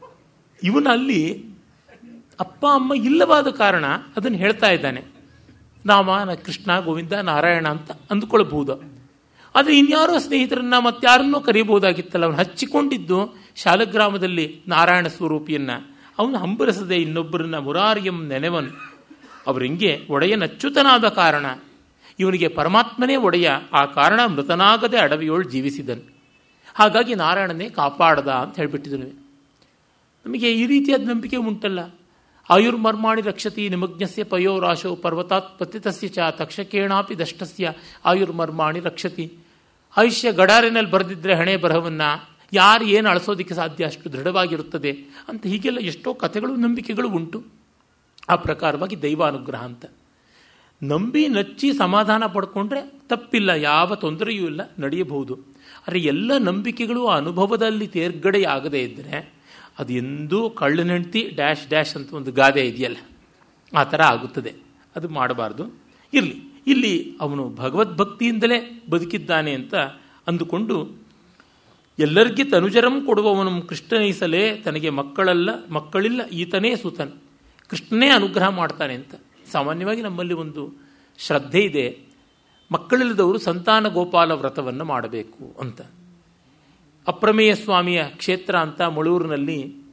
A: ಇವನಲ್ಲಿ ಅಪ್ಪ ಅಮ್ಮ ಇಲ್ಲವಾದ ಕಾರಣ ಅದನ್ನು ಹೇಳ್ತಾ ಇದ್ದಾನೆ. ರಾಮ ಕೃಷ್ಣ ಗೋವಿಂದ ನಾರಾಯಣ ಅಂತ ಅಂದುಕೊಳ್ಬಹುದು. ಆದರೆ ಇನ್ಯಾರೋ ಸ್ನೇಹಿತರನ್ನ ಮತ್ತಾರನ್ನೋ ಕರೀಬಹುದಾಗಿತ್ತಲ್ಲ. ಅವನು ಹಚ್ಚಿಕೊಂಡಿದ್ದು ಶಾಲಗ್ರಾಮದಲ್ಲಿ ನಾರಾಯಣ ಸ್ವರೂಪಿಯನ್ನ. ಅವನು ಹಂಬಲಿಸದೆ ಇನ್ನೊಬ್ಬರನ್ನ ಮುರಾರಿಯಂ ನೆನೆವನು. ಅವರಿಂಗೆ ಒಡೆಯನಚ್ಯುತನಾದ ಕಾರಣ ಇವನಿಗೆ ಪರಮಾತ್ಮನೇ ಒಡೆಯ. ಆ ಕಾರಣ ಮೃತನಾಗದೆ ಅಡವಿಯೋಳು ಜೀವಿಸಿದನು. ಹಾಗಾಗಿ ನಾರಾಯಣನೇ ಕಾಪಾಡದ ಅಂತ ಹೇಳಿಬಿಟ್ಟಿದನು. ನಮಗೆ ಈ ರೀತಿಯಾದ ನಂಬಿಕೆ ಉಂಟಲ್ಲ. ಆಯುರ್ಮರ್ಮಾಣಿ ರಕ್ಷತಿ ನಿಮಗ್ನಸ್ಯ ಪಯೋರಾಶೋ ಪರ್ವತಾತ್ ಪತಿತಸ್ಯ ಚ ತಕ್ಷಕೇಣಾಪಿ ದಷ್ಟಸ್ಯ ಆಯುರ್ಮರ್ಮಾಣಿ ರಕ್ಷತಿ. ಆಯುಷ್ಯ ಗಡಾರಿನಲ್ಲಿ ಬರೆದಿದ್ರೆ ಹಣೆ ಬರಹವನ್ನು ಯಾರು ಏನು ಅಳಿಸೋದಕ್ಕೆ ಸಾಧ್ಯ, ಅಷ್ಟು ದೃಢವಾಗಿರುತ್ತದೆ ಅಂತ ಹೀಗೆಲ್ಲ ಎಷ್ಟೋ ಕಥೆಗಳು ನಂಬಿಕೆಗಳು ಉಂಟು. ಆ ಪ್ರಕಾರವಾಗಿ ದೈವಾನುಗ್ರಹ ಅಂತ ನಂಬಿ ನಚ್ಚಿ ಸಮಾಧಾನ ಪಡ್ಕೊಂಡ್ರೆ ತಪ್ಪಿಲ್ಲ, ಯಾವ ತೊಂದರೆಯೂ ಇಲ್ಲ, ನಡೆಯಬಹುದು. ಆದರೆ ಎಲ್ಲ ನಂಬಿಕೆಗಳು ಅನುಭವದಲ್ಲಿ ತೇರ್ಗಡೆಯಾಗದೇ ಇದ್ದರೆ ಅದು ಎಂದೂ ಕಳ್ಳನೆಂಟಿ ಡ್ಯಾಶ್ ಡ್ಯಾಶ್ ಅಂತ ಒಂದು ಗಾದೆ ಇದೆಯಲ್ಲ, ಆ ಥರ ಆಗುತ್ತದೆ. ಅದು ಮಾಡಬಾರ್ದು. ಇರಲಿ, ಇಲ್ಲಿ ಅವನು ಭಗವದ್ಭಕ್ತಿಯಿಂದಲೇ ಬದುಕಿದ್ದಾನೆ ಅಂತ ಅಂದುಕೊಂಡು ಎಲ್ಲರಿಗೆ ತನುಜರಂ ಕೊಡುವವನು ಕೃಷ್ಣನೈಸಲೇ ತನಗೆ ಮಕ್ಕಳಿಲ್ಲ ಈತನೇ ಸುತನ್, ಕೃಷ್ಣನೇ ಅನುಗ್ರಹ ಮಾಡ್ತಾನೆ ಅಂತ. ಸಾಮಾನ್ಯವಾಗಿ ನಮ್ಮಲ್ಲಿ ಒಂದು ಶ್ರದ್ಧೆ ಇದೆ, ಮಕ್ಕಳಿಲ್ಲದವರು ಸಂತಾನ ಗೋಪಾಲ ವ್ರತವನ್ನು ಮಾಡಬೇಕು ಅಂತ. ಅಪ್ರಮೇಯ ಸ್ವಾಮಿಯ ಕ್ಷೇತ್ರ ಅಂತ ಮುಳೂರಿನಲ್ಲಿ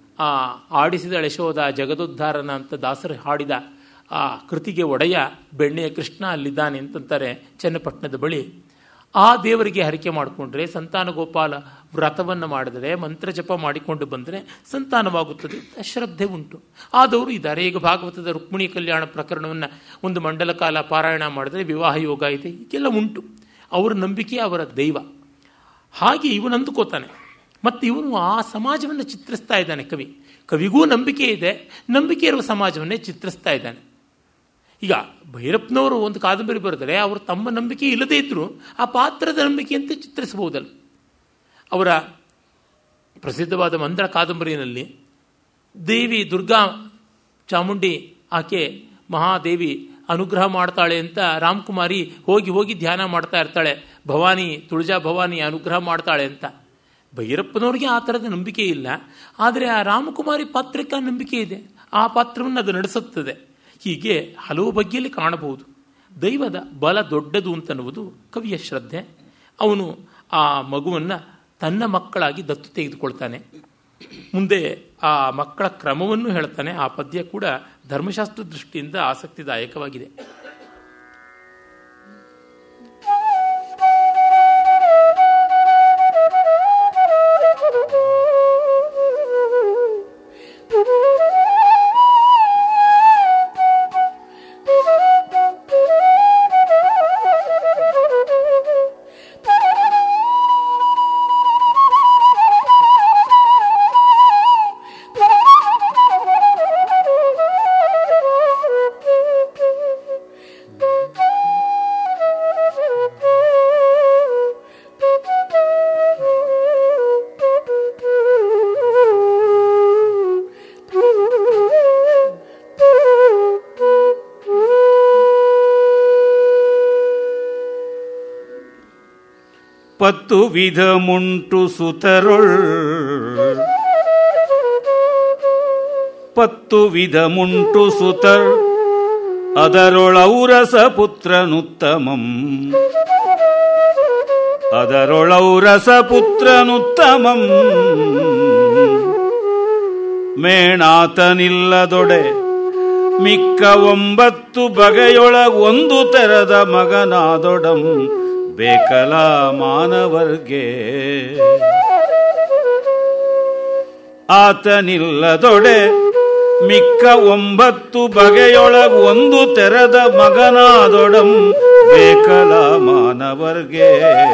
A: ಆಡಿಸಿದ ಯಶೋಧ ಜಗದೋದ್ಧಾರನ ಅಂತ ದಾಸರು ಹಾಡಿದ ಆ ಕೃತಿಗೆ ಒಡೆಯ ಬೆಣ್ಣೆಯ ಕೃಷ್ಣ ಅಲ್ಲಿದ್ದಾನೆ ಅಂತಂತಾರೆ ಚನ್ನಪಟ್ಟಣದ ಬಳಿ. ಆ ದೇವರಿಗೆ ಹರಕೆ ಮಾಡಿಕೊಂಡ್ರೆ, ಸಂತಾನ ಗೋಪಾಲ ವ್ರತವನ್ನು ಮಾಡಿದರೆ, ಮಂತ್ರ ಜಪ ಮಾಡಿಕೊಂಡು ಬಂದರೆ ಸಂತಾನವಾಗುತ್ತದೆ ಶ್ರದ್ಧೆ ಉಂಟು. ಆದವರು ಇದ್ದಾರೆ. ಈಗ ಭಾಗವತದ ರುಕ್ಮಿಣಿ ಕಲ್ಯಾಣ ಪ್ರಕರಣವನ್ನು ಒಂದು ಮಂಡಲ ಕಾಲ ಪಾರಾಯಣ ಮಾಡಿದರೆ ವಿವಾಹ ಯೋಗ ಇದೆ, ಹೀಗೆಲ್ಲ ಉಂಟು. ಅವರ ನಂಬಿಕೆ ಅವರ ದೈವ. ಹಾಗೆ ಇವನು ಅಂದುಕೋತಾನೆ. ಮತ್ತು ಇವನು ಆ ಸಮಾಜವನ್ನು ಚಿತ್ರಿಸ್ತಾ ಇದ್ದಾನೆ. ಕವಿಗೂ ನಂಬಿಕೆ ಇದೆ, ನಂಬಿಕೆ ಇರುವ ಸಮಾಜವನ್ನೇ ಚಿತ್ರಿಸ್ತಾ ಇದ್ದಾನೆ. ಈಗ ಭೈರಪ್ಪನವರು ಒಂದು ಕಾದಂಬರಿ ಬರೆದರೆ ಅವರು ತಮ್ಮ ನಂಬಿಕೆ ಇಲ್ಲದೇ ಇದ್ದರೂ ಆ ಪಾತ್ರದ ನಂಬಿಕೆಯಂತೆ ಚಿತ್ರಿಸಬಹುದಲ್ಲ. ಅವರ ಪ್ರಸಿದ್ಧವಾದ ಮಂದ್ರ ಕಾದಂಬರಿಯಲ್ಲಿ ದೇವಿ ದುರ್ಗಾ ಚಾಮುಂಡಿ ಆಕೆ ಮಹಾದೇವಿ ಅನುಗ್ರಹ ಮಾಡ್ತಾಳೆ ಅಂತ ರಾಮಕುಮಾರಿ ಹೋಗಿ ಧ್ಯಾನ ಮಾಡ್ತಾ ಇರ್ತಾಳೆ. ಭವಾನಿ, ತುಳಜಾ ಭವಾನಿ ಅನುಗ್ರಹ ಮಾಡ್ತಾಳೆ ಅಂತ. ಭೈರಪ್ಪನವ್ರಿಗೆ ಆ ಥರದ ನಂಬಿಕೆ ಇಲ್ಲ. ಆದರೆ ಆ ರಾಮಕುಮಾರಿ ಪಾತ್ರಕ್ಕೆ ನಂಬಿಕೆ ಇದೆ. ಆ ಪಾತ್ರವನ್ನು ಅದು ನಡೆಸುತ್ತದೆ. ಹೀಗೆ ಹಲವು ಬಗೆಯಲ್ಲಿ ಕಾಣಬಹುದು. ದೈವದ ಬಲ ದೊಡ್ಡದು ಅಂತನ್ನುವುದು ಕವಿಯ ಶ್ರದ್ಧೆ. ಅವನು ಆ ಮಗುವನ್ನು ತನ್ನ ಮಕ್ಕಳಾಗಿ ದತ್ತು ತೆಗೆದುಕೊಳ್ತಾನೆ. ಮುಂದೆ ಆ ಮಕ್ಕಳ ಕ್ರಮವನ್ನು ಹೇಳ್ತಾನೆ. ಆ ಪದ್ಯ ಕೂಡ ಧರ್ಮಶಾಸ್ತ್ರ ದೃಷ್ಟಿಯಿಂದ ಆಸಕ್ತಿದಾಯಕವಾಗಿದೆ.
B: ಪತ್ತು ವಿಧ ಮುಂಟು ಸುತರೊಳ್, ಪತ್ತು ವಿಧ ಮುಂಟು ಸುತರ್ ಅದರೊಳೌರಸ ಪುತ್ರನುತ್ತಮಂ, ಅದರೊಳೌರಸ ಪುತ್ರನುತ್ತಮಂ. ಮೇಣಾತನಿಲ್ಲದೊಡೆ ಮಿಕ್ಕ 9 ಬಗೆಯೊಳಗೊಂದು ತೆರದ ಮಗನಾದೊಡಂ ಬೇಕಲ ಮಾನವರ್ಗೆ. ಆತನಿಲ್ಲದೊಡೆ ಮಿಕ್ಕ 9 ಬಗೆಯೊಳಗೊಂದು ತೆರದ ಮಗನಾದೊಡಂ ಬೇಕಲ ಮಾನವರ್ಗೆ.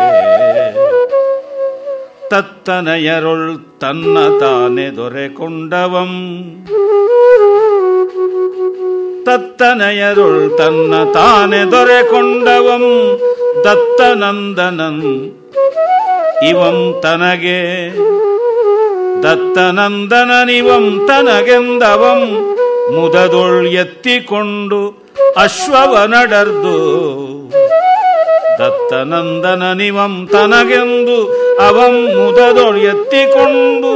B: ತತ್ತನಯರೊಳ್ ತನ್ನ ತಾನೆ ದೊರೆಕೊಂಡವಂ, ತತ್ತನಯರೊಳ್ ತನ್ನ ತಾನೆ ದೊರೆಕೊಂಡವಂ ದತ್ತನಂದನನ್ ಇವಂ ತನಗೆ, ದತ್ತನಂದನನಿವಂ ತನಗೆಂದವಂ ಮುದದೊಳ್ ಎತ್ತಿಕೊಂಡು ಅಶ್ವವನಡರ್ದು. ದತ್ತನಂದನನಿವಂ ತನಗೆಂದು ಅವಂ ಮುದದೊಳ್ ಎತ್ತಿಕೊಂಡು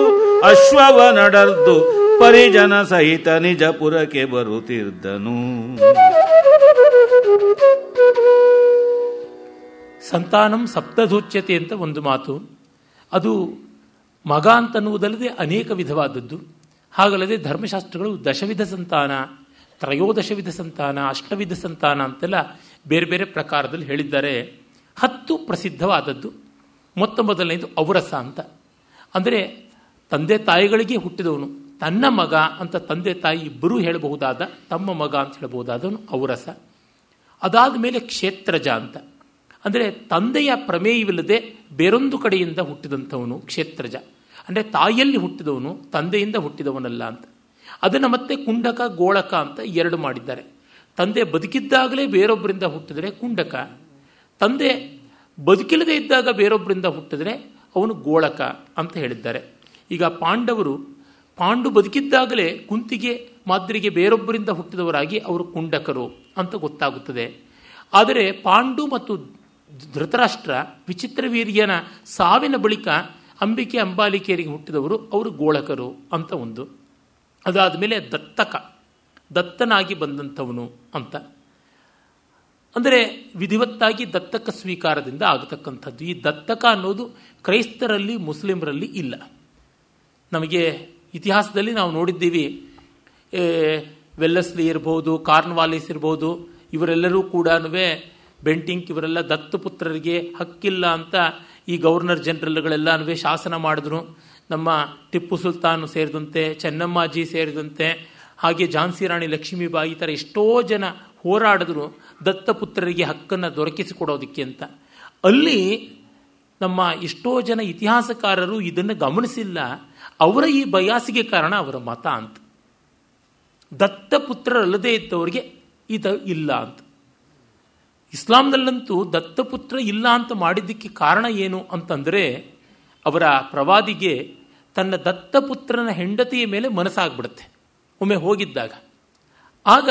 B: ಅಶ್ವವನಡರ್ದು ಪರಿಜನ ಸಹಿತ ನಿಜಪುರಕ್ಕೆ ಬರುತ್ತಿದ್ದನು.
A: ಸಂತಾನಂ ಸಪ್ತಧೂಚ್ಯತೆ ಅಂತ ಒಂದು ಮಾತು. ಅದು ಮಗ ಅಂತನ್ನುವುದಲ್ಲದೆ ಅನೇಕ ವಿಧವಾದದ್ದು. ಹಾಗಲ್ಲದೆ ಧರ್ಮಶಾಸ್ತ್ರಗಳು ದಶವಿಧ ಸಂತಾನ, ತ್ರಯೋದಶವಿಧ ಸಂತಾನ, ಅಷ್ಟವಿಧ ಸಂತಾನ ಅಂತೆಲ್ಲ ಬೇರೆ ಬೇರೆ ಪ್ರಕಾರದಲ್ಲಿ ಹೇಳಿದ್ದಾರೆ. 10 ಪ್ರಸಿದ್ಧವಾದದ್ದು. ಮೊದಲನೇದು ಔರಸ ಅಂತ. ಅಂದರೆ ತಂದೆ ತಾಯಿಗಳಿಗೆ ಹುಟ್ಟಿದವನು, ತನ್ನ ಮಗ ಅಂತ ತಂದೆ ತಾಯಿ ಇಬ್ಬರೂ ಹೇಳಬಹುದಾದ, ತಮ್ಮ ಮಗ ಅಂತ ಹೇಳಬಹುದಾದವನು ಔರಸ. ಅದಾದ ಮೇಲೆ ಕ್ಷೇತ್ರಜ ಅಂತ. ಅಂದರೆ ತಂದೆಯ ಪ್ರಮೇಯವಿಲ್ಲದೆ ಬೇರೊಂದು ಕಡೆಯಿಂದ ಹುಟ್ಟಿದಂಥವನು ಕ್ಷೇತ್ರಜ. ಅಂದರೆ ತಾಯಿಯಲ್ಲಿ ಹುಟ್ಟಿದವನು, ತಂದೆಯಿಂದ ಹುಟ್ಟಿದವನಲ್ಲ ಅಂತ. ಅದನ್ನು ಮತ್ತೆ ಕುಂಡಕ, ಗೋಳಕ ಅಂತ 2 ಮಾಡಿದ್ದಾರೆ. ತಂದೆ ಬದುಕಿದ್ದಾಗಲೇ ಬೇರೊಬ್ಬರಿಂದ ಹುಟ್ಟಿದರೆ ಕುಂಡಕ, ತಂದೆ ಬದುಕಿಲ್ಲದೆ ಇದ್ದಾಗ ಬೇರೊಬ್ಬರಿಂದ ಹುಟ್ಟಿದರೆ ಅವನು ಗೋಳಕ ಅಂತ ಹೇಳಿದ್ದಾರೆ. ಈಗ ಪಾಂಡು ಬದುಕಿದ್ದಾಗಲೇ ಕುಂತಿಗೆ ಮಾದ್ರಿಗೆ ಬೇರೊಬ್ಬರಿಂದ ಹುಟ್ಟಿದವರಾಗಿ ಅವರು ಕುಂಡಕರು ಅಂತ ಗೊತ್ತಾಗುತ್ತದೆ. ಆದರೆ ಪಾಂಡು ಮತ್ತು ಧೃತರಾಷ್ಟ್ರ ವಿಚಿತ್ರವೀರ್ಯನ ಸಾವಿನ ಬಳಿಕ ಅಂಬಿಕೆ ಅಂಬಾಲಿಕೆಯರಿಗೆ ಹುಟ್ಟಿದವರು, ಅವರು ಗೋಳಕರು ಅಂತ ಒಂದು. ಅದಾದ ಮೇಲೆ ದತ್ತನಾಗಿ ಬಂದಂಥವನು ಅಂತ. ಅಂದರೆ ವಿಧಿವತ್ತಾಗಿ ದತ್ತಕ ಸ್ವೀಕಾರದಿಂದ ಆಗತಕ್ಕಂಥದ್ದು. ಈ ದತ್ತಕ ಅನ್ನೋದು ಕ್ರೈಸ್ತರಲ್ಲಿ, ಮುಸ್ಲಿಮರಲ್ಲಿ ಇಲ್ಲ. ನಮಗೆ ಇತಿಹಾಸದಲ್ಲಿ ನಾವು ನೋಡಿದ್ದೀವಿ, ವೆಲ್ಲಸ್ಲಿ ಇರ್ಬೋದು, ಕಾರ್ನ್ವಾಲಿಸ್ ಇರ್ಬೋದು, ಇವರೆಲ್ಲರೂ ಕೂಡ ಬೆಂಟಿಂಕ್ ಇವರೆಲ್ಲ ದತ್ತಪುತ್ರರಿಗೆ ಹಕ್ಕಿಲ್ಲ ಅಂತ ಈ ಗವರ್ನರ್ ಜನರಲ್ಗಳೆಲ್ಲನೂ ಶಾಸನ ಮಾಡಿದ್ರು. ನಮ್ಮ ಟಿಪ್ಪು ಸುಲ್ತಾನ್ ಸೇರಿದಂತೆ, ಚೆನ್ನಮ್ಮಾಜಿ ಸೇರಿದಂತೆ, ಹಾಗೆ ಝಾನ್ಸಿ ರಾಣಿ ಲಕ್ಷ್ಮೀಬಾಯಿ ಈ ಥರ ಎಷ್ಟೋ ಜನ ಹೋರಾಡಿದ್ರು ದತ್ತಪುತ್ರರಿಗೆ ಹಕ್ಕನ್ನು ದೊರಕಿಸಿಕೊಡೋದಕ್ಕೆ ಅಂತ. ಅಲ್ಲಿ ನಮ್ಮ ಎಷ್ಟೋ ಜನ ಇತಿಹಾಸಕಾರರು ಇದನ್ನು ಗಮನಿಸಿಲ್ಲ. ಅವರ ಈ ಬಯಾಸಿಗೆ ಕಾರಣ ಅವರ ಮತ ಅಂತ. ದತ್ತಪುತ್ರರಲ್ಲದೇ ಇದ್ದವರಿಗೆ ಇದು ಇಲ್ಲ ಅಂತ. ಇಸ್ಲಾಂನಲ್ಲಂತೂ ದತ್ತಪುತ್ರ ಇಲ್ಲ ಅಂತ ಮಾಡಿದ್ದಕ್ಕೆ ಕಾರಣ ಏನು ಅಂತಂದರೆ, ಅವರ ಪ್ರವಾದಿಗೆ ತನ್ನ ದತ್ತಪುತ್ರನ ಹೆಂಡತಿಯ ಮೇಲೆ ಮನಸ್ಸಾಗ್ಬಿಡುತ್ತೆ ಒಮ್ಮೆ ಹೋಗಿದ್ದಾಗ. ಆಗ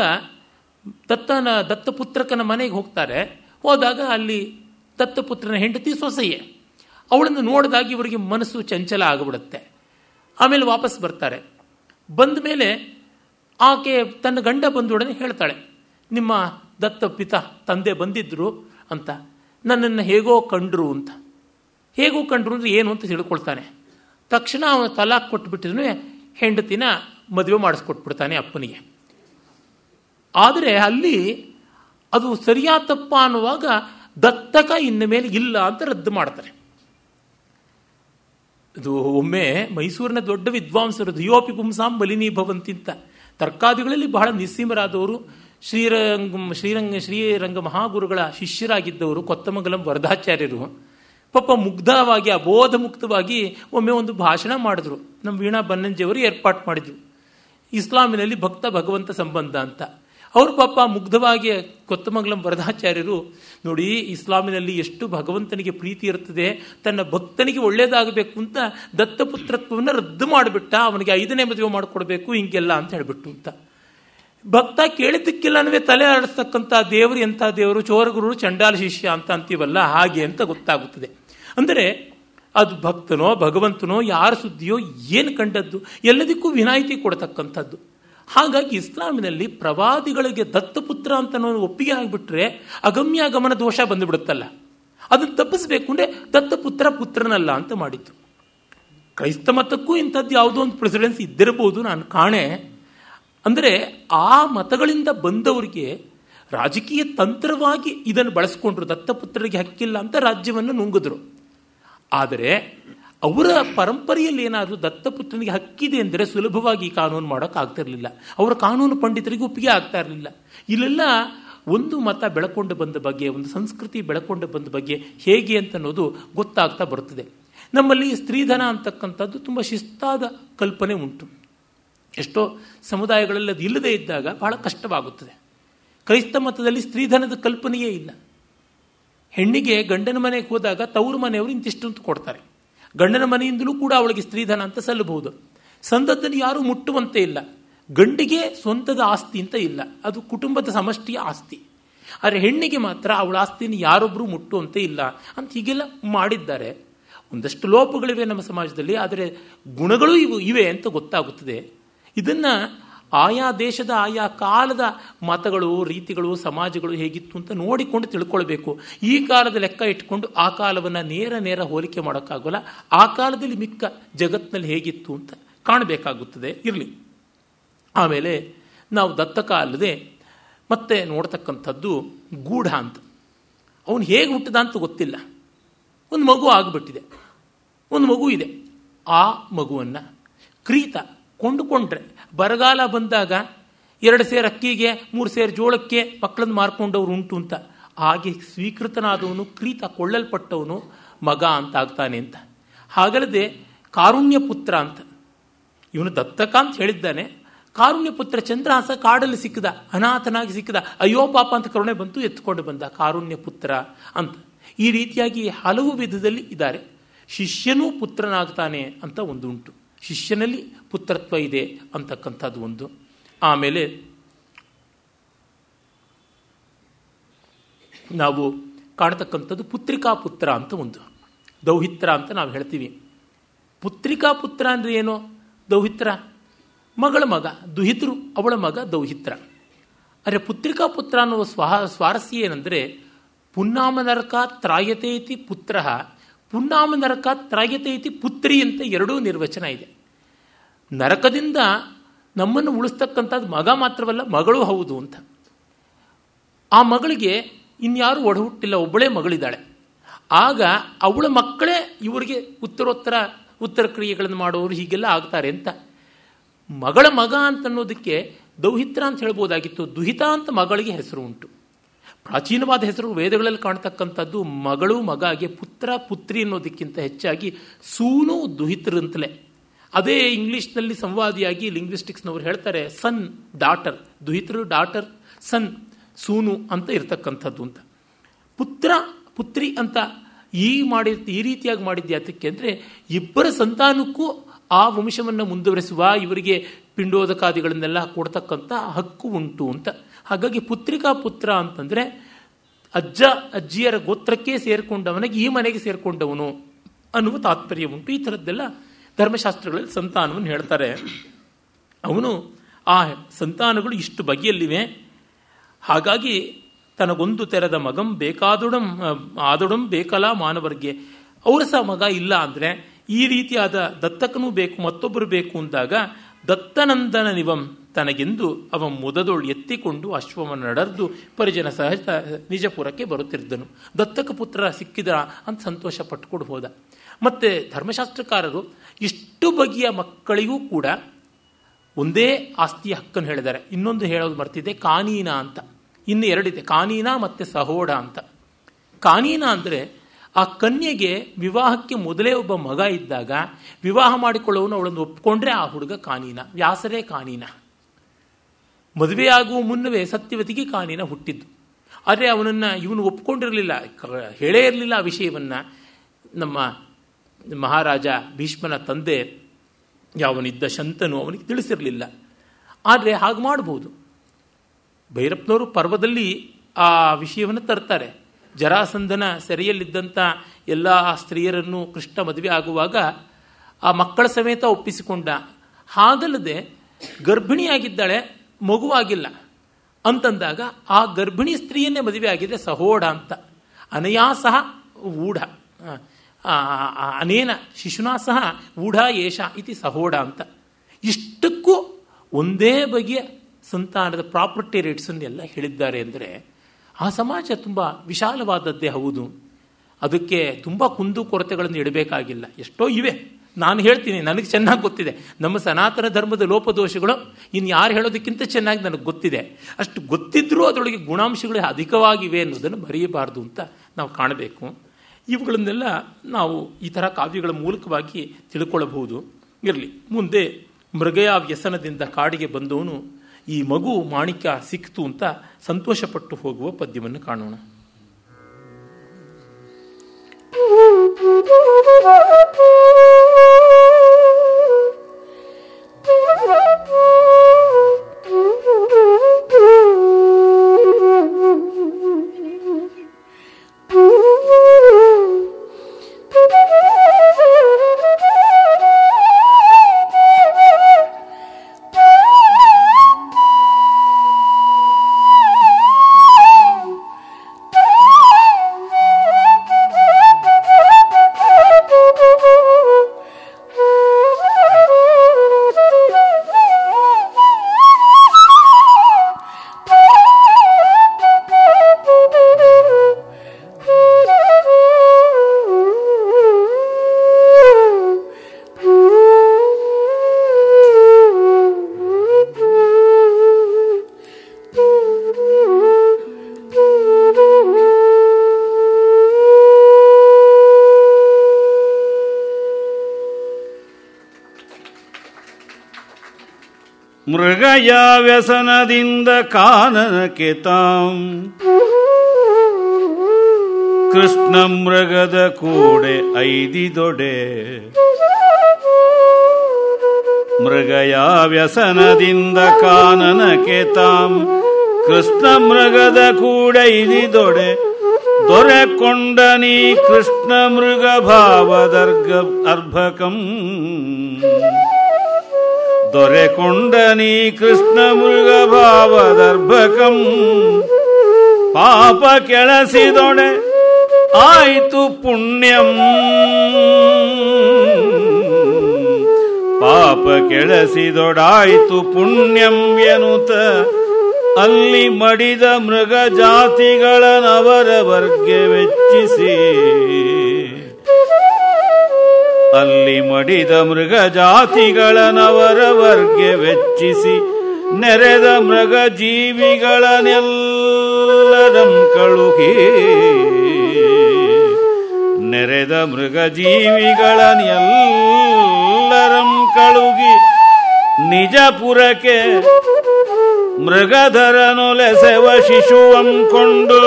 A: ದತ್ತಪುತ್ರಕನ ಮನೆಗೆ ಹೋಗ್ತಾರೆ. ಹೋದಾಗ ಅಲ್ಲಿ ದತ್ತಪುತ್ರನ ಹೆಂಡತಿ ಸೊಸೆಯೇ. ಅವಳನ್ನು ನೋಡಿದಾಗ ಇವರಿಗೆ ಮನಸ್ಸು ಚಂಚಲ ಆಗಿಬಿಡುತ್ತೆ. ಆಮೇಲೆ ವಾಪಸ್ ಬರ್ತಾರೆ. ಬಂದ ಮೇಲೆ ಆಕೆ ತನ್ನ ಗಂಡ ಬಂದೊಡನೆ ಹೇಳ್ತಾಳೆ, ನಿಮ್ಮ ದತ್ತಪಿತ ತಂದೆ ಬಂದಿದ್ರು ಅಂತ, ನನ್ನನ್ನು ಹೇಗೋ ಕಂಡ್ರು ಅಂತ. ಹೇಗೋ ಕಂಡ್ರು ಅಂದರೆ ಏನು ಅಂತ ತಿಳ್ಕೊಳ್ತಾನೆ. ತಕ್ಷಣ ಅವನು ತಲಾಕ್ ಕೊಟ್ಬಿಟ್ಟಿದ್ನು, ಹೆಂಡತಿನ ಮದುವೆ ಮಾಡಿಸ್ಕೊಟ್ಬಿಡ್ತಾನೆ ಅಪ್ಪನಿಗೆ. ಆದರೆ ಅಲ್ಲಿ ಅದು ಸರಿಯಾದ ತಪ್ಪ ಅನ್ನುವಾಗ ದತ್ತಕ ಇನ್ನ ಮೇಲೆ ಇಲ್ಲ ಅಂತ ರದ್ದು ಮಾಡ್ತಾರೆ. ಇದು ಒಮ್ಮೆ ಮೈಸೂರಿನ ದೊಡ್ಡ ವಿದ್ವಾಂಸರು ಧಿಯೋಪಿ ಪುಂಸಾಂ ಬಲಿನಿ ಭವಂತಿಂತ ತರ್ಕಾದಿಗಳಲ್ಲಿ ಬಹಳ ನಿಸ್ಸೀಮರಾದವರು, ಶ್ರೀರಂಗ ಮಹಾಗುರುಗಳ ಶಿಷ್ಯರಾಗಿದ್ದವರು ಕೊತ್ತಮಂಗಲಂ ವರದಾಚಾರ್ಯರು ಪಾಪ ಮುಗ್ಧವಾಗಿ ಅಬೋಧ ಮುಕ್ತವಾಗಿ ಒಮ್ಮೆ ಒಂದು ಭಾಷಣ ಮಾಡಿದ್ರು. ನಮ್ಮ ವೀಣಾ ಬನ್ನಂಜಿಯವರು ಏರ್ಪಾಟ್ ಮಾಡಿದ್ರು, ಇಸ್ಲಾಮಿನಲ್ಲಿ ಭಕ್ತ ಭಗವಂತ ಸಂಬಂಧ ಅಂತ. ಅವರು ಪಾಪ ಮುಗ್ಧವಾಗಿ ಕೊತ್ತಮಂಗಲಂ ವರದಾಚಾರ್ಯರು, ನೋಡಿ ಇಸ್ಲಾಮಿನಲ್ಲಿ ಎಷ್ಟು ಭಗವಂತನಿಗೆ ಪ್ರೀತಿ ಇರ್ತದೆ, ತನ್ನ ಭಕ್ತನಿಗೆ ಒಳ್ಳೇದಾಗಬೇಕು ಅಂತ ದತ್ತಪುತ್ರತ್ವವನ್ನು ರದ್ದು ಮಾಡಿಬಿಟ್ಟ, ಅವನಿಗೆ 5ನೇ ಮದುವೆ ಮಾಡಿಕೊಡ್ಬೇಕು ಹಿಂಗೆಲ್ಲ ಅಂತ ಹೇಳಿಬಿಟ್ಟು ಅಂತ. ಭಕ್ತ ಕೇಳಿದ್ದಕ್ಕೆಲ್ಲನೂ ತಲೆ ಆಡಿಸ್ತಕ್ಕಂಥ ದೇವರು ಎಂಥ ದೇವರು, ಚೋರಗುರು ಚಂಡಾಲ ಶಿಷ್ಯ ಅಂತ ಅಂತೀವಲ್ಲ, ಹಾಗೆ ಅಂತ ಗೊತ್ತಾಗುತ್ತದೆ. ಅಂದರೆ ಅದು ಭಕ್ತನೋ ಭಗವಂತನೋ ಯಾರ ಸುದ್ದಿಯೋ ಏನು ಕಂಡದ್ದು ಎಲ್ಲದಕ್ಕೂ ವಿನಾಯಿತಿ ಕೊಡತಕ್ಕಂಥದ್ದು. ಹಾಗಾಗಿ ಇಸ್ಲಾಮಿನಲ್ಲಿ ಪ್ರವಾದಿಗಳಿಗೆ ದತ್ತಪುತ್ರ ಅಂತ ಒಪ್ಪಿಗೆ ಆಗಿಬಿಟ್ರೆ ಅಗಮ್ಯ ಗಮನ ದೋಷ ಬಂದುಬಿಡುತ್ತಲ್ಲ, ಅದನ್ನು ತಪ್ಪಿಸಬೇಕು ಅಂದರೆ ದತ್ತಪುತ್ರ ಪುತ್ರನಲ್ಲ ಅಂತ ಮಾಡಿತ್ತು. ಕ್ರೈಸ್ತ ಮತಕ್ಕೂ ಇಂಥದ್ದು ಯಾವುದೋ ಒಂದು ಪ್ರೆಸಿಡೆನ್ಸ್ ಇದ್ದಿರಬಹುದು, ನಾನು ಕಾಣೆ. ಅಂದರೆ ಆ ಮತಗಳಿಂದ ಬಂದವರಿಗೆ ರಾಜಕೀಯ ತಂತ್ರವಾಗಿ ಇದನ್ನು ಬಳಸ್ಕೊಂಡ್ರು. ದತ್ತಪುತ್ರರಿಗೆ ಹಕ್ಕಿಲ್ಲ ಅಂತ ರಾಜ್ಯವನ್ನು ನುಂಗಿದ್ರು. ಆದರೆ ಅವರ ಪರಂಪರೆಯಲ್ಲಿ ಏನಾದರೂ ದತ್ತಪುತ್ರನಿಗೆ ಹಕ್ಕಿದೆ ಅಂದರೆ ಸುಲಭವಾಗಿ ಕಾನೂನು ಮಾಡೋಕ್ಕಾಗ್ತಿರಲಿಲ್ಲ. ಅವರ ಕಾನೂನು ಪಂಡಿತರಿಗೆ ಒಪ್ಪಿಗೆ ಆಗ್ತಾ ಇರಲಿಲ್ಲ. ಇಲ್ಲೆಲ್ಲ ಒಂದು ಮತ ಬೆಳಕೊಂಡು ಬಂದ ಬಗ್ಗೆ, ಒಂದು ಸಂಸ್ಕೃತಿ ಬೆಳಕೊಂಡು ಬಂದ ಬಗ್ಗೆ ಹೇಗೆ ಅಂತ ಅನ್ನೋದು ಗೊತ್ತಾಗ್ತಾ ಬರುತ್ತದೆ. ನಮ್ಮಲ್ಲಿ ಸ್ತ್ರೀಧನ ಅಂತಕ್ಕಂಥದ್ದು ತುಂಬ ಶಿಸ್ತಾದ ಕಲ್ಪನೆ ಉಂಟು. ಎಷ್ಟೋ ಸಮುದಾಯಗಳಲ್ಲಿ ಅದು ಇಲ್ಲದೇ ಇದ್ದಾಗ ಬಹಳ ಕಷ್ಟವಾಗುತ್ತದೆ. ಕ್ರೈಸ್ತ ಮತದಲ್ಲಿ ಸ್ತ್ರೀಧನದ ಕಲ್ಪನೆಯೇ ಇಲ್ಲ. ಹೆಣ್ಣಿಗೆ ಗಂಡನ ಮನೆಗೆ ಹೋದಾಗ ತವರು ಮನೆಯವರು ಇಂತಿಷ್ಟು ಅಂತ ಕೊಡ್ತಾರೆ. ಗಂಡನ ಮನೆಯಿಂದಲೂ ಕೂಡ ಅವಳಿಗೆ ಸ್ತ್ರೀಧನ ಅಂತ ಸಲ್ಲಬಹುದು. ಸಂದದ್ದನ್ನು ಯಾರೂ ಮುಟ್ಟುವಂತೆ ಇಲ್ಲ. ಗಂಡಿಗೆ ಸ್ವಂತದ ಆಸ್ತಿ ಅಂತ ಇಲ್ಲ, ಅದು ಕುಟುಂಬದ ಸಮಷ್ಟಿಯ ಆಸ್ತಿ. ಆದರೆ ಹೆಣ್ಣಿಗೆ ಮಾತ್ರ ಅವಳ ಆಸ್ತಿಯನ್ನು ಯಾರೊಬ್ಬರೂ ಮುಟ್ಟುವಂತೆ ಇಲ್ಲ ಅಂತ ಹೀಗೆಲ್ಲ ಮಾಡಿದ್ದಾರೆ. ಒಂದಷ್ಟು ಲೋಪಗಳಿವೆ ನಮ್ಮ ಸಮಾಜದಲ್ಲಿ, ಆದರೆ ಗುಣಗಳು ಇವೆ ಅಂತ ಗೊತ್ತಾಗುತ್ತದೆ. ಇದನ್ನು ಆಯಾ ದೇಶದ ಆಯಾ ಕಾಲದ ಮತಗಳು, ರೀತಿಗಳು, ಸಮಾಜಗಳು ಹೇಗಿತ್ತು ಅಂತ ನೋಡಿಕೊಂಡು ತಿಳ್ಕೊಳ್ಬೇಕು. ಈ ಕಾಲದ ಲೆಕ್ಕ ಇಟ್ಕೊಂಡು ಆ ಕಾಲವನ್ನು ನೇರ ಹೋಲಿಕೆ ಮಾಡೋಕ್ಕಾಗೋಲ್ಲ. ಆ ಕಾಲದಲ್ಲಿ ಮಿಕ್ಕ ಜಗತ್ತಿನಲ್ಲಿ ಹೇಗಿತ್ತು ಅಂತ ಕಾಣಬೇಕಾಗುತ್ತದೆ. ಇರಲಿ. ಆಮೇಲೆ ನಾವು ದತ್ತಕ ಅಲ್ಲದೆ ಮತ್ತೆ ನೋಡ್ತಕ್ಕಂಥದ್ದು ಗೂಢ ಅಂತ. ಅವನು ಹೇಗೆ ಹುಟ್ಟಿದ ಅಂತ ಗೊತ್ತಿಲ್ಲ. ಒಂದು ಮಗು ಆಗಿಬಿಟ್ಟಿದೆ, ಒಂದು ಮಗು ಇದೆ. ಆ ಮಗುವನ್ನು ಕ್ರೀತ ಕೊಂಡುಕೊಂಡ್ರೆ ಬರಗಾಲ ಬಂದಾಗ 2 ಸೇರು ಅಕ್ಕಿಗೆ 3 ಸೇರು ಜೋಳಕ್ಕೆ ಮಕ್ಕಳನ್ನು ಮಾರ್ಕೊಂಡವ್ರು ಉಂಟು ಅಂತ. ಹಾಗೆ ಸ್ವೀಕೃತನಾದವನು ಕ್ರೀತ, ಕೊಳ್ಳಲ್ಪಟ್ಟವನು ಮಗ ಅಂತ ಆಗ್ತಾನೆ ಅಂತ. ಹಾಗಲ್ಲದೆ ಕಾರುಣ್ಯ ಪುತ್ರ ಅಂತ ಇವನು ದತ್ತಕ ಅಂತ ಹೇಳಿದ್ದಾನೆ. ಕಾರುಣ್ಯ ಪುತ್ರ ಚಂದ್ರಹಾಸ ಕಾಡಲ್ಲಿ ಸಿಕ್ಕದ, ಅನಾಥನಾಗಿ ಸಿಕ್ಕದ, ಅಯ್ಯೋ ಪಾಪ ಅಂತ ಕರುಣೆ ಬಂತು, ಎತ್ಕೊಂಡು ಬಂದ, ಕಾರುಣ್ಯ ಪುತ್ರ ಅಂತ. ಈ ರೀತಿಯಾಗಿ ಹಲವು ವಿಧದಲ್ಲಿ ಇದ್ದಾರೆ. ಶಿಷ್ಯನೂ ಪುತ್ರನಾಗ್ತಾನೆ ಅಂತ ಒಂದು ಉಂಟು. ಶಿಷ್ಯನಲ್ಲಿ ಪುತ್ರತ್ವ ಇದೆ ಅಂತಕ್ಕಂಥದ್ದು ಒಂದು. ಆಮೇಲೆ ನಾವು ಕಾಣತಕ್ಕಂಥದ್ದು ಪುತ್ರಿಕಾ ಪುತ್ರ ಅಂತ ಒಂದು, ದೌಹಿತ್ರ ಅಂತ ನಾವು ಹೇಳ್ತೀವಿ. ಪುತ್ರಿಕಾ ಪುತ್ರ ಅಂದರೆ ಏನು? ದೌಹಿತ್ರ ಮಗಳ ಮಗ, ದುಹಿತರು ಅವಳ ಮಗ ದೌಹಿತ್ರ. ಆದರೆ ಪುತ್ರಿಕಾ ಪುತ್ರ ಅನ್ನುವ ಸ್ವಾರಸ್ಯ ಏನಂದರೆ, ಪುನ್ನಾಮ ನರಕ ತ್ರಾಯತೆ ಇತಿ ಪುತ್ರ, ಪುನ್ನಾಮ ನರಕ ತ್ರಾಯತೆ ಇತಿ ಪುತ್ರಿ ಅಂತ ಎರಡೂ ನಿರ್ವಚನ ಇದೆ. ನರಕದಿಂದ ನಮ್ಮನ್ನು ಉಳಿಸ್ತಕ್ಕಂಥದ್ದು ಮಗ ಮಾತ್ರವಲ್ಲ, ಮಗಳು ಹೌದು ಅಂತ. ಆ ಮಗಳಿಗೆ ಇನ್ಯಾರು ಒಡಹುಟ್ಟಿಲ್ಲ, ಒಬ್ಬಳೇ ಮಗಳಿದ್ದಾಳೆ. ಆಗ ಅವಳ ಮಕ್ಕಳೇ ಇವರಿಗೆ ಉತ್ತರ ಕ್ರಿಯೆಗಳನ್ನು ಮಾಡೋರು ಹೀಗೆಲ್ಲ ಆಗ್ತಾರೆ ಅಂತ. ಮಗಳ ಮಗ ಅಂತನ್ನೋದಕ್ಕೆ ದೌಹಿತ್ರ ಅಂತ ಹೇಳ್ಬೋದಾಗಿತ್ತು. ದುಹಿತ ಅಂತ ಮಗಳಿಗೆ ಹೆಸರು ಉಂಟು. ಪ್ರಾಚೀನವಾದ ಹೆಸರು ವೇದಗಳಲ್ಲಿ ಕಾಣ್ತಕ್ಕಂಥದ್ದು ಮಗಳು ಮಗಾಗೆ, ಪುತ್ರ ಪುತ್ರಿ ಅನ್ನೋದಕ್ಕಿಂತ ಹೆಚ್ಚಾಗಿ ಸೂನು ದುಹಿತರಂತಲೇ. ಅದೇ ಇಂಗ್ಲೀಷ್ನಲ್ಲಿ ಸಂವಾದಿಯಾಗಿ ಲಿಂಗ್ವಿಸ್ಟಿಕ್ಸ್ನವರು ಹೇಳ್ತಾರೆ ಸನ್ ಡಾಟರ್, ದುಹಿತರು ಡಾಟರ್, ಸನ್ ಸೂನು ಅಂತ ಇರ್ತಕ್ಕಂಥದ್ದು ಅಂತ. ಪುತ್ರ ಪುತ್ರಿ ಅಂತ ಈ ರೀತಿಯಾಗಿ ಮಾಡಿದ್ದೆ ಅದಕ್ಕೆ ಅಂದರೆ ಇಬ್ಬರ ಸಂತಾನಕ್ಕೂ ಆ ವಂಶವನ್ನು ಮುಂದುವರೆಸುವ, ಇವರಿಗೆ ಪಿಂಡೋದಕಾದಿಗಳನ್ನೆಲ್ಲ ಕೊಡ್ತಕ್ಕಂಥ ಹಕ್ಕು ಉಂಟು ಅಂತ. ಹಾಗಾಗಿ ಪುತ್ರಿಕಾ ಪುತ್ರ ಅಂತಂದರೆ ಅಜ್ಜ ಅಜ್ಜಿಯರ ಗೋತ್ರಕ್ಕೆ ಸೇರಿಕೊಂಡವನಿಗೆ ಈ ಮನೆಗೆ ಸೇರಿಕೊಂಡವನು ಅನ್ನುವ ತಾತ್ಪರ್ಯ ಉಂಟು. ಈ ಥರದ್ದೆಲ್ಲ ಧರ್ಮಶಾಸ್ತ್ರಗಳಲ್ಲಿ ಸಂತಾನವನ್ನು ಹೇಳ್ತಾರೆ. ಅವನು ಆ ಸಂತಾನಗಳು ಇಷ್ಟು ಬಗೆಯಲ್ಲಿವೆ. ಹಾಗಾಗಿ ತನಗೊಂದು ತೆರೆದ ಮಗಂ ಆದೊಡಂ ಬೇಕಲ್ಲ ಮಾನವರಿಗೆ. ಅವರ ಸಹ ಮಗ ಇಲ್ಲ ಅಂದರೆ ಈ ರೀತಿಯಾದ ದತ್ತಕನೂ ಬೇಕು, ಮತ್ತೊಬ್ಬರು ಬೇಕು ಅಂದಾಗ ದತ್ತನಂದನ ನಿವಂ ತನಗೆಂದು ಅವ ಮುದದೊಳು ಎತ್ತಿಕೊಂಡು ಅಶ್ವವನ್ನು ನಡೆದು ಪರಿಜನ ಸಹಿತ ನಿಜಪುರಕ್ಕೆ ಬರುತ್ತಿದ್ದನು. ದತ್ತಕ ಪುತ್ರ ಸಿಕ್ಕಿದ ಅಂತ ಸಂತೋಷ ಪಟ್ಟುಕೊಂಡು ಹೋದ. ಮತ್ತು ಧರ್ಮಶಾಸ್ತ್ರಕಾರರು ಇಷ್ಟು ಬಗೆಯ ಮಕ್ಕಳಿಗೂ ಕೂಡ ಒಂದೇ ಆಸ್ತಿಯ ಹಕ್ಕನ್ನು ಹೇಳಿದ್ದಾರೆ. ಇನ್ನೊಂದು ಹೇಳೋದು ಮರ್ತಿದೆ, ಕಾನೀನ ಅಂತ. ಇನ್ನು ಎರಡಿದೆ, ಕಾನೀನ ಮತ್ತು ಸಹೋಡ ಅಂತ. ಕಾನೀನ ಅಂದರೆ ಆ ಕನ್ಯೆಗೆ ವಿವಾಹಕ್ಕೆ ಮೊದಲೇ ಒಬ್ಬ ಮಗ ಇದ್ದಾಗ ವಿವಾಹ ಮಾಡಿಕೊಳ್ಳೋನು ಅವಳನ್ನು ಒಪ್ಪಿಕೊಂಡ್ರೆ ಆ ಹುಡುಗ ಕಾನೀನ, ವ್ಯಾಸರೇ ಕಾನೀನ. ಮದುವೆಯಾಗುವ ಮುನ್ನವೇ ಸತ್ಯವತಿಗೆ ಕಾನೀನ ಹುಟ್ಟಿದ್ದು. ಆದರೆ ಇವನು ಒಪ್ಕೊಂಡಿರಲಿಲ್ಲ, ಹೇಳೇ ಇರಲಿಲ್ಲ ಆ ವಿಷಯವನ್ನು. ನಮ್ಮ ಮಹಾರಾಜ ಭೀಷ್ಮನ ತಂದೆ ಯಾವನಿದ್ದ ಶಂತನು ಅವನಿಗೆ ತಿಳಿಸಿರಲಿಲ್ಲ. ಆದರೆ ಹಾಗೆ ಮಾಡ್ಬೋದು. ಭೈರಪ್ಪನವರು ಪರ್ವದಲ್ಲಿ ಆ ವಿಷಯವನ್ನು ತರ್ತಾರೆ. ಜರಾಸಂಧನ ಸೆರೆಯಲ್ಲಿದ್ದಂಥ ಎಲ್ಲ ಸ್ತ್ರೀಯರನ್ನು ಕೃಷ್ಣ ಮದುವೆ ಆಗುವಾಗ ಆ ಮಕ್ಕಳ ಸಮೇತ ಒಪ್ಪಿಸಿಕೊಂಡ. ಹಾಗಲ್ಲದೆ ಗರ್ಭಿಣಿಯಾಗಿದ್ದಾಳೆ, ಮಗುವಾಗಿಲ್ಲ ಅಂತಂದಾಗ ಆ ಗರ್ಭಿಣಿ ಸ್ತ್ರೀಯನ್ನೇ ಮದುವೆ ಆಗಿದೆ, ಸಹೋಡ ಅಂತ. ಅನಯಾ ಸಹ ಊಢ, ಅನೇನ ಶಿಶುನಾ ಸಹ ಊಢ ಏಷ ಇತಿ ಸಹೋಡ ಅಂತ. ಇಷ್ಟಕ್ಕೂ ಒಂದೇ ಬಗೆಯ ಸಂತಾನದ ಪ್ರಾಪರ್ಟಿ ರೈಟ್ಸನ್ನೆಲ್ಲ ಹೇಳಿದ್ದಾರೆ ಅಂದರೆ ಆ ಸಮಾಜ ತುಂಬ ವಿಶಾಲವಾದದ್ದೇ ಹೌದು. ಅದಕ್ಕೆ ತುಂಬ ಕುಂದು ಕೊರತೆಗಳನ್ನು ಇಡಬೇಕಾಗಿಲ್ಲ. ಎಷ್ಟೋ ಇವೆ, ನಾನು ಹೇಳ್ತೀನಿ, ನನಗೆ ಚೆನ್ನಾಗಿ ಗೊತ್ತಿದೆ. ನಮ್ಮ ಸನಾತನ ಧರ್ಮದ ಲೋಪದೋಷಗಳು ಇನ್ನು ಯಾರು ಹೇಳೋದಕ್ಕಿಂತ ಚೆನ್ನಾಗಿ ನನಗೆ ಗೊತ್ತಿದೆ. ಅಷ್ಟು ಗೊತ್ತಿದ್ರೂ ಅದರೊಳಗೆ ಗುಣಾಂಶಗಳು ಅಧಿಕವಾಗಿವೆ ಅನ್ನೋದನ್ನು ಮರೆಯಬಾರ್ದು ಅಂತ ನಾವು ಕಾಣಬೇಕು. ಇವುಗಳನ್ನೆಲ್ಲ ನಾವು ಈ ಥರ ಕಾವ್ಯಗಳ ಮೂಲಕವಾಗಿ ತಿಳ್ಕೊಳ್ಳಬಹುದು. ಇರಲಿ, ಮುಂದೆ ಮೃಗಯ ವ್ಯಸನದಿಂದ ಕಾಡಿಗೆ ಬಂದವನು ಈ ಮಗು ಮಾಣಿಕ್ಯ ಸಿಕ್ತು ಅಂತ ಸಂತೋಷಪಟ್ಟು ಹೋಗುವ ಪದ್ಯವನ್ನು ಕಾಣೋಣ.
B: ಮೃಗಯ ವ್ಯಸನದಿಂದ ಕಾನನಕ್ಕೆ ತಾಂ ಕೃಷ್ಣ ಮೃಗದ ಕೂಡೆ ಐದಿದೊಡೆ. ಮೃಗಯ ವ್ಯಸನದಿಂದ ಕಾನನಕ್ಕೆ ತಾಂ ಕೃಷ್ಣ ಮೃಗದ ಕೂಡೆ ಐದಿದೊಡೆ. ದೊರೆಕೊಂಡ ನೀ ಕೃಷ್ಣ ಮೃಗ ಭಾವದರ್ಗ ಅರ್ಭಕಂ. ದೊರೆಕೊಂಡ ನೀ ಕೃಷ್ಣ ಮೃಗ ಭಾವದರ್ಭಕಂ. ಪಾಪ ಕೆಳಸಿದೊಡೆ ಆಯಿತು ಪುಣ್ಯಂ. ಪಾಪ ಕೆಳಸಿದೊಡಾಯಿತು ಪುಣ್ಯಂ ಎನ್ನುತ್ತ ಅಲ್ಲಿ ಮಡಿದ ಮೃಗ ಜಾತಿಗಳನವರ ವರ್ಗೆ ವೆಚ್ಚಿಸಿ. ಅಲ್ಲಿ ಮಡಿದ ಮೃಗ ಜಾತಿಗಳನವರ ವರ್ಗೆ ವೆಚ್ಚಿಸಿ ನೆರೆದ ಮೃಗ ಜೀವಿಗಳನ್ನೆಲ್ಲರಂ ಕಳುಹಿ. ನೆರೆದ ಮೃಗ ಜೀವಿಗಳನ್ನೆಲ್ಲರಂ ಕಳುಹಿ ನಿಜಪುರಕ್ಕೆ ಮೃಗಧರನೊಲೆಸೆವ ಶಿಶುವಂ ಕೊಂಡು.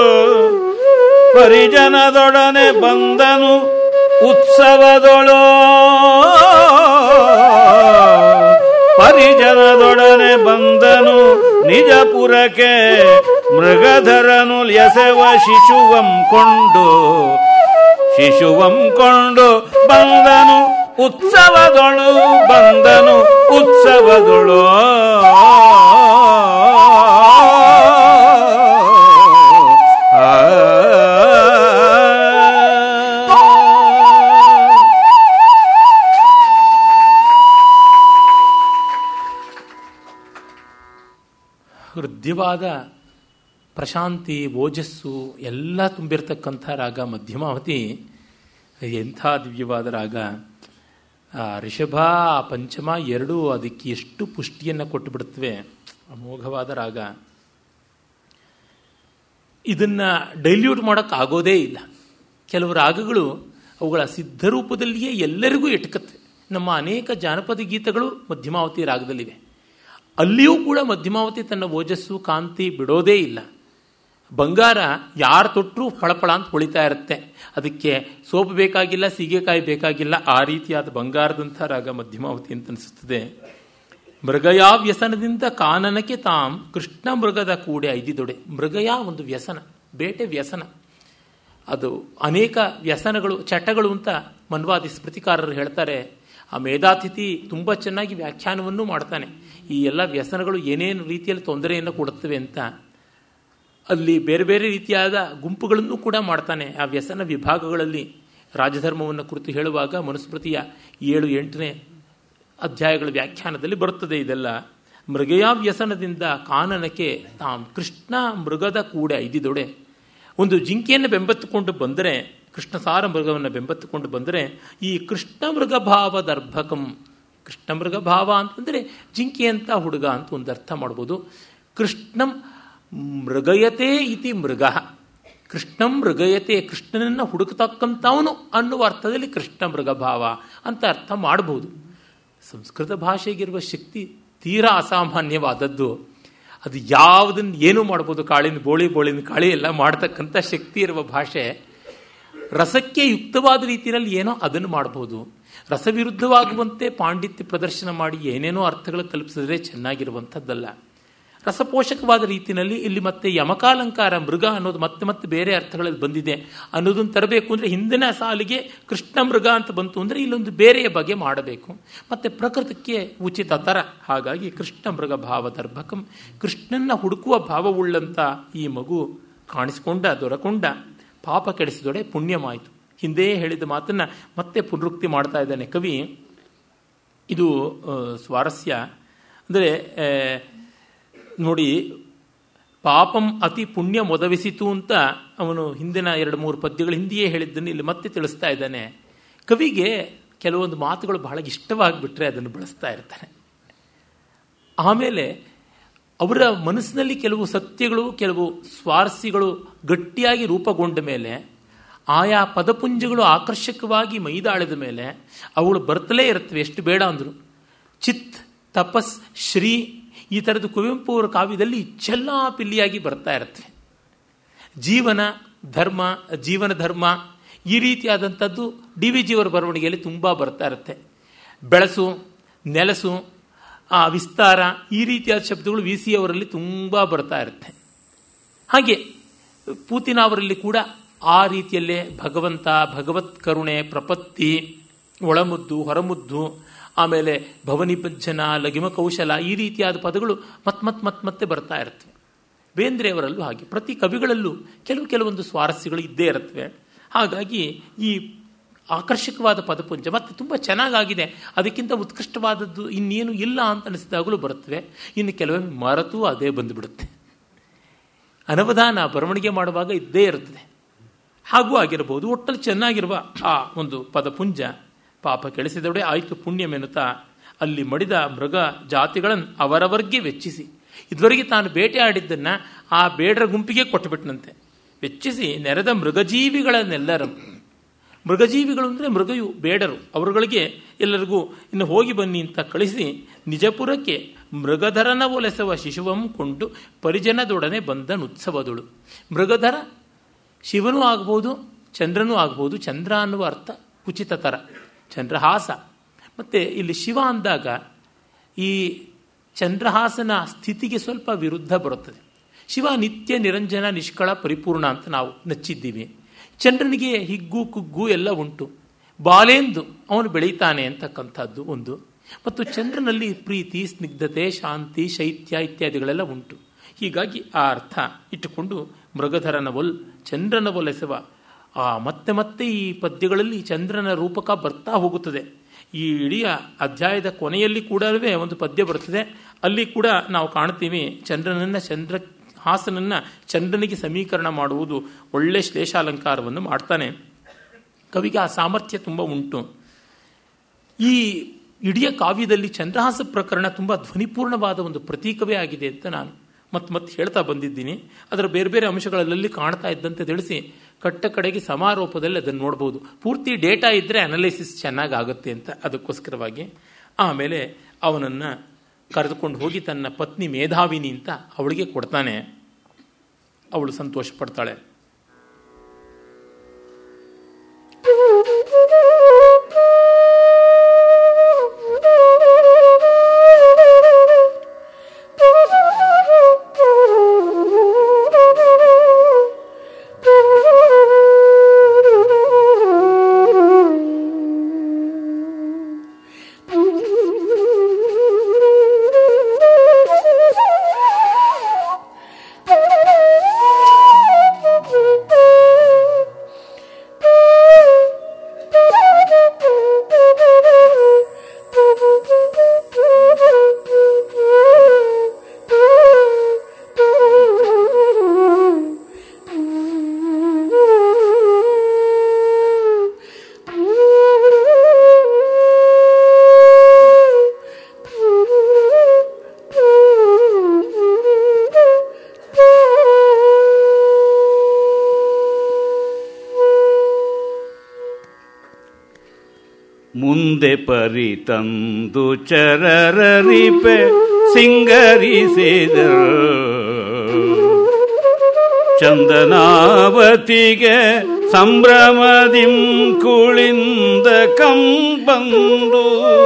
B: ಪರಿಜನದೊಡನೆ ಬಂದನು ಉತ್ಸವದೊಳೋ. ಪರಿಜನದೊಡನೆ ಬಂದನು ನಿಜಪುರಕ್ಕೆ ಮೃಗಧರನು ಎಸೆವ ಶಿಶುವಂ ಕೊಂಡು. ಶಿಶುವಂ ಕೊಂಡು ಬಂದನು ಉತ್ಸವದೊಳು. ಬಂದನು ಉತ್ಸವದೊಳು.
A: ಹೃದ್ಯವಾದ ಪ್ರಶಾಂತಿ, ಓಜಸ್ಸು ಎಲ್ಲ ತುಂಬಿರ್ತಕ್ಕಂಥ ರಾಗ ಮಧ್ಯಮಾವತಿ. ಎಂಥ ದಿವ್ಯವಾದ ರಾಗ. ರಿಷಭ, ಪಂಚಮ ಎರಡೂ ಅದಕ್ಕೆ ಎಷ್ಟು ಪುಷ್ಟಿಯನ್ನು ಕೊಟ್ಟು ಬಿಡುತ್ತವೆ. ಅಮೋಘವಾದ ರಾಗ. ಇದನ್ನು ಡೈಲ್ಯೂಟ್ ಮಾಡೋಕ್ಕಾಗೋದೇ ಇಲ್ಲ. ಕೆಲವು ರಾಗಗಳು ಅವುಗಳ ಸಿದ್ಧರೂಪದಲ್ಲಿಯೇ ಎಲ್ಲರಿಗೂ ಎಟಕತ್ತೆ. ನಮ್ಮ ಅನೇಕ ಜಾನಪದ ಗೀತೆಗಳು ಮಧ್ಯಮಾವತಿ ರಾಗದಲ್ಲಿವೆ. ಅಲ್ಲಿಯೂ ಕೂಡ ಮಧ್ಯಮಾವತಿ ತನ್ನ ಓಜಸ್ಸು, ಕಾಂತಿ ಬಿಡೋದೇ ಇಲ್ಲ. ಬಂಗಾರ ಯಾರು ತೊಟ್ಟರೂ ಫಳಫಳ ಅಂತ ಹೊಳಿತಾ ಇರುತ್ತೆ. ಅದಕ್ಕೆ ಸೋಪು ಬೇಕಾಗಿಲ್ಲ, ಸೀಗೆಕಾಯಿ ಬೇಕಾಗಿಲ್ಲ. ಆ ರೀತಿಯಾದ ಬಂಗಾರದಂಥ ರಾಗ ಮಧ್ಯಮಾವತಿ ಅಂತ ಅನಿಸುತ್ತದೆ. ಮೃಗಯ ವ್ಯಸನದಿಂದ ಕಾನನಕ್ಕೆ ತಾಂ ಕೃಷ್ಣ ಮೃಗದ ಕೂಡೆ ಐದಿದೊಡೆ. ಮೃಗಯ ಒಂದು ವ್ಯಸನ, ಬೇಟೆ ವ್ಯಸನ. ಅದು ಅನೇಕ ವ್ಯಸನಗಳು, ಚಟಗಳು ಅಂತ ಮನ್ವಾದಿ ಸ್ಮೃತಿಕಾರರು ಹೇಳ್ತಾರೆ. ಆ ಮೇಧಾತಿಥಿ ತುಂಬ ಚೆನ್ನಾಗಿ ವ್ಯಾಖ್ಯಾನವನ್ನು ಮಾಡ್ತಾನೆ. ಈ ಎಲ್ಲ ವ್ಯಸನಗಳು ಏನೇನು ರೀತಿಯಲ್ಲಿ ತೊಂದರೆಯನ್ನು ಕೊಡುತ್ತವೆ ಅಂತ. ಅಲ್ಲಿ ಬೇರೆ ಬೇರೆ ರೀತಿಯಾದ ಗುಂಪುಗಳನ್ನು ಕೂಡ ಮಾಡ್ತಾನೆ. ಆ ವ್ಯಸನ ವಿಭಾಗಗಳಲ್ಲಿ ರಾಜಧರ್ಮವನ್ನು ಕುರಿತು ಹೇಳುವಾಗ ಮನುಸ್ಮೃತಿಯ 7-8ನೇ ಅಧ್ಯಾಯಗಳ ವ್ಯಾಖ್ಯಾನದಲ್ಲಿ ಬರುತ್ತದೆ ಇದೆಲ್ಲ. ಮೃಗಯ ವ್ಯಸನದಿಂದ ಕಾನನಕ್ಕೆ ತಾಂ ಕೃಷ್ಣ ಮೃಗದ ಕೂಡೆ ಐದಿದೊಡೆ. ಒಂದು ಜಿಂಕೆಯನ್ನು ಬೆಂಬತ್ತುಕೊಂಡು ಬಂದರೆ, ಕೃಷ್ಣಸಾರ ಮೃಗವನ್ನು ಬೆಂಬತ್ತುಕೊಂಡು ಬಂದರೆ, ಈ ಕೃಷ್ಣ ಮೃಗ ಭಾವದರ್ಭಕಂ. ಕೃಷ್ಣ ಮೃಗ ಭಾವ ಅಂತಂದರೆ ಜಿಂಕೆ ಅಂತ ಹುಡುಗ ಅಂತ ಒಂದು ಅರ್ಥ ಮಾಡ್ಬೋದು. ಕೃಷ್ಣಂ ಮೃಗಯತೆ ಇತಿ ಮೃಗ. ಕೃಷ್ಣಂ ಮೃಗಯತೆ, ಕೃಷ್ಣನನ್ನು ಹುಡುಕತಕ್ಕಂಥವನು ಅನ್ನುವ ಅರ್ಥದಲ್ಲಿ ಕೃಷ್ಣ ಮೃಗ ಭಾವ ಅಂತ ಅರ್ಥ ಮಾಡಬಹುದು. ಸಂಸ್ಕೃತ ಭಾಷೆಗಿರುವ ಶಕ್ತಿ ತೀರಾ ಅಸಾಮಾನ್ಯವಾದದ್ದು. ಅದು ಯಾವುದನ್ನು ಏನೂ ಮಾಡ್ಬೋದು. ಕಾಳಿನ ಬೋಳಿನ ಕಾಳಿ ಎಲ್ಲ ಮಾಡ್ತಕ್ಕಂಥ ಶಕ್ತಿ ಇರುವ ಭಾಷೆ. ರಸಕ್ಕೆ ಯುಕ್ತವಾದ ರೀತಿಯಲ್ಲಿ ಏನೋ ಅದನ್ನು ಮಾಡಬಹುದು. ರಸವಿರುದ್ಧವಾಗುವಂತೆ ಪಾಂಡಿತ್ಯ ಪ್ರದರ್ಶನ ಮಾಡಿ ಏನೇನೋ ಅರ್ಥಗಳು ಕಲ್ಪಿಸಿದ್ರೆ ಚೆನ್ನಾಗಿರುವಂಥದ್ದಲ್ಲ. ರಸಪೋಷಕವಾದ ರೀತಿಯಲ್ಲಿ ಇಲ್ಲಿ ಮತ್ತೆ ಯಮಕಾಲಂಕಾರ, ಮೃಗ ಅನ್ನೋದು ಮತ್ತೆ ಮತ್ತೆ ಬೇರೆ ಅರ್ಥಗಳಲ್ಲಿ ಬಂದಿದೆ ಅನ್ನೋದನ್ನು ತರಬೇಕು ಅಂದರೆ ಹಿಂದಿನ ಸಾಲಿಗೆ ಕೃಷ್ಣ ಮೃಗ ಅಂತ ಬಂತು ಅಂದರೆ ಇಲ್ಲೊಂದು ಬೇರೆಯ ಬಗೆ ಮಾಡಬೇಕು. ಮತ್ತು ಪ್ರಕೃತಕ್ಕೆ ಉಚಿತ ಥರ. ಹಾಗಾಗಿ ಕೃಷ್ಣ ಮೃಗ ಭಾವದರ್ಭಕಂ, ಕೃಷ್ಣನ ಹುಡುಕುವ ಭಾವವುಳ್ಳಂಥ ಈ ಮಗು ಕಾಣಿಸಿಕೊಂಡ, ದೊರಕೊಂಡ, ಪಾಪ ಕೆಡಿಸಿದೊಡೆ ಪುಣ್ಯಮಾಯಿತು. ಹಿಂದೆ ಹೇಳಿದ ಮಾತನ್ನು ಮತ್ತೆ ಪುನರುಕ್ತಿ ಮಾಡ್ತಾ ಇದ್ದಾನೆ ಕವಿ. ಇದು ಸ್ವಾರಸ್ಯ. ಅಂದರೆ ನೋಡಿ, ಪಾಪಂ ಅತಿ ಪುಣ್ಯ ಮೊದವಿಸಿತು ಅಂತ ಅವನು ಹಿಂದಿನ 2-3 ಪದ್ಯಗಳ ಹಿಂದೆಯೇ ಹೇಳಿದ್ದನ್ನು ಇಲ್ಲಿ ಮತ್ತೆ ತಿಳಿಸ್ತಾ ಇದ್ದಾನೆ. ಕವಿಗೆ ಕೆಲವೊಂದು ಮಾತುಗಳು ಬಹಳ ಇಷ್ಟವಾಗಿಬಿಟ್ರೆ ಅದನ್ನು ಬಳಸ್ತಾ ಇರ್ತಾನೆ. ಆಮೇಲೆ ಅವರ ಮನಸ್ಸಿನಲ್ಲಿ ಕೆಲವು ಸತ್ಯಗಳು, ಕೆಲವು ಸ್ವಾರಸ್ಯಗಳು ಗಟ್ಟಿಯಾಗಿ ರೂಪುಗೊಂಡ ಮೇಲೆ, ಆಯಾ ಪದಪುಂಜಗಳು ಆಕರ್ಷಕವಾಗಿ ಮೈದಾಳಿದ ಮೇಲೆ ಅವುಗಳು ಬರ್ತಲೇ ಇರುತ್ತವೆ. ಎಷ್ಟು ಬೇಡ ಅಂದರು. ಚಿತ್, ತಪಸ್, ಶ್ರೀ ಈ ಥರದ್ದು ಕುವೆಂಪು ಅವರ ಕಾವ್ಯದಲ್ಲಿ ಚೆಲ್ಲಾಪಿಲ್ಲಿಯಾಗಿ ಬರ್ತಾ ಇರ್ತವೆ. ಜೀವನ ಧರ್ಮ ಈ ರೀತಿಯಾದಂಥದ್ದು ಡಿ ವಿ ಜಿಯವರ ಬರವಣಿಗೆಯಲ್ಲಿ ತುಂಬ ಬರ್ತಾ ಇರುತ್ತೆ. ಬೆಳಸು, ನೆಲಸು, ವಿಸ್ತಾರ, ಈ ರೀತಿಯಾದ ಶಬ್ದಗಳು ವಿ ಸಿ ಅವರಲ್ಲಿ ತುಂಬ ಬರ್ತಾ ಇರುತ್ತೆ. ಹಾಗೆ ಪೂತಿನ ಅವರಲ್ಲಿ ಕೂಡ ಆ ರೀತಿಯಲ್ಲೇ ಭಗವಂತ, ಭಗವತ್ ಕರುಣೆ, ಪ್ರಪತ್ತಿ, ಒಳಮುದ್ದು, ಹೊರಮುದ್ದು, ಆಮೇಲೆ ಭವನಿಭಜ್ಜನ, ಲಘಿಮ ಕೌಶಲ, ಈ ರೀತಿಯಾದ ಪದಗಳು ಮತ್ತೆ ಬರ್ತಾ ಇರ್ತವೆ. ಬೇಂದ್ರೆಯವರಲ್ಲೂ ಹಾಗೆ ಪ್ರತಿ ಕವಿಗಳಲ್ಲೂ ಕೆಲವೊಂದು ಸ್ವಾರಸ್ಯಗಳು ಇದ್ದೇ ಇರುತ್ತವೆ. ಹಾಗಾಗಿ ಈ ಆಕರ್ಷಕವಾದ ಪದಪುಂಜ ಮತ್ತು ತುಂಬ ಚೆನ್ನಾಗಾಗಿದೆ, ಅದಕ್ಕಿಂತ ಉತ್ಕೃಷ್ಟವಾದದ್ದು ಇನ್ನೇನು ಇಲ್ಲ ಅಂತ ಅನಿಸಿದಾಗಲೂ ಬರುತ್ತವೆ. ಇನ್ನು ಕೆಲವೊಮ್ಮೆ ಮರೆತು ಅದೇ ಬಂದುಬಿಡುತ್ತೆ. ಅನವಧಾನ ಬರವಣಿಗೆ ಮಾಡುವಾಗ ಇದ್ದೇ ಇರುತ್ತದೆ. ಹಾಗೂ ಆಗಿರಬಹುದು. ಒಟ್ಟಲ್ಲಿ ಚೆನ್ನಾಗಿರುವ ಆ ಒಂದು ಪದಪುಂಜ ಪಾಪ ಕೆಳಿಸಿದವಡೆ ಆಯಿತು ಪುಣ್ಯಮೆನ್ನುತ್ತಾ ಅಲ್ಲಿ ಮಡಿದ ಮೃಗ ಜಾತಿಗಳನ್ನು ಅವರವರಿಗೆ ವೆಚ್ಚಿಸಿ, ಇದುವರೆಗೆ ತಾನು ಬೇಟೆ ಆಡಿದ್ದನ್ನು ಆ ಬೇಡರ ಗುಂಪಿಗೆ ಕೊಟ್ಟುಬಿಟ್ಟನಂತೆ. ವೆಚ್ಚಿಸಿ ನೆರೆದ ಮೃಗಜೀವಿಗಳನ್ನೆಲ್ಲರನ್ನು, ಮೃಗಜೀವಿಗಳು ಅಂದರೆ ಮೃಗಯು ಬೇಡರು, ಅವರುಗಳಿಗೆ ಎಲ್ಲರಿಗೂ ಇನ್ನು ಹೋಗಿ ಬನ್ನಿ ಅಂತ ಕಳಿಸಿ ನಿಜಪುರಕ್ಕೆ ಮೃಗಧರನ ಒಲೆಸುವ ಶಿಶುವಂ ಕೊಂಡು ಪರಿಜನದೊಡನೆ ಬಂದನುತ್ಸವದಳು. ಮೃಗಧರ ಶಿವನೂ ಆಗ್ಬೋದು, ಚಂದ್ರನೂ ಆಗ್ಬೋದು. ಚಂದ್ರ ಅನ್ನುವ ಅರ್ಥ ಕುಚಿತತರ, ಚಂದ್ರಹಾಸ. ಮತ್ತು ಇಲ್ಲಿ ಶಿವ ಅಂದಾಗ ಈ ಚಂದ್ರಹಾಸನ ಸ್ಥಿತಿಗೆ ಸ್ವಲ್ಪ ವಿರುದ್ಧ ಬರುತ್ತದೆ. ಶಿವ ನಿತ್ಯ ನಿರಂಜನ ನಿಷ್ಕಳ ಪರಿಪೂರ್ಣ ಅಂತ ನಾವು ನಚ್ಚಿದ್ದೀವಿ. ಚಂದ್ರನಿಗೆ ಹಿಗ್ಗು ಕುಗ್ಗು ಎಲ್ಲ ಉಂಟು. ಬಾಲೆಂದು ಅವನು ಬೆಳೀತಾನೆ ಅಂತಕ್ಕಂಥದ್ದು ಒಂದು. ಮತ್ತು ಚಂದ್ರನಲ್ಲಿ ಪ್ರೀತಿ, ಸ್ನಿಗ್ಧತೆ, ಶಾಂತಿ, ಶೈತ್ಯ ಇತ್ಯಾದಿಗಳೆಲ್ಲ ಉಂಟು. ಹೀಗಾಗಿ ಆ ಅರ್ಥ ಇಟ್ಟುಕೊಂಡು ಮೃಗಧರನ ಚಂದ್ರನ ಒಲೆಸುವ ಮತ್ತೆ ಈ ಪದ್ಯಗಳಲ್ಲಿ ಚಂದ್ರನ ರೂಪಕ ಬರ್ತಾ ಹೋಗುತ್ತದೆ. ಈ ಇಡೀ ಅಧ್ಯಾಯದ ಕೊನೆಯಲ್ಲಿ ಕೂಡ ಒಂದು ಪದ್ಯ ಬರುತ್ತದೆ. ಅಲ್ಲಿ ಕೂಡ ನಾವು ಕಾಣ್ತೀವಿ ಚಂದ್ರಹಾಸನನ್ನ ಚಂದ್ರನಿಗೆ ಸಮೀಕರಣ ಮಾಡುವುದು ಒಳ್ಳೆ ಶ್ಲೇಷಾಲಂಕಾರವನ್ನು ಮಾಡ್ತಾನೆ. ಕವಿಗೆ ಆ ಸಾಮರ್ಥ್ಯ ತುಂಬ ಉಂಟು. ಈ ಇಡೀ ಕಾವ್ಯದಲ್ಲಿ ಚಂದ್ರಹಾಸ ಪ್ರಕರಣ ತುಂಬ ಧ್ವನಿಪೂರ್ಣವಾದ ಒಂದು ಪ್ರತೀಕವೇ ಆಗಿದೆ ಅಂತ ನಾನು ಮತ್ತೆ ಹೇಳ್ತಾ ಬಂದಿದ್ದೀನಿ. ಅದರ ಬೇರೆ ಬೇರೆ ಅಂಶಗಳಲ್ಲಿ ಕಾಣ್ತಾ ಇದ್ದಂತೆ ತಿಳಿಸಿ ಕಡೆಗೆ ಸಮಾರೋಪದಲ್ಲಿ ಅದನ್ನು ನೋಡ್ಬೋದು. ಪೂರ್ತಿ ಡೇಟಾ ಇದ್ದರೆ ಅನಲೈಸಿಸ್ ಚೆನ್ನಾಗಾಗುತ್ತೆ ಅಂತ ಅದಕ್ಕೋಸ್ಕರವಾಗಿ. ಆಮೇಲೆ ಅವನನ್ನು ಕರೆದುಕೊಂಡು ಹೋಗಿ ತನ್ನ ಪತ್ನಿ ಮೇಧಾವಿನಿ ಅಂತ ಅವಳಿಗೆ ಕೊಡ್ತಾನೆ. ಅವಳು ಸಂತೋಷ ಪಡ್ತಾಳೆ.
B: ಮುಂದೆ ಪರಿತಂದು ಚರರರಿಪೆ ಸಿಂಗರಿಸಿದರು ಚಂದನಾವತಿಗೆ ಸಂಭ್ರಮದಿಂ ಕುಳಿಂದ ಕಂಬಂದು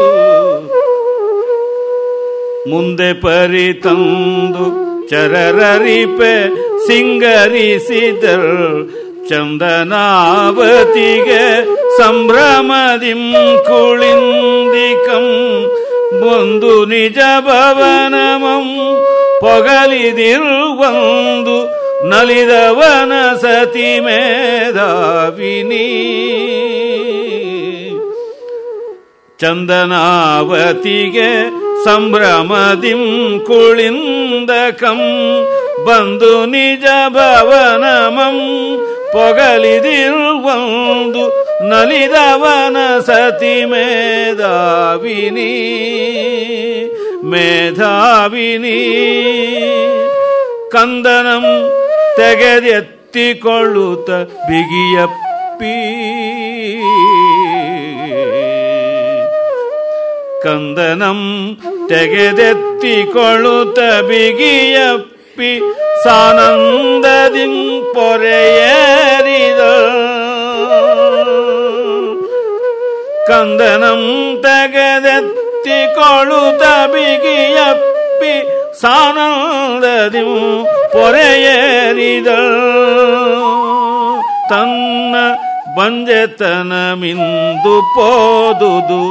B: ಮುಂದೆ ಪರಿತಂದು ಚರರರಿಪೆ ಸಿಂಗರಿಸಿದರು ಚಂದನಾವತಿಗೆ ಸಂಭ್ರಮದಿಂ ಕುಳಿಂದಿಕಂ ಬಂದು ನಿಜ ಭವನಮಂ ಪೊಗಲಿದಿರುವಂದು ನಲಿದವನ ಸತಿ ಮೇಧಾವಿನಿ ಚಂದನಾವತಿಗೆ ಸಂಭ್ರಮದಿಂ ಕುಳಿಂದಕಂ ಬಂದು ನಿಜ ಭವನಮಂ ಪೊಗಲಿದಿರುವಂದು ನಲಿದವನ ಸತಿ ಮೇಧಾವಿನಿ ಮೇಧಾವಿನಿ ಕಂದನಂ ತೆಗೆದೆತ್ತಿಕೊಳ್ಳುತ್ತ ಬಿಗಿಯಪ್ಪಿ ಕಂದನಂ ತೆಗೆದೆತ್ತಿಕೊಳ್ಳುತ್ತ ಬಿಗಿಯಪ್ಪಿ ಸಾನಂದದಿಂ ಪೊರೆಯೇರಿದ ಕಂದನಂ ತೆಗೆದೆತ್ತಿಕೊಳ್ಳುತ್ತ ಬಿಗಿಯಪ್ಪಿ ಸಾನಂದದಿಂ ಪೊರೆಯೇರಿದ ತನ್ನ ಬಂಜೆತನ ಮಿಂದು ಪೋದುದು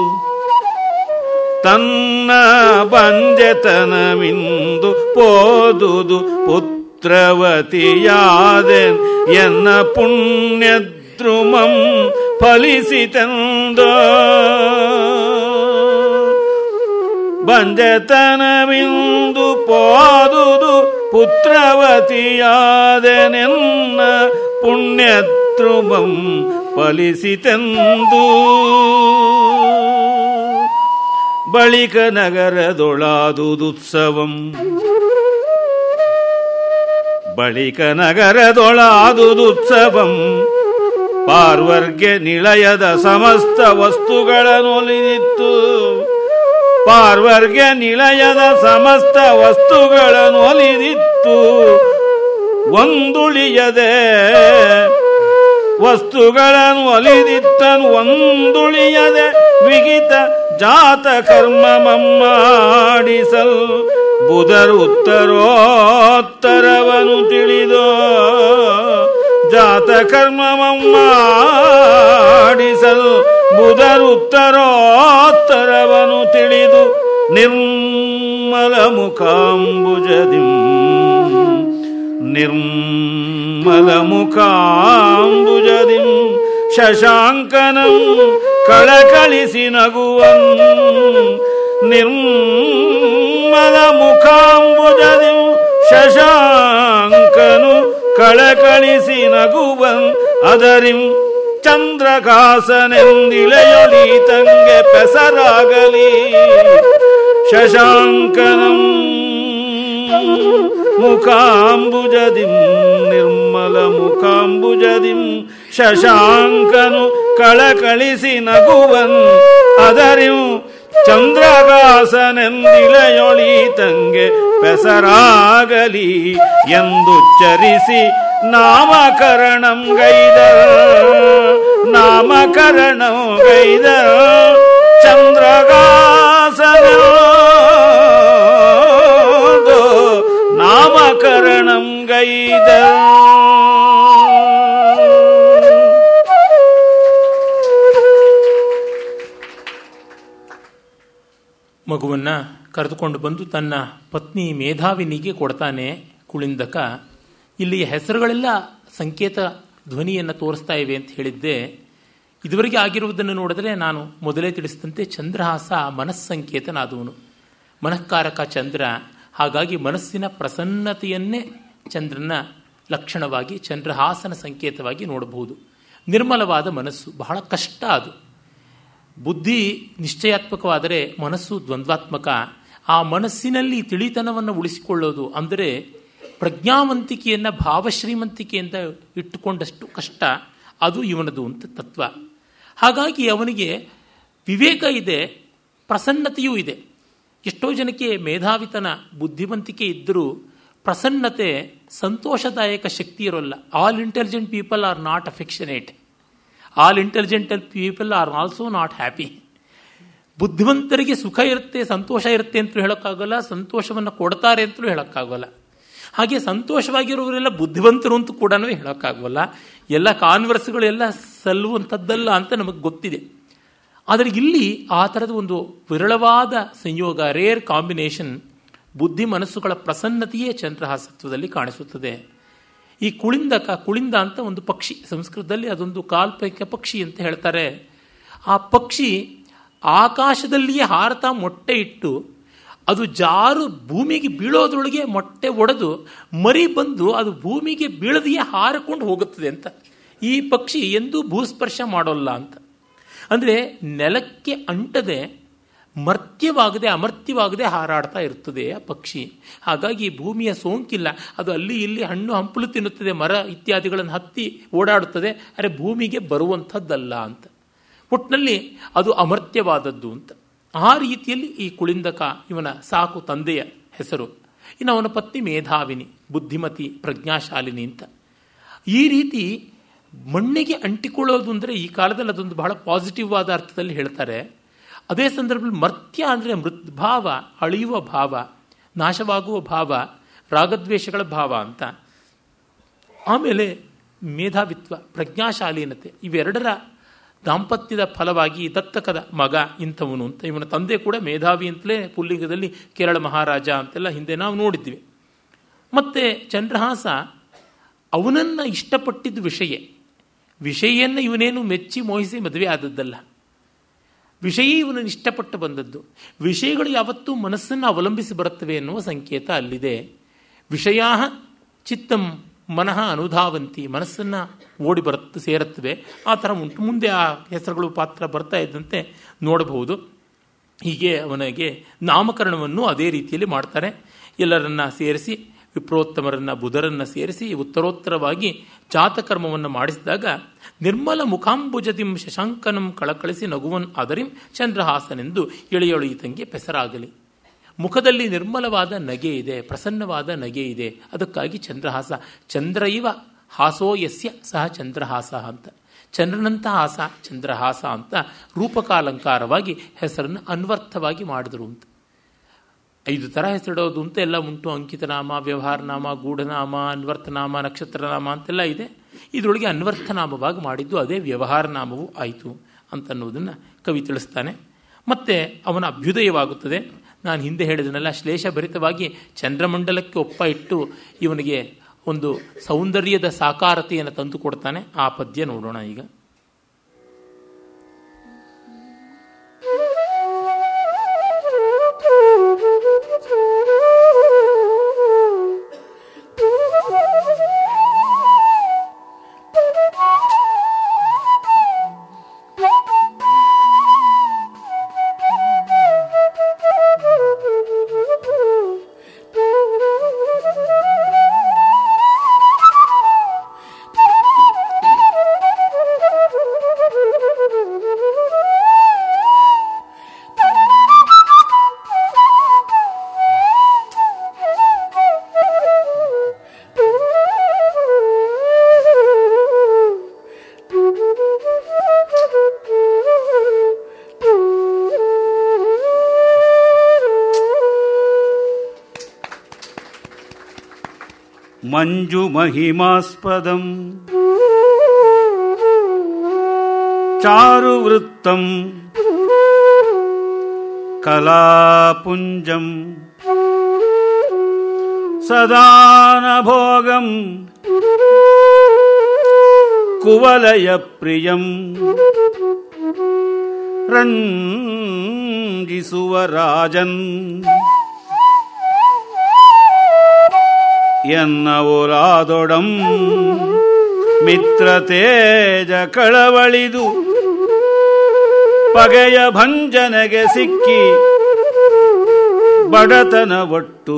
B: ತನ್ನ ಬಂಜೆತನ ಮಿಂದು ಪೋದುದು ಪುತ್ರವತಿಯಾದೆನ್ ಎನ್ನ ಪುಣ್ಯದ್ರುಮಂ ಫಲಿಸಿತೆಂದ ಬಂಜೆತನವಿಂದು ಪೋದುದು ಪುತ್ರವತಿಯಾದೆನೆನ್ನ ಪುಣ್ಯದ್ರುಮಂ ಫಲಿಸಿತೆಂದು ಬಳಿಕ ನಗರದೊಳಾದುದುತ್ಸವಂ ಬಳಿಕ ನಗರದೊಳಾದುದುತ್ಸವಂ ಪಾರ್ವರ್ಗೆ ನಿಳಯದ ಸಮಸ್ತ ವಸ್ತುಗಳನ್ನೊಲಿದಿತ್ತು ಪಾರ್ವರ್ಗೆ ನಿಳಯದ ಸಮಸ್ತ ವಸ್ತುಗಳನ್ನೊಲಿದಿತ್ತು ಒಂದುಳಿಯದೆ ವಸ್ತುಗಳನ್ನು ಒಲಿದಿತ್ತನು ಒಂದುಳಿಯದೆ ವಿಗಿತ ಜಾತ ಕರ್ಮ ಮಮ್ಮಾಡಿಸಲ್ ಬುಧರು ಉತ್ತರೋತ್ತರವನು ತಿಳಿದೋ ಜಾತ ಕರ್ಮ ಮಮ್ಮಾಡಿಸಲ್ ಬುಧರು ಉತ್ತರೋತ್ತರವನು ತಿಳಿದು ನಿರ್ಮಲ ಮುಖಾಂಬುಜದಿಂ ನಿರ್ಮಲ ಮುಖಾಂಬುಜದಿಂ ಶಶಾಂಕನಂ ಕಳಕಳಿಸಿ ನಗುವನ್ ನಿರ್ಮಲ ಮುಖಾಂಬುಜದಿಂ ಶಶಾಂಕನು ಕಳಕಳಿಸಿ ನಗುವನ್ ಅದರಿಂ ಚಂದ್ರಕಾಸನೆಂದಿಳೆಯೊಲಿ ತಂಗೆ ಪೆಸರಾಗಲಿ ಶಶಾಂಕನಂ ಮುಖಾಂಬುಜದಿಂ ನಿರ್ಮಲ ಮುಖಾಂಬುಜದಿಂ ಶಶಾಂಕನು ಕಳಕಳಿಸಿ ನಗುವನ್ ಅದರಿಂ ಚಂದ್ರಕಾಸನೆಂದಿಳೆಯೊಳಿ ತಂಗೆ ಪೆಸರಾಗಲಿ ಎಂದುಚ್ಚರಿಸಿ ನಾಮಕರಣಂ ಗೈದ ನಾಮಕರಣಂ ಗೈದ ಚಂದ್ರಕಾಸನ ನಾಮಕರಣಂ ಗೈದ
A: ಮಗುವನ್ನ ಕರೆದುಕೊಂಡು ಬಂದು ತನ್ನ ಪತ್ನಿ ಮೇಧಾವಿನಿಗೆ ಕೊಡ್ತಾನೆ ಕುಳಿಂದಕ. ಇಲ್ಲಿ ಹೆಸರುಗಳೆಲ್ಲ ಸಂಕೇತ ಧ್ವನಿಯನ್ನು ತೋರಿಸ್ತಾ ಇವೆ ಅಂತ ಹೇಳಿದ್ದೆ. ಇದುವರೆಗೆ ಆಗಿರುವುದನ್ನು ನೋಡಿದ್ರೆ ನಾನು ಮೊದಲೇ ತಿಳಿಸಿದಂತೆ ಚಂದ್ರಹಾಸ ಮನಸ್ಸಂಕೇತನಾದವನು, ಮನಃಕಾರಕ ಚಂದ್ರ. ಹಾಗಾಗಿ ಮನಸ್ಸಿನ ಪ್ರಸನ್ನತೆಯನ್ನೇ ಚಂದ್ರನ ಲಕ್ಷಣವಾಗಿ ಚಂದ್ರಹಾಸನ ಸಂಕೇತವಾಗಿ ನೋಡಬಹುದು. ನಿರ್ಮಲವಾದ ಮನಸ್ಸು ಬಹಳ ಕಷ್ಟ. ಅದು ಬುದ್ಧಿ ನಿಶ್ಚಯಾತ್ಮಕವಾದರೆ ಮನಸ್ಸು ದ್ವಂದ್ವಾತ್ಮಕ. ಆ ಮನಸ್ಸಿನಲ್ಲಿ ತಿಳಿತನವನ್ನು ಉಳಿಸಿಕೊಳ್ಳೋದು ಅಂದರೆ ಪ್ರಜ್ಞಾವಂತಿಕೆಯನ್ನು ಭಾವಶ್ರೀಮಂತಿಕೆಯಿಂದ ಇಟ್ಟುಕೊಂಡಷ್ಟು ಕಷ್ಟ. ಅದು ಇವನದು ಅಂತ ತತ್ವ. ಹಾಗಾಗಿ ಅವನಿಗೆ ವಿವೇಕ ಇದೆ, ಪ್ರಸನ್ನತೆಯೂ ಇದೆ. ಎಷ್ಟೋ ಜನಕ್ಕೆ ಮೇಧಾವಿತನ ಬುದ್ಧಿವಂತಿಕೆ ಇದ್ದರೂ ಪ್ರಸನ್ನತೆ ಸಂತೋಷದಾಯಕ ಶಕ್ತಿ ಇರೋಲ್ಲ. All intelligent people are not affectionate, all intelligent people are also not happy. ಬುದ್ಧಿವಂತರಿಗೆ ಸುಖ ಇರುತ್ತೆ, ಸಂತೋಷ ಇರುತ್ತೆ ಅಂತಲೂ ಹೇಳೋಕ್ಕಾಗಲ್ಲ, ಸಂತೋಷವನ್ನು ಕೊಡ್ತಾರೆ ಅಂತಲೂ ಹೇಳೋಕ್ಕಾಗಲ್ಲ. ಹಾಗೆ ಸಂತೋಷವಾಗಿರುವವರೆಲ್ಲ ಬುದ್ಧಿವಂತರು ಅಂತ ಕೂಡ ಹೇಳೋಕ್ಕಾಗಲ್ಲ. ಎಲ್ಲ ಕಾನ್ವರ್ಸ್ಗಳೆಲ್ಲ ಸಲ್ಲುವಂಥದ್ದಲ್ಲ ಅಂತ ನಮಗೆ ಗೊತ್ತಿದೆ. ಆದರೆ ಇಲ್ಲಿ ಆ ಥರದ ಒಂದು ವಿರಳವಾದ ಸಂಯೋಗ, ರೇರ್ ಕಾಂಬಿನೇಷನ್, ಬುದ್ಧಿ ಮನಸ್ಸುಗಳ ಪ್ರಸನ್ನತೆಯೇ ಚಂದ್ರಹಾಸತ್ವದಲ್ಲಿ ಕಾಣಿಸುತ್ತದೆ. ಈ ಕುಳಿಂದ ಅಂತ ಒಂದು ಪಕ್ಷಿ, ಸಂಸ್ಕೃತದಲ್ಲಿ ಅದೊಂದು ಕಾಲ್ಪನಿಕ ಪಕ್ಷಿ ಅಂತ ಹೇಳ್ತಾರೆ. ಆ ಪಕ್ಷಿ ಆಕಾಶದಲ್ಲಿಯೇ ಹಾರತಾ ಮೊಟ್ಟೆ ಇಟ್ಟು ಅದು ಜಾರು ಭೂಮಿಗೆ ಬೀಳೋದ್ರೊಳಗೆ ಮೊಟ್ಟೆ ಒಡೆದು ಮರಿ ಬಂದು ಅದು ಭೂಮಿಗೆ ಬೀಳದೆಯೇ ಹಾರಿಕೊಂಡು ಹೋಗುತ್ತದೆ ಅಂತ. ಈ ಪಕ್ಷಿ ಎಂದೂ ಭೂಸ್ಪರ್ಶ ಮಾಡೋಲ್ಲ ಅಂತ. ಅಂದರೆ ನೆಲಕ್ಕೆ ಅಂಟದೆ ಮರ್ತ್ಯವಾಗದೆ ಅಮರ್ತ್ಯವಾಗದೆ ಹಾರಾಡ್ತಾ ಇರ್ತದೆ ಆ ಪಕ್ಷಿ. ಹಾಗಾಗಿ ಭೂಮಿಯ ಸೋಂಕಿಲ್ಲ. ಅದು ಅಲ್ಲಿ ಇಲ್ಲಿ ಹಣ್ಣು ಹಂಪಲು ತಿನ್ನುತ್ತದೆ, ಮರ ಇತ್ಯಾದಿಗಳನ್ನು ಹತ್ತಿ ಓಡಾಡುತ್ತದೆ, ಆದರೆ ಭೂಮಿಗೆ ಬರುವಂಥದ್ದಲ್ಲ ಅಂತ. ಒಟ್ಟಿನಲ್ಲಿ ಅದು ಅಮರ್ತ್ಯವಾದದ್ದು ಅಂತ. ಆ ರೀತಿಯಲ್ಲಿ ಈ ಕುಳಿಂದಕ ಇವನ ಸಾಕು ತಂದೆಯ ಹೆಸರು. ಇನ್ನು ಅವನ ಪತ್ನಿ ಮೇಧಾವಿನಿ, ಬುದ್ಧಿಮತಿ, ಪ್ರಜ್ಞಾಶಾಲಿನಿ ಅಂತ. ಈ ರೀತಿ ಮಣ್ಣಿಗೆ ಅಂಟಿಕೊಳ್ಳೋದು ಅಂದರೆ ಈ ಕಾಲದಲ್ಲಿ ಅದೊಂದು ಬಹಳ ಪಾಸಿಟಿವ್ ಆದ ಅರ್ಥದಲ್ಲಿ ಹೇಳ್ತಾರೆ. ಅದೇ ಸಂದರ್ಭದಲ್ಲಿ ಮರ್ತ್ಯ ಅಂದರೆ ಮೃದ್ಭಾವ, ಅಳಿಯುವ ಭಾವ, ನಾಶವಾಗುವ ಭಾವ, ರಾಗದ್ವೇಷಗಳ ಭಾವ ಅಂತ. ಆಮೇಲೆ ಮೇಧಾವಿತ್ವ, ಪ್ರಜ್ಞಾಶಾಲೀನತೆ, ಇವೆರಡರ ದಾಂಪತ್ಯದ ಫಲವಾಗಿ ದತ್ತಕದ ಮಗ ಇಂಥವನು ಅಂತ. ಇವನ ತಂದೆ ಕೂಡ ಮೇಧಾವಿ ಅಂತಲೇ ಪುಲ್ಲಿಂಗದಲ್ಲಿ ಕೇರಳ ಮಹಾರಾಜ ಅಂತೆಲ್ಲ ಹಿಂದೆ ನಾವು ನೋಡಿದ್ವಿ. ಮತ್ತು ಚಂದ್ರಹಾಸ ಅವನನ್ನು ಇಷ್ಟಪಟ್ಟಿದ್ದು ವಿಷಯನ್ನು ಇವನೇನು ಮೆಚ್ಚಿ ಮೋಹಿಸಿ ಮದುವೆ ಆದದ್ದಲ್ಲ. ವಿಷಯ ಇವನನ್ನು ಇಷ್ಟಪಟ್ಟು ಬಂದದ್ದು. ವಿಷಯಗಳು ಯಾವತ್ತೂ ಮನಸ್ಸನ್ನು ಅವಲಂಬಿಸಿ ಬರುತ್ತವೆ ಎನ್ನುವ ಸಂಕೇತ ಅಲ್ಲಿದೆ. ವಿಷಯಾ ಚಿತ್ತಂ ಮನಃ ಅನುಧಾವಂತಿ, ಮನಸ್ಸನ್ನು ಓಡಿ ಸೇರುತ್ತವೆ. ಆ ಥರ ಉಂಟು. ಮುಂದೆ ಆ ಹೆಸರುಗಳು ಪಾತ್ರ ಬರ್ತಾ ಇದ್ದಂತೆ ನೋಡಬಹುದು. ಹೀಗೆ ಅವನಿಗೆ ನಾಮಕರಣವನ್ನು ಅದೇ ರೀತಿಯಲ್ಲಿ ಮಾಡ್ತಾರೆ. ಎಲ್ಲರನ್ನ ಸೇರಿಸಿ, ವಿಪ್ರೋತ್ತಮರನ್ನ ಬುಧರನ್ನು ಸೇರಿಸಿ ಉತ್ತರೋತ್ತರವಾಗಿ ಜಾತಕರ್ಮವನ್ನು ಮಾಡಿಸಿದಾಗ ನಿರ್ಮಲ ಮುಖಾಂಬುಜದಿಂ ಶಶಾಂಕನಂ ಕಳಕಳಿಸಿ ನಗುವನ್ ಅದರಿಂ ಚಂದ್ರಹಾಸನೆಂದು ಎಳೆಯೊಳೆಯಿತಂಗೆ ಪೆಸರಾಗಲಿ. ಮುಖದಲ್ಲಿ ನಿರ್ಮಲವಾದ ನಗೆ ಇದೆ, ಪ್ರಸನ್ನವಾದ ನಗೆ ಇದೆ. ಅದಕ್ಕಾಗಿ ಚಂದ್ರಹಾಸ. ಚಂದ್ರ ಇವ ಹಾಸೋ ಯಸ್ಯ ಸಹ ಚಂದ್ರಹಾಸ ಅಂತ. ಚಂದ್ರನಂಥ ಹಾಸ ಚಂದ್ರಹಾಸ ಅಂತ ರೂಪಕಾಲಂಕಾರವಾಗಿ ಹೆಸರನ್ನು ಅನ್ವರ್ಥವಾಗಿ ಮಾಡಿದ್ರು ಅಂತ. 5 ಥರ ಹೆಸರಿಡೋದು ಅಂತ ಎಲ್ಲ ಉಂಟು. ಅಂಕಿತನಾಮ, ವ್ಯವಹಾರನಾಮ, ಗೂಢನಾಮ, ಅನ್ವರ್ಥನಾಮ, ನಕ್ಷತ್ರನಾಮ ಅಂತೆಲ್ಲ ಇದೆ. ಇದರೊಳಗೆ ಅನ್ವರ್ಥನಾಮವಾಗಿ ಮಾಡಿದ್ದು ಅದೇ ವ್ಯವಹಾರನಾಮವೂ ಆಯಿತು ಅಂತನ್ನುವುದನ್ನು ಕವಿ ತಿಳಿಸ್ತಾನೆ. ಮತ್ತು ಅವನ ಅಭ್ಯುದಯವಾಗುತ್ತದೆ. ನಾನು ಹಿಂದೆ ಹೇಳಿದನೆಲ್ಲ ಶ್ಲೇಷಭರಿತವಾಗಿ ಚಂದ್ರಮಂಡಲಕ್ಕೆ ಒಪ್ಪ ಇಟ್ಟು ಇವನಿಗೆ ಒಂದು ಸೌಂದರ್ಯದ ಸಾಕಾರತೆಯನ್ನು ತಂದು ಕೊಡ್ತಾನೆ. ಆ ಪದ್ಯ ನೋಡೋಣ ಈಗ.
B: ಮಂಜು ಮಹಿಮಾಸ್ಪದಂ ಚಾರುವೃತ್ತಂ ಕಲಾಪುಂಜಂ ಸದಾನಭೋಗಂ ಕುವಲಯ ಪ್ರಿಯಂ ರಂಜಿಸುವ ರಾಜನ್ ಎನ್ನವೊಲಾದೊಡಂ ಮಿತ್ರತೇಜ ಕಳವಳಿದು ಪಗೆಯ ಭಂಜನೆಗೆ ಸಿಕ್ಕಿ ಬಡತನ ಒಟ್ಟು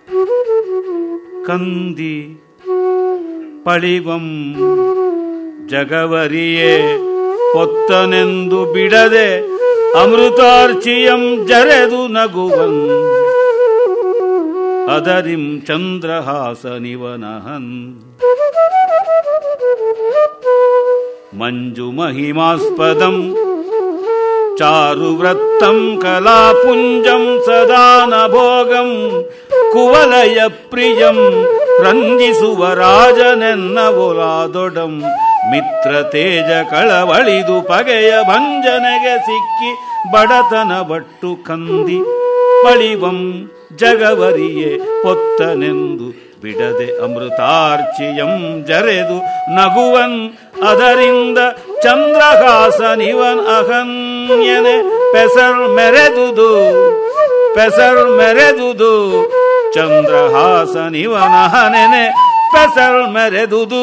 B: ಕಂದಿ ಪಳಿವಂ ಜಗವರಿಯೇ ಪೊತ್ತನೆಂದು ಬಿಡದೆ ಅಮೃತಾರ್ಚಿಯಂ ಜರೆದು ನಗುವನ್ ಅದರಿಂ ಚಂದ್ರಹಾಸನಿವನಹನ್ ಮಂಜು ಮಹಿಮಾಸ್ಪದಂ ಚಾರುವೃತ್ತಂ ಕಲಾಪುಂಜಂ ಸದಾನಭೋಗಂ ಕುವಲಯ ಪ್ರಿಯಂ ರಂಜಿಸುವ ರಾಜನೆನ್ನವೊಲಾದೊಡಂ ಮಿತ್ರತೇಜ ಕಳವಳಿದು ಪಗೆಯ ಭಂಜನೆಗೆ ಸಿಕ್ಕಿ ಬಡತನ ಬಟ್ಟು ಕಂದಿ ಪಳಿವಂ ಜಗವರಿಯೇ ಪೊತ್ತನೆಂದು ಬಿಡದೆ ಅಮೃತಾರ್ಚಿಯಂ ಜರೆದು ನಗುವನ್ ಅದರಿಂದ ಚಂದ್ರಹಾಸನಿವನ್ ಅಹನ್ಯನೆ ಪೆಸರ್ ಮೆರೆದುದು ಚಂದ್ರಹಾಸನಿವನಹನೆನೆ ಪೆಸರ್ ಮೆರೆದುದು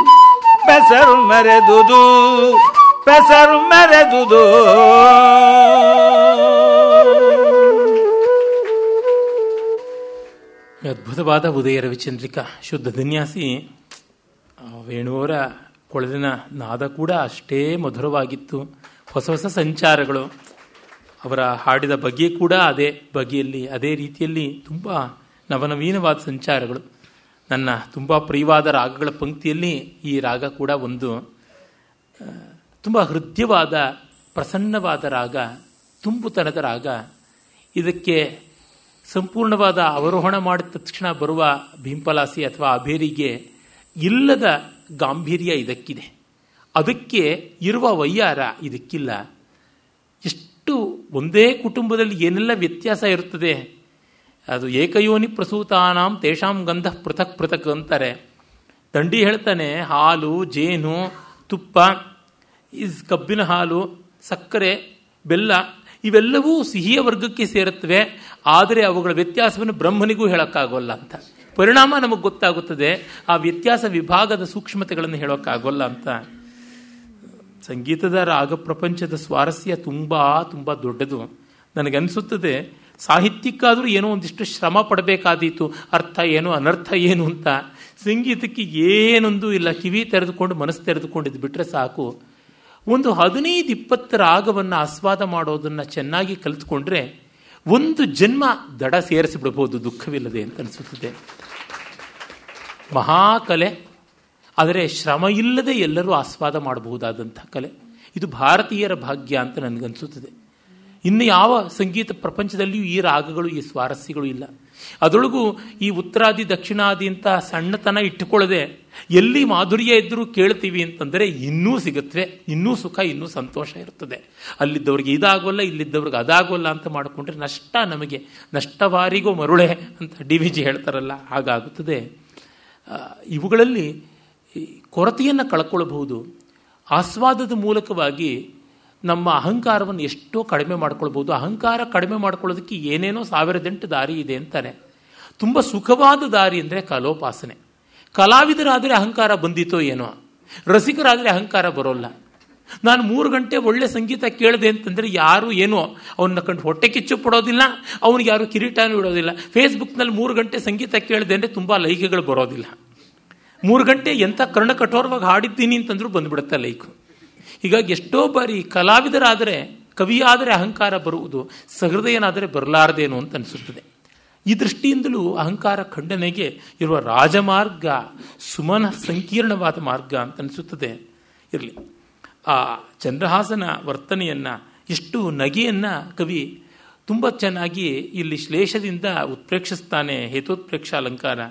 A: ಅದ್ಭುತವಾದ ಉದಯ ರವಿಚಂದ್ರಿಕಾ ಶುದ್ಧ ಧನ್ಯಾಸಿ. ವೇಣುವರ ಕೊಳಲಿನ ನಾದ ಕೂಡ ಅಷ್ಟೇ ಮಧುರವಾಗಿತ್ತು. ಹೊಸ ಹೊಸ ಸಂಚಾರಗಳು. ಅವರ ಹಾಡಿದ ಬಗೆ ಕೂಡ ಅದೇ ಬಗೆಯಲ್ಲಿ ಅದೇ ರೀತಿಯಲ್ಲಿ ತುಂಬ ನವನವೀನವಾದ ಸಂಚಾರಗಳು. ನನ್ನ ತುಂಬ ಪ್ರಿಯವಾದ ರಾಗಗಳ ಪಂಕ್ತಿಯಲ್ಲಿ ಈ ರಾಗ ಕೂಡ ಒಂದು. ತುಂಬ ಹೃದಯವಾದ ಪ್ರಸನ್ನವಾದ ರಾಗ, ತುಂಬುತನದ ರಾಗ. ಇದಕ್ಕೆ ಸಂಪೂರ್ಣವಾದ ಅವರೋಹಣ ಮಾಡಿದ ತಕ್ಷಣ ಬರುವ ಭೀಂಪಲಾಸಿ ಅಥವಾ ಅಭೇರಿಗೆ ಇಲ್ಲದ ಗಾಂಭೀರ್ಯ ಇದಕ್ಕಿದೆ. ಅದಕ್ಕೆ ಇರುವ ವಯ್ಯಾರ ಇದಕ್ಕಿಲ್ಲ. ಎಷ್ಟು ಒಂದೇ ಕುಟುಂಬದಲ್ಲಿ ಏನೆಲ್ಲ ವ್ಯತ್ಯಾಸ ಇರುತ್ತದೆ. ಅದು ಏಕಯೋನಿ ಪ್ರಸೂತಾನಾಂ ತೇಷಾಂ ಗಂಧ ಪೃಥಕ್ ಪೃಥಕ್ ಅಂತಾರೆ. ದಂಡಿ ಹೇಳ್ತಾನೆ, ಹಾಲು, ಜೇನು, ತುಪ್ಪ, ಕಬ್ಬಿನ ಹಾಲು, ಸಕ್ಕರೆ, ಬೆಲ್ಲ ಇವೆಲ್ಲವೂ ಸಿಹಿಯ ವರ್ಗಕ್ಕೆ ಸೇರುತ್ತವೆ. ಆದರೆ ಅವುಗಳ ವ್ಯತ್ಯಾಸವನ್ನು ಬ್ರಹ್ಮನಿಗೂ ಹೇಳೋಕ್ಕಾಗೋಲ್ಲ ಅಂತ. ಪರಿಣಾಮ ನಮಗೆ ಗೊತ್ತಾಗುತ್ತದೆ, ಆ ವ್ಯತ್ಯಾಸ ವಿಭಾಗದ ಸೂಕ್ಷ್ಮತೆಗಳನ್ನು ಹೇಳೋಕ್ಕಾಗೋಲ್ಲ ಅಂತ. ಸಂಗೀತದ ರಾಗ ಪ್ರಪಂಚದ ಸ್ವಾರಸ್ಯ ತುಂಬ ತುಂಬ ದೊಡ್ಡದು. ನನಗನ್ನಿಸುತ್ತದೆ ಸಾಹಿತ್ಯಕ್ಕಾದರೂ ಏನೋ ಒಂದಿಷ್ಟು ಶ್ರಮ ಪಡಬೇಕಾದೀತು, ಅರ್ಥ ಏನು ಅನರ್ಥ ಏನು ಅಂತ. ಸಂಗೀತಕ್ಕೆ ಏನೊಂದು ಇಲ್ಲ, ಕಿವಿ ತೆರೆದುಕೊಂಡು ಮನಸ್ಸು ತೆರೆದುಕೊಂಡಿದ್ದು ಬಿಟ್ಟರೆ ಸಾಕು. ಒಂದು 15-20 ರಾಗವನ್ನು ಆಸ್ವಾದ ಮಾಡೋದನ್ನು ಚೆನ್ನಾಗಿ ಕಲಿತ್ಕೊಂಡ್ರೆ ಒಂದು ಜನ್ಮ ದಡ ಸೇರಿಸಿಬಿಡ್ಬೋದು ದುಃಖವಿಲ್ಲದೆ ಅಂತ ಅನಿಸುತ್ತದೆ. ಮಹಾಕಲೆ, ಆದರೆ ಶ್ರಮ ಇಲ್ಲದೆ ಎಲ್ಲರೂ ಆಸ್ವಾದ ಮಾಡಬಹುದಾದಂಥ ಕಲೆ. ಇದು ಭಾರತೀಯರ ಭಾಗ್ಯ ಅಂತ ನನಗನ್ನಿಸುತ್ತದೆ. ಇನ್ನು ಯಾವ ಸಂಗೀತ ಪ್ರಪಂಚದಲ್ಲಿಯೂ ಈ ರಾಗಗಳು, ಈ ಸ್ವಾರಸ್ಯಗಳು ಇಲ್ಲ. ಅದರೊಳಗೂ ಈ ಉತ್ತರಾದಿ ದಕ್ಷಿಣಾದಿ ಅಂತ ಸಣ್ಣತನ ಇಟ್ಟುಕೊಳ್ಳದೆ ಎಲ್ಲಿ ಮಾಧುರ್ಯ ಇದ್ದರೂ ಕೇಳ್ತೀವಿ ಅಂತಂದರೆ ಇನ್ನೂ ಸಿಗುತ್ತವೆ, ಇನ್ನೂ ಸುಖ, ಇನ್ನೂ ಸಂತೋಷ ಇರುತ್ತದೆ. ಅಲ್ಲಿದ್ದವ್ರಿಗೆ ಇದಾಗೋಲ್ಲ, ಇಲ್ಲಿದ್ದವ್ರಿಗೆ ಅದಾಗೋಲ್ಲ ಅಂತ ಮಾಡಿಕೊಂಡ್ರೆ ನಷ್ಟ ನಮಗೆ, ನಷ್ಟವಾರಿಗೋ ಮರುಳೆ ಅಂತ DVG ಹೇಳ್ತಾರಲ್ಲ, ಹಾಗಾಗುತ್ತದೆ. ಇವುಗಳಲ್ಲಿ ಕೊರತೆಯನ್ನು ಕಳ್ಕೊಳ್ಬಹುದು. ಆಸ್ವಾದದ ಮೂಲಕವಾಗಿ ನಮ್ಮ ಅಹಂಕಾರವನ್ನು ಎಷ್ಟೋ ಕಡಿಮೆ ಮಾಡ್ಕೊಳ್ಬೋದು. ಅಹಂಕಾರ ಕಡಿಮೆ ಮಾಡ್ಕೊಳ್ಳೋದಕ್ಕೆ ಏನೇನೋ 1008 ದಾರಿ ಇದೆ ಅಂತಾರೆ. ತುಂಬ ಸುಖವಾದ ದಾರಿ ಅಂದರೆ ಕಲೋಪಾಸನೆ. ಕಲಾವಿದರಾದರೆ ಅಹಂಕಾರ ಬಂದಿತೋ ಏನೋ, ರಸಿಕರಾದರೆ ಅಹಂಕಾರ ಬರೋಲ್ಲ. ನಾನು 3 ಗಂಟೆ ಒಳ್ಳೆ ಸಂಗೀತ ಕೇಳಿದೆ ಅಂತಂದರೆ ಯಾರು ಏನೋ ಅವನ್ನ ಕಂಡು ಹೊಟ್ಟೆ ಕಿಚ್ಚು ಪಡೋದಿಲ್ಲ, ಅವನಿಗೆ ಯಾರು ಕಿರೀಟನೂ ಇಡೋದಿಲ್ಲ. ಫೇಸ್ಬುಕ್ನಲ್ಲಿ 3 ಗಂಟೆ ಸಂಗೀತ ಕೇಳಿದೆ ಅಂದರೆ ತುಂಬ ಲೈಕ್ಗಳು ಬರೋದಿಲ್ಲ. 3 ಗಂಟೆ ಎಂಥ ಕರ್ಣಕಠೋರವಾಗಿ ಹಾಡಿದ್ದೀನಿ ಅಂತಂದ್ರೂ ಬಂದುಬಿಡುತ್ತೆ ಲೈಕು. ಹೀಗಾಗಿ ಎಷ್ಟೋ ಬಾರಿ ಕಲಾವಿದರಾದರೆ, ಕವಿಯಾದರೆ ಅಹಂಕಾರ ಬರುವುದು, ಸಹೃದಯನಾದರೆ ಬರಲಾರದೇನು ಅಂತ ಅನಿಸುತ್ತದೆ. ಈ ದೃಷ್ಟಿಯಿಂದಲೂ ಅಹಂಕಾರ ಖಂಡನೆಗೆ ಇರುವ ರಾಜಮಾರ್ಗ ಸುಮನ ಸಂಕೀರ್ಣವಾದ ಮಾರ್ಗ ಅಂತ ಅನಿಸುತ್ತದೆ. ಇರಲಿ, ಆ ಚಂದ್ರಹಾಸನ ವರ್ತನೆಯನ್ನು, ಎಷ್ಟು ನಗೆಯನ್ನು ಕವಿ ತುಂಬ ಚೆನ್ನಾಗಿ ಇಲ್ಲಿ ಶ್ಲೇಷದಿಂದ ಉತ್ಪ್ರೇಕ್ಷಿಸ್ತಾನೆ. ಹೇತೋತ್ಪ್ರೇಕ್ಷ ಅಲಂಕಾರ.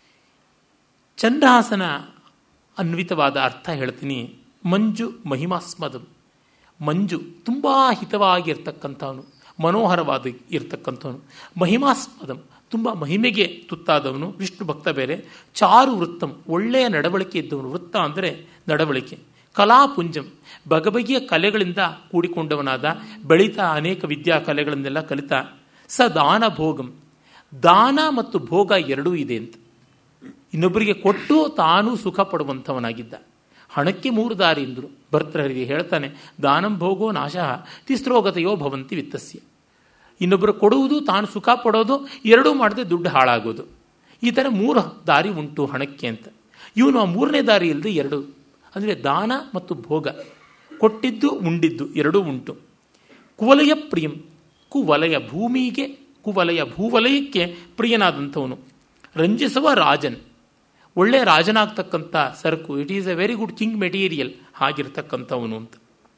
A: ಚಂದ್ರಹಾಸನ ಅನ್ವಿತವಾದ ಅರ್ಥ ಹೇಳ್ತೀನಿ. ಮಂಜು ಮಹಿಮಾಸ್ಮದಂ. ಮಂಜು ತುಂಬ ಹಿತವಾಗಿರ್ತಕ್ಕಂಥವನು, ಮನೋಹರವಾದ ಇರ್ತಕ್ಕಂಥವನು. ಮಹಿಮಾಸ್ಪದಂ, ತುಂಬ ಮಹಿಮೆಗೆ ತುತ್ತಾದವನು. ವಿಷ್ಣು ಭಕ್ತ ಬೇರೆ. ಚಾರು ವೃತ್ತಂ, ಒಳ್ಳೆಯ ನಡವಳಿಕೆ ಇದ್ದವನು. ವೃತ್ತ ಅಂದರೆ ನಡವಳಿಕೆ. ಕಲಾಪುಂಜಂ, ಬಗೆಬಗೆಯ ಕಲೆಗಳಿಂದ ಕೂಡಿಕೊಂಡವನಾದ, ಬೆಳೀತಾ ಅನೇಕ ವಿದ್ಯಾ ಕಲೆಗಳನ್ನೆಲ್ಲ ಕಲಿತ. ಸ ದಾನ ಭೋಗಂ, ದಾನ ಮತ್ತು ಭೋಗ ಎರಡೂ ಇದೆ ಅಂತ. ಇನ್ನೊಬ್ಬರಿಗೆ ಕೊಟ್ಟು ತಾನೂ ಸುಖ ಪಡುವಂಥವನಾಗಿದ್ದ. ಹಣಕ್ಕೆ 3 ದಾರಿ ಎಂದರು ಭರ್ತೃಹರಿಗೆ. ಹೇಳ್ತಾನೆ, ದಾನಂ ಭೋಗೋ ನಾಶಃ ತಿಸ್ರೋಗತೆಯೋ ಭವಂತಿ ವಿತ್ತಸ್ಯ. ಇನ್ನೊಬ್ಬರು ಕೊಡುವುದು, ತಾನು ಸುಖ ಪಡೋದು, ಎರಡೂ ಮಾಡದೆ ದುಡ್ಡು ಹಾಳಾಗೋದು. ಈ ಥರ 3 ದಾರಿ ಉಂಟು ಹಣಕ್ಕೆ ಅಂತ. ಇವನು ಆ 3ನೇ ದಾರಿ ಇಲ್ಲದೆ 2, ಅಂದರೆ ದಾನ ಮತ್ತು ಭೋಗ, ಕೊಟ್ಟಿದ್ದು ಉಂಡಿದ್ದು ಎರಡೂ ಉಂಟು. ಕುವಲಯ ಪ್ರಿಯಂ, ಕುವಲಯ ಭೂಮಿಗೆ, ಕುವಲಯ ಭೂವಲಯಕ್ಕೆ ಪ್ರಿಯನಾದಂಥವನು. ರಂಜಿಸುವ ರಾಜನ್, ಒಳ್ಳೆ ರಾಜನಾಗ್ತಕ್ಕಂಥ ಸರಕು. It is a very good king material, ಹಾಗಿರ್ತಕ್ಕಂಥವನು ಅಂತ.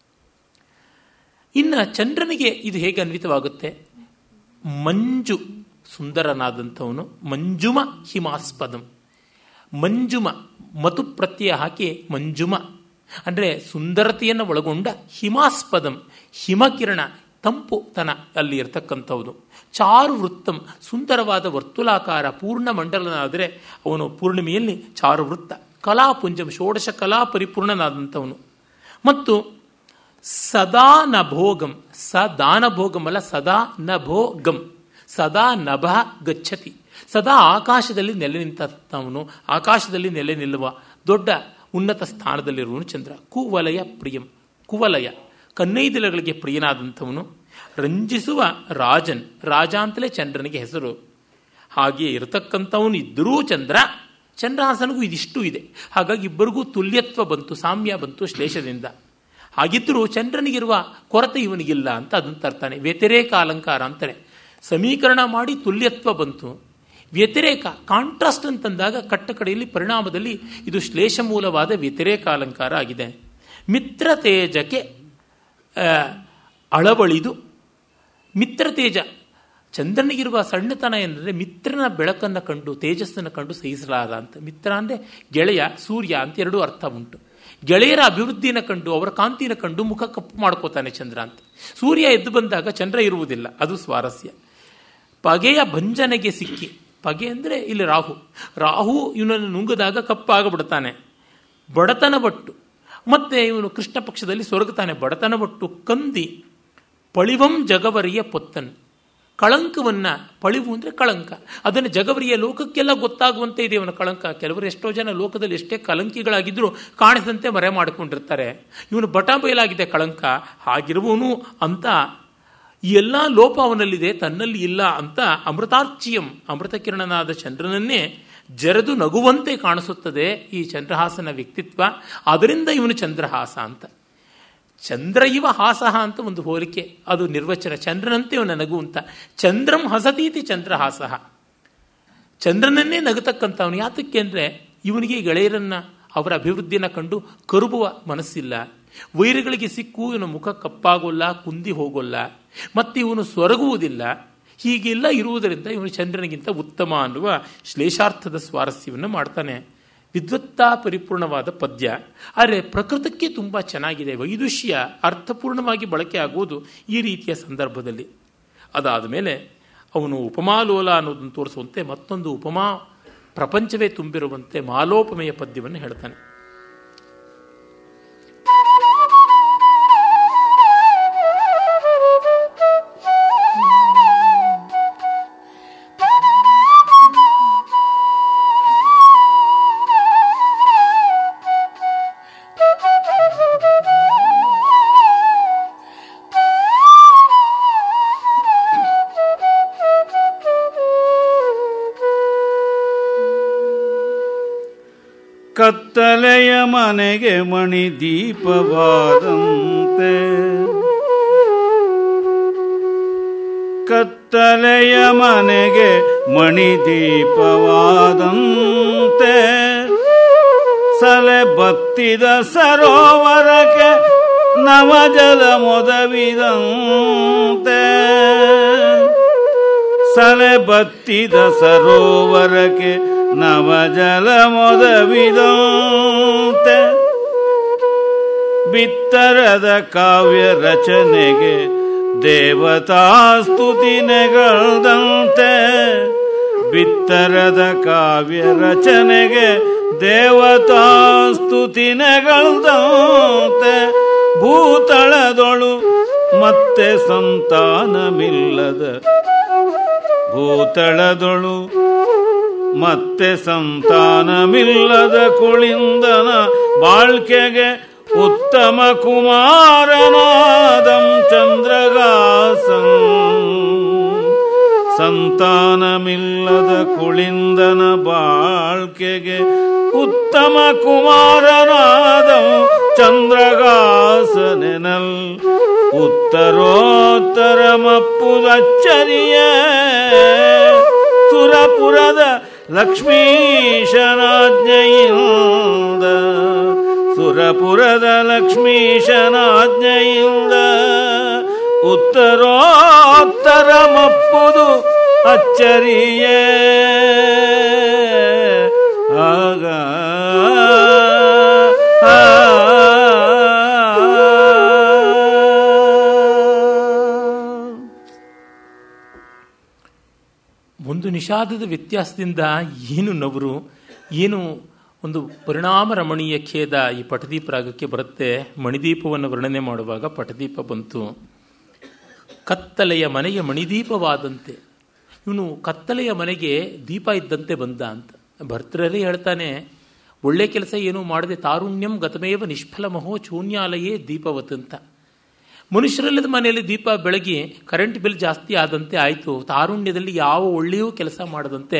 A: ಇನ್ನು ಚಂದ್ರನಿಗೆ ಇದು ಹೇಗೆ ಅನ್ವಿತವಾಗುತ್ತೆ? ಮಂಜು, ಸುಂದರನಾದಂಥವನು. ಮಂಜುಮ ಹಿಮಾಸ್ಪದಂ, ಮಂಜುಮ ಮತು ಪ್ರತ್ಯಯ ಹಾಕಿ ಮಂಜುಮ ಅಂದರೆ ಸುಂದರತೆಯನ್ನು ಒಳಗೊಂಡ, ಹಿಮಾಸ್ಪದಂ ಹಿಮಕಿರಣ, ತಂಪುತನ ಅಲ್ಲಿ ಇರ್ತಕ್ಕಂಥದ್ದು. ಚಾರು ವೃತ್ತಂ, ಸುಂದರವಾದ ವರ್ತುಲಾಕಾರ, ಪೂರ್ಣ ಮಂಡಲನಾದರೆ ಅವನು ಪೂರ್ಣಿಮೆಯಲ್ಲಿ ಚಾರು ವೃತ್ತ. ಕಲಾಪುಂಜಂ, ಷೋಡಶ ಕಲಾ ಪರಿಪೂರ್ಣನಾದಂಥವನು. ಮತ್ತು ಸದಾ ನಭೋಗಂ, ಸದಾನ ಭೋಗಂ ಅಲ್ಲ, ಸದಾ ನಭೋಗಂ, ಸದಾ ನಭ ಗಚ್ಚತಿ, ಸದಾ ಆಕಾಶದಲ್ಲಿ ನೆಲೆ ನಿಂತವನು, ಆಕಾಶದಲ್ಲಿ ನೆಲೆ ನಿಲ್ಲುವ ದೊಡ್ಡ ಉನ್ನತ ಸ್ಥಾನದಲ್ಲಿರುವನು ಚಂದ್ರ. ಕುವಲಯ ಪ್ರಿಯಂ, ಕುವಲಯ ಕನ್ನೈದಿಲಗಳಿಗೆ ಪ್ರಿಯನಾದಂಥವನು. ರಂಜಿಸುವ ರಾಜನ್, ರಾಜ ಅಂತಲೇ ಚಂದ್ರನಿಗೆ ಹೆಸರು. ಹಾಗೆಯೇ ಇರತಕ್ಕಂಥವನು ಇದ್ದರೂ ಚಂದ್ರಹಾಸನಿಗೂ ಇದಿಷ್ಟು ಇದೆ. ಹಾಗಾಗಿ ಇಬ್ಬರಿಗೂ ತುಲ್ಯತ್ವ ಬಂತು, ಸಾಮ್ಯ ಬಂತು ಶ್ಲೇಷದಿಂದ. ಹಾಗಿದ್ದರೂ ಚಂದ್ರನಿಗಿರುವ ಕೊರತೆ ಇವನಿಗಿಲ್ಲ ಅಂತ ಅದನ್ನು ತರ್ತಾನೆ. ವ್ಯತಿರೇಕ ಅಲಂಕಾರ ಅಂತಾನೆ. ಸಮೀಕರಣ ಮಾಡಿ ತುಲ್ಯತ್ವ ಬಂತು. ವ್ಯತಿರೇಕ ಕಾಂಟ್ರಾಸ್ಟ್ ಅಂತಂದಾಗ ಕಟ್ಟಕಡೆಯಲ್ಲಿ ಪರಿಣಾಮದಲ್ಲಿ ಇದು ಶ್ಲೇಷ ಮೂಲವಾದ ವ್ಯತಿರೇಕ ಅಲಂಕಾರ ಆಗಿದೆ. ಮಿತ್ರ ತೇಜಕ್ಕೆ ಅಳವಳಿದು, ಮಿತ್ರ ತೇಜ ಚಂದ್ರನಿಗಿರುವ ಸಣ್ಣತನ ಎಂದರೆ ಮಿತ್ರನ ಬೆಳಕನ್ನು ಕಂಡು ತೇಜಸ್ಸನ್ನು ಕಂಡು ಸಹಿಸಲಾರ ಅಂತ. ಮಿತ್ರ ಅಂದರೆ ಗೆಳೆಯ, ಸೂರ್ಯ ಅಂತ ಎರಡೂ ಅರ್ಥ ಉಂಟು. ಗೆಳೆಯರ ಅಭಿವೃದ್ಧಿನ ಕಂಡು ಅವರ ಕಾಂತಿನ ಕಂಡು ಮುಖ ಕಪ್ಪು ಮಾಡ್ಕೋತಾನೆ ಚಂದ್ರ ಅಂತ. ಸೂರ್ಯ ಎದ್ದು ಬಂದಾಗ ಚಂದ್ರ ಇರುವುದಿಲ್ಲ, ಅದು ಸ್ವಾರಸ್ಯ. ಪಗೆಯ ಭಂಜನೆಗೆ ಸಿಕ್ಕಿ, ಪಗೆ ಅಂದರೆ ಇಲ್ಲಿ ರಾಹು ಇವನನ್ನು ನುಂಗದಾಗ ಕಪ್ಪಾಗಬಿಡ್ತಾನೆ. ಬಡತನ ಬಟ್ಟು ಮತ್ತೆ ಇವನು ಕೃಷ್ಣ ಪಕ್ಷದಲ್ಲಿ ಸೊರಗುತ್ತಾನೆ. ಬಡತನ ಬಟ್ಟು ಕಂದಿ ಪಳಿವಂ ಜಗವರಿಯ ಪೊತ್ತನ್, ಕಳಂಕವನ್ನು, ಪಳಿವು ಅಂದರೆ ಕಳಂಕ, ಅದನ್ನು ಜಗವರಿಯ ಲೋಕಕ್ಕೆಲ್ಲ ಗೊತ್ತಾಗುವಂತೆ ಇದೆ ಅವನ ಕಳಂಕ. ಕೆಲವರು ಎಷ್ಟೋ ಜನ ಲೋಕದಲ್ಲಿ ಎಷ್ಟೇ ಕಳಂಕಿಗಳಾಗಿದ್ದರೂ ಕಾಣಿಸದಂತೆ ಮರೆ ಮಾಡಿಕೊಂಡಿರ್ತಾರೆ. ಇವನು ಬಟ ಬಯಲಾಗಿದೆ ಕಳಂಕ, ಹಾಗಿರುವವನು ಅಂತ ಈ ಎಲ್ಲ ಲೋಪ ಅವನಲ್ಲಿದೆ, ತನ್ನಲ್ಲಿ ಇಲ್ಲ ಅಂತ ಅಮೃತಾರ್ಚಿಯಂ, ಅಮೃತಕಿರಣನಾದ ಚಂದ್ರನನ್ನೇ ಜರೆದು ನಗುವಂತೆ ಕಾಣಿಸುತ್ತದೆ ಈ ಚಂದ್ರಹಾಸನ ವ್ಯಕ್ತಿತ್ವ. ಅದರಿಂದ ಇವನು ಚಂದ್ರಹಾಸ ಅಂತ. ಚಂದ್ರ ಇವ ಹಾಸಹ ಅಂತ ಒಂದು ಹೋಲಿಕೆ, ಅದು ನಿರ್ವಚನ. ಚಂದ್ರನಂತೆ ಇವನ ನಗು ಅಂತ. ಚಂದ್ರಂ ಹಸತೀತಿ ಚಂದ್ರಹಾಸಹ, ಚಂದ್ರನನ್ನೇ ನಗತಕ್ಕಂಥವನು. ಯಾತಕ್ಕೆ ಅಂದರೆ ಇವನಿಗೆ ಗೆಳೆಯರನ್ನ ಅವರ ಅಭಿವೃದ್ಧಿಯನ್ನು ಕಂಡು ಕರುಬುವ ಮನಸ್ಸಿಲ್ಲ. ವೈರಿಗಳಿಗೆ ಸಿಕ್ಕು ಇವನ ಮುಖ ಕಪ್ಪಾಗೋಲ್ಲ, ಕುಂದಿ ಹೋಗೋಲ್ಲ, ಮತ್ತು ಇವನು ಸೊರಗುವುದಿಲ್ಲ. ಹೀಗೆಲ್ಲ ಇರುವುದರಿಂದ ಇವನು ಚಂದ್ರನಿಗಿಂತ ಉತ್ತಮ ಅನ್ನುವ ಶ್ಲೇಷಾರ್ಥದ ಸ್ವಾರಸ್ಯವನ್ನು ಮಾಡ್ತಾನೆ. ವಿದ್ವತ್ತಾ ಪರಿಪೂರ್ಣವಾದ ಪದ್ಯ, ಆದರೆ ಪ್ರಕೃತಕ್ಕೆ ತುಂಬ ಚೆನ್ನಾಗಿದೆ. ವೈದುಷ್ಯ ಅರ್ಥಪೂರ್ಣವಾಗಿ ಬಳಕೆ ಆಗುವುದು ಈ ರೀತಿಯ ಸಂದರ್ಭದಲ್ಲಿ. ಅದಾದ ಮೇಲೆ ಅವನು ಉಪಮಾಲೋಲ ಅನ್ನೋದನ್ನು ತೋರಿಸುವಂತೆ ಮತ್ತೊಂದು ಉಪಮಾ ಪ್ರಪಂಚವೇ ತುಂಬಿರುವಂತೆ ಮಾಲೋಪಮೆಯ ಪದ್ಯವನ್ನು ಹೇಳ್ತಾನೆ.
B: ಕತ್ತಲೆಯ ಮನೆಗೆ ಮಣಿ ದೀಪವಾದಂತೆ, ಕತ್ತಲೆಯ ಮನೆಗೆ ಮಣಿ ದೀಪವಾದಂತೆ, ಸಲೆ ಬತ್ತಿದ ಸರೋವರಕ್ಕೆ ನವಜಲ ಮೊದವಿದಂತೆ, ಸಲೆ ಬತ್ತಿದ ಸರೋವರಕ್ಕೆ ನವಜಲ ಮೊದವಿದಂತೆ, ಬಿತ್ತರದ ಕಾವ್ಯ ರಚನೆಗೆ ದೇವತಾ ಸ್ತುತಿ ನೆಗಳ್ದಂತೆ, ಬಿತ್ತರದ ಕಾವ್ಯ ರಚನೆಗೆ ದೇವತಾ ಸ್ತುತಿ ನೆಗಳ್ದಂತೆ, ಭೂತಳದೊಳು ಮತ್ತೆ ಸಂತಾನಮಿಲ್ಲದ, ಭೂತಳದೊಳು ಮತ್ತೆ ಸಂತಾನಮಿಲ್ಲದ ಕುಳಿಂದನ ಬಾಳ್ಕೆಗೆ ಉತ್ತಮ ಕುಮಾರನಾದಂ ಚಂದ್ರಗಾಸಂ, ಸಂತಾನಮಿಲ್ಲದ ಕುಳಿಂದನ ಬಾಳ್ಕೆಗೆ ಉತ್ತಮ ಕುಮಾರನಾದಂ ಚಂದ್ರಗಾಸನೆನಲ್, ಉತ್ತರೋತ್ತರ ಮಪ್ಪುದಚ್ಚರಿಯ ಸುರಪುರದ ಲಕ್ಷ್ಮೀಶನಾಜ್ಞೆಯಿಂದ, ಸುರಪುರದ ಲಕ್ಷ್ಮೀಶನಾಜ್ಞೆಯಿಂದ ಉತ್ತರೋತ್ತರ ಮಪ್ಪುದು ಅಚ್ಚರಿಯೇ. ಆಗ
A: ಒಂದು ನಿಷಾದದ ವ್ಯತ್ಯಾಸದಿಂದ ಏನು ನವರು, ಏನು ಒಂದು ಪರಿಣಾಮ ರಮಣೀಯ ಖೇದ ಈ ಪಟದೀಪ ರಾಗಕ್ಕೆ ಬರುತ್ತೆ. ಮಣಿದೀಪವನ್ನು ವರ್ಣನೆ ಮಾಡುವಾಗ ಪಟದೀಪ ಬಂತು. ಕತ್ತಲೆಯ ಮನೆಗೆ ಮಣಿದೀಪವಾದಂತೆ, ಇವನು ಕತ್ತಲೆಯ ಮನೆಗೆ ದೀಪ ಇದ್ದಂತೆ ಬಂದ ಅಂತ. ಭರ್ತೃಹರಿ ಹೇಳ್ತಾನೆ, ಒಳ್ಳೆ ಕೆಲಸ ಏನೂ ಮಾಡದೆ ತಾರುಣ್ಯಂ ಗತಮೇವ ನಿಷ್ಫಲಮಹೋ ಶೂನ್ಯಾಲಯೇ ದೀಪವತ್ ಅಂತ. ಮನುಷ್ಯರಲ್ಲದ ಮನೆಯಲ್ಲಿ ದೀಪ ಬೆಳಗಿ ಕರೆಂಟ್ ಬಿಲ್ ಜಾಸ್ತಿ ಆದಂತೆ ಆಯಿತು. ತಾರುಣ್ಯದಲ್ಲಿ ಯಾವ ಒಳ್ಳೆಯೂ ಕೆಲಸ ಮಾಡದಂತೆ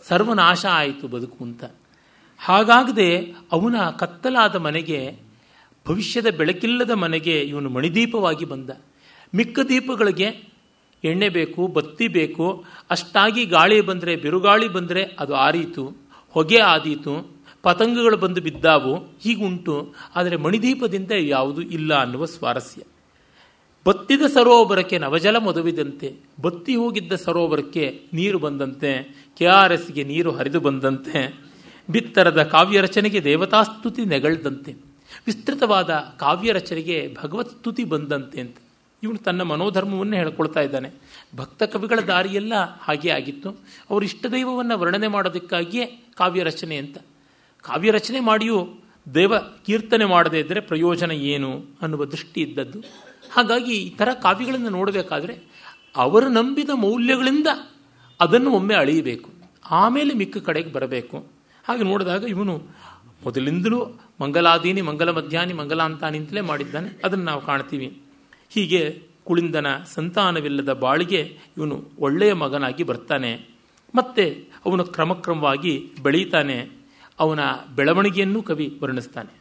A: ಸರ್ವನಾಶ ಆಯಿತು ಬದುಕು ಅಂತ. ಹಾಗಾಗದೆ ಅವನ ಕತ್ತಲಾದ ಮನೆಗೆ ಭವಿಷ್ಯದ ಬೆಳಕಿಲ್ಲದ ಮನೆಗೆ ಇವನು ಮಣಿದೀಪವಾಗಿ ಬಂದ. ಮಿಕ್ಕ ದೀಪಗಳಿಗೆ ಎಣ್ಣೆ ಬೇಕು, ಬತ್ತಿ ಬೇಕು. ಅಷ್ಟಾಗಿ ಗಾಳಿ ಬಂದರೆ, ಬಿರುಗಾಳಿ ಬಂದರೆ ಅದು ಆರೀತು, ಹೊಗೆ ಆದೀತು, ಪತಂಗಗಳು ಬಂದು ಬಿದ್ದಾವು, ಹೀಗುಂಟು. ಆದರೆ ಮಣಿದೀಪದಿಂದ ಯಾವುದೂ ಇಲ್ಲ ಅನ್ನುವ ಸ್ವಾರಸ್ಯ. ಬತ್ತಿದ ಸರೋವರಕ್ಕೆ ನವಜಲ ಮದುವಿದಂತೆ, ಬತ್ತಿ ಹೋಗಿದ್ದ ಸರೋವರಕ್ಕೆ ನೀರು ಬಂದಂತೆ, KRSಗೆ ನೀರು ಹರಿದು ಬಂದಂತೆ, ಬಿತ್ತರದ ಕಾವ್ಯ ರಚನೆಗೆ ದೇವತಾಸ್ತುತಿ ನೆಗಳ್ದಂತೆ, ವಿಸ್ತೃತವಾದ ಕಾವ್ಯ ರಚನೆಗೆ ಭಗವತ್ ಸ್ತುತಿ ಬಂದಂತೆ ಅಂತ ಇವನು ತನ್ನ ಮನೋಧರ್ಮವನ್ನು ಹೇಳ್ಕೊಳ್ತಾ ಇದ್ದಾನೆ. ಭಕ್ತ ಕವಿಗಳ ದಾರಿಯೆಲ್ಲ ಹಾಗೆ ಆಗಿತ್ತು. ಅವರು ಇಷ್ಟದೈವವನ್ನು ವರ್ಣನೆ ಮಾಡೋದಕ್ಕಾಗಿಯೇ ಕಾವ್ಯ ರಚನೆ ಅಂತ. ಕಾವ್ಯ ರಚನೆ ಮಾಡಿಯೂ ದೇವ ಕೀರ್ತನೆ ಮಾಡದೇ ಇದ್ದರೆ ಪ್ರಯೋಜನ ಏನು ಅನ್ನುವ ದೃಷ್ಟಿ ಇದ್ದದ್ದು. ಹಾಗಾಗಿ ಈ ಥರ ಕಾವ್ಯಗಳನ್ನು ನೋಡಬೇಕಾದ್ರೆ ಅವರು ನಂಬಿದ ಮೌಲ್ಯಗಳಿಂದ ಅದನ್ನು ಒಮ್ಮೆ ಅಳೆಯಬೇಕು, ಆಮೇಲೆ ಮಿಕ್ಕ ಕಡೆಗೆ ಬರಬೇಕು. ಹಾಗೆ ನೋಡಿದಾಗ ಇವನು ಮೊದಲಿಂದಲೂ ಮಂಗಲಾದೀನಿ, ಮಂಗಲ ಮಧ್ಯಾಹ್ನಿ, ಮಂಗಲಾಂತಾನಿ ಅಂತಲೇ ಮಾಡಿದ್ದಾನೆ. ಅದನ್ನು ನಾವು ಕಾಣ್ತೀವಿ. ಹೀಗೆ ಕುಳಿಂದನ ಸಂತಾನವಿಲ್ಲದ ಬಾಳಿಗೆ ಇವನು ಒಳ್ಳೆಯ ಮಗನಾಗಿ ಬರ್ತಾನೆ. ಮತ್ತೆ ಅವನು ಕ್ರಮಕ್ರಮವಾಗಿ ಬೆಳೀತಾನೆ. ಅವನ ಬೆಳವಣಿಗೆಯನ್ನು ಕವಿ ವರ್ಣಿಸ್ತಾನೆ.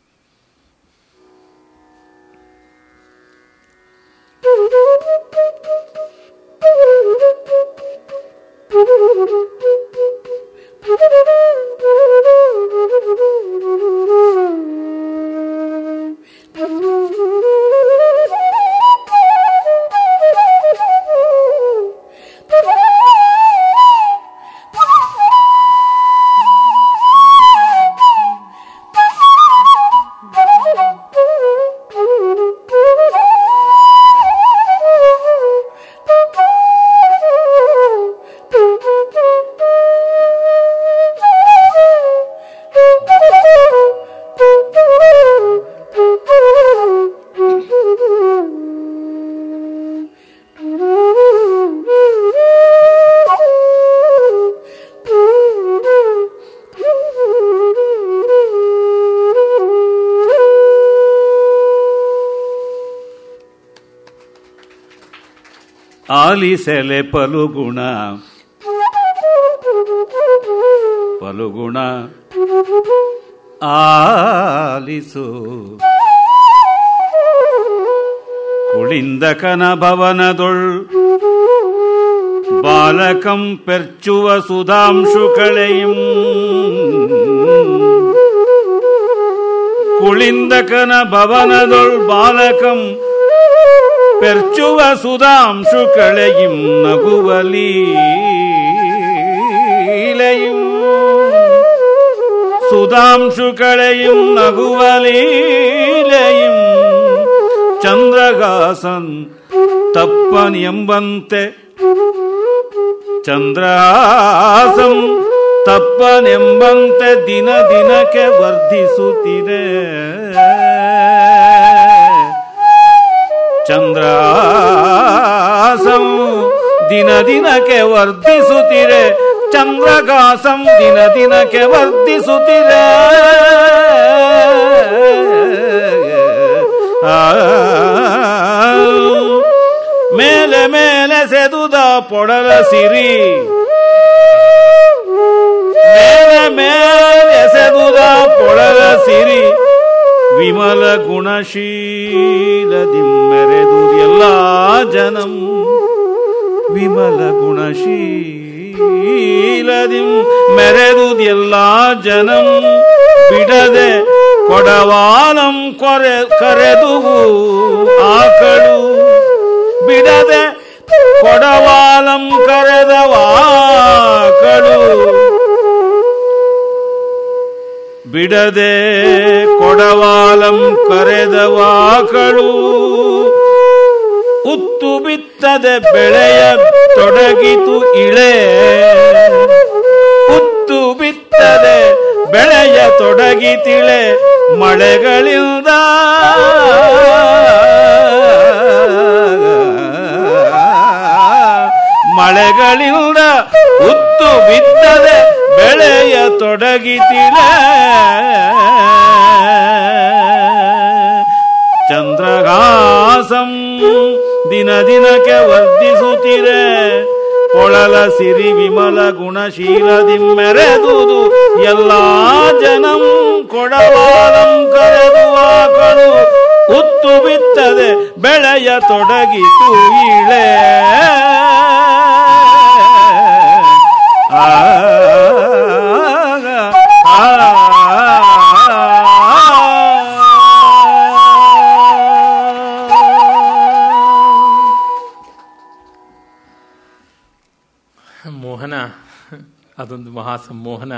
B: ಆಲಿಸೆಲೆ ಪಲುಗುಣ ಪಲುಗುಣ ಆಲಿಸು ಕುಳಿಂದಕನ ಭವನದೊಳ್ ಬಾಲಕಂ ಪೆರ್ಚುವ ಸುಧಾಂಶು ಕಳೆಯಂ ಕುಳಿಂದಕನ ಭವನದೊಳ್ ಬಾಲಕಂ ಪೆರ್ಚುವ ಸುಧಾಂಶು ಕಳೆಯಿಂ ನಗುವಲೀಲೆಯಿಂ ಸುಧಾಂಶು ಕಳೆಯಿಂ ನಗುವಲೀಲೆಯಿಂ ಚಂದ್ರಗಾಸನ್ ತಪ್ಪನ್ ಎಂಬಂತೆ ಚಂದ್ರಹಾಸಂ ತಪ್ಪನೆಂಬಂತೆ ದಿನ ದಿನಕ್ಕೆ ವರ್ಧಿಸುತ್ತಿದೆ ಚಂದ್ರಹಾಸಂ ದಿನ ದಿನಕ್ಕೆ ವರ್ಧಿಸುತ್ತಿರೆ ಚಂದ್ರಗಾಸಂ ದಿನ ದಿನಕ್ಕೆ ವರ್ಧಿಸುತ್ತಿರೆ ಮೇಲೆ ಮೇಲೆ ಸೆದುದ ಪೊಡಲ ಸಿರಿ ಮೇಲೆ ಮೇಲೆ ಸೆದುದ ಪೊಡಲ ಸಿರಿ ವಿಮಲ ಗುಣಶೀಲದಿಂ ಮೆರೆದು ಎಲ್ಲ ಜನಂ ವಿಮಲ ಗುಣಶೀಲದಿಂ ಮೆರೆದು ಎಲ್ಲ ಜನಂ ಬಿಡದೆ ಕೊಡವಾಲಂ ಕರೆದುವು ಆಕಳು ಬಿಡದೆ ಕೊಡವಾಲಂ ಕರೆದವಾಕಳು ಬಿಡದೆ ಕೊಡವಾಲಂ ಕರೆದವಾಕಳು ಉತ್ತು ಬಿತ್ತದೆ ಬೆಳೆಯ ತೊಡಗಿತು ಇಳೆ ಉತ್ತು ಬಿತ್ತದೆ ಬೆಳೆಯ ತೊಡಗಿತಿಳೆ ಮಳೆಗಳಿಂದ ಮಳೆಗಳಿಂದ ಉತ್ತು ಬಿತ್ತದೆ ಬೆಳೆಯ ತೊಡಗಿತಿಳೆ ಚಂದ್ರಹಾಸಂ ದಿನ ದಿನಕ್ಕೆ ವರ್ಧಿಸುತ್ತಿರೆ ಕೊಳಲ ಸಿರಿ ವಿಮಲ ಗುಣಶೀಲದಿ ಮೆರೆದುದು ಎಲ್ಲಾ ಜನಂ ಕೊಡವಾಲಂ ಕರೆದುವ ಕಳು ಉತ್ತು ಬಿತ್ತದೆ ಬೆಳೆಯ ತೊಡಗಿತು ಇಳೆ
A: ಮೋಹನ, ಅದೊಂದು ಮಹಾ ಸಂಮೋಹನ.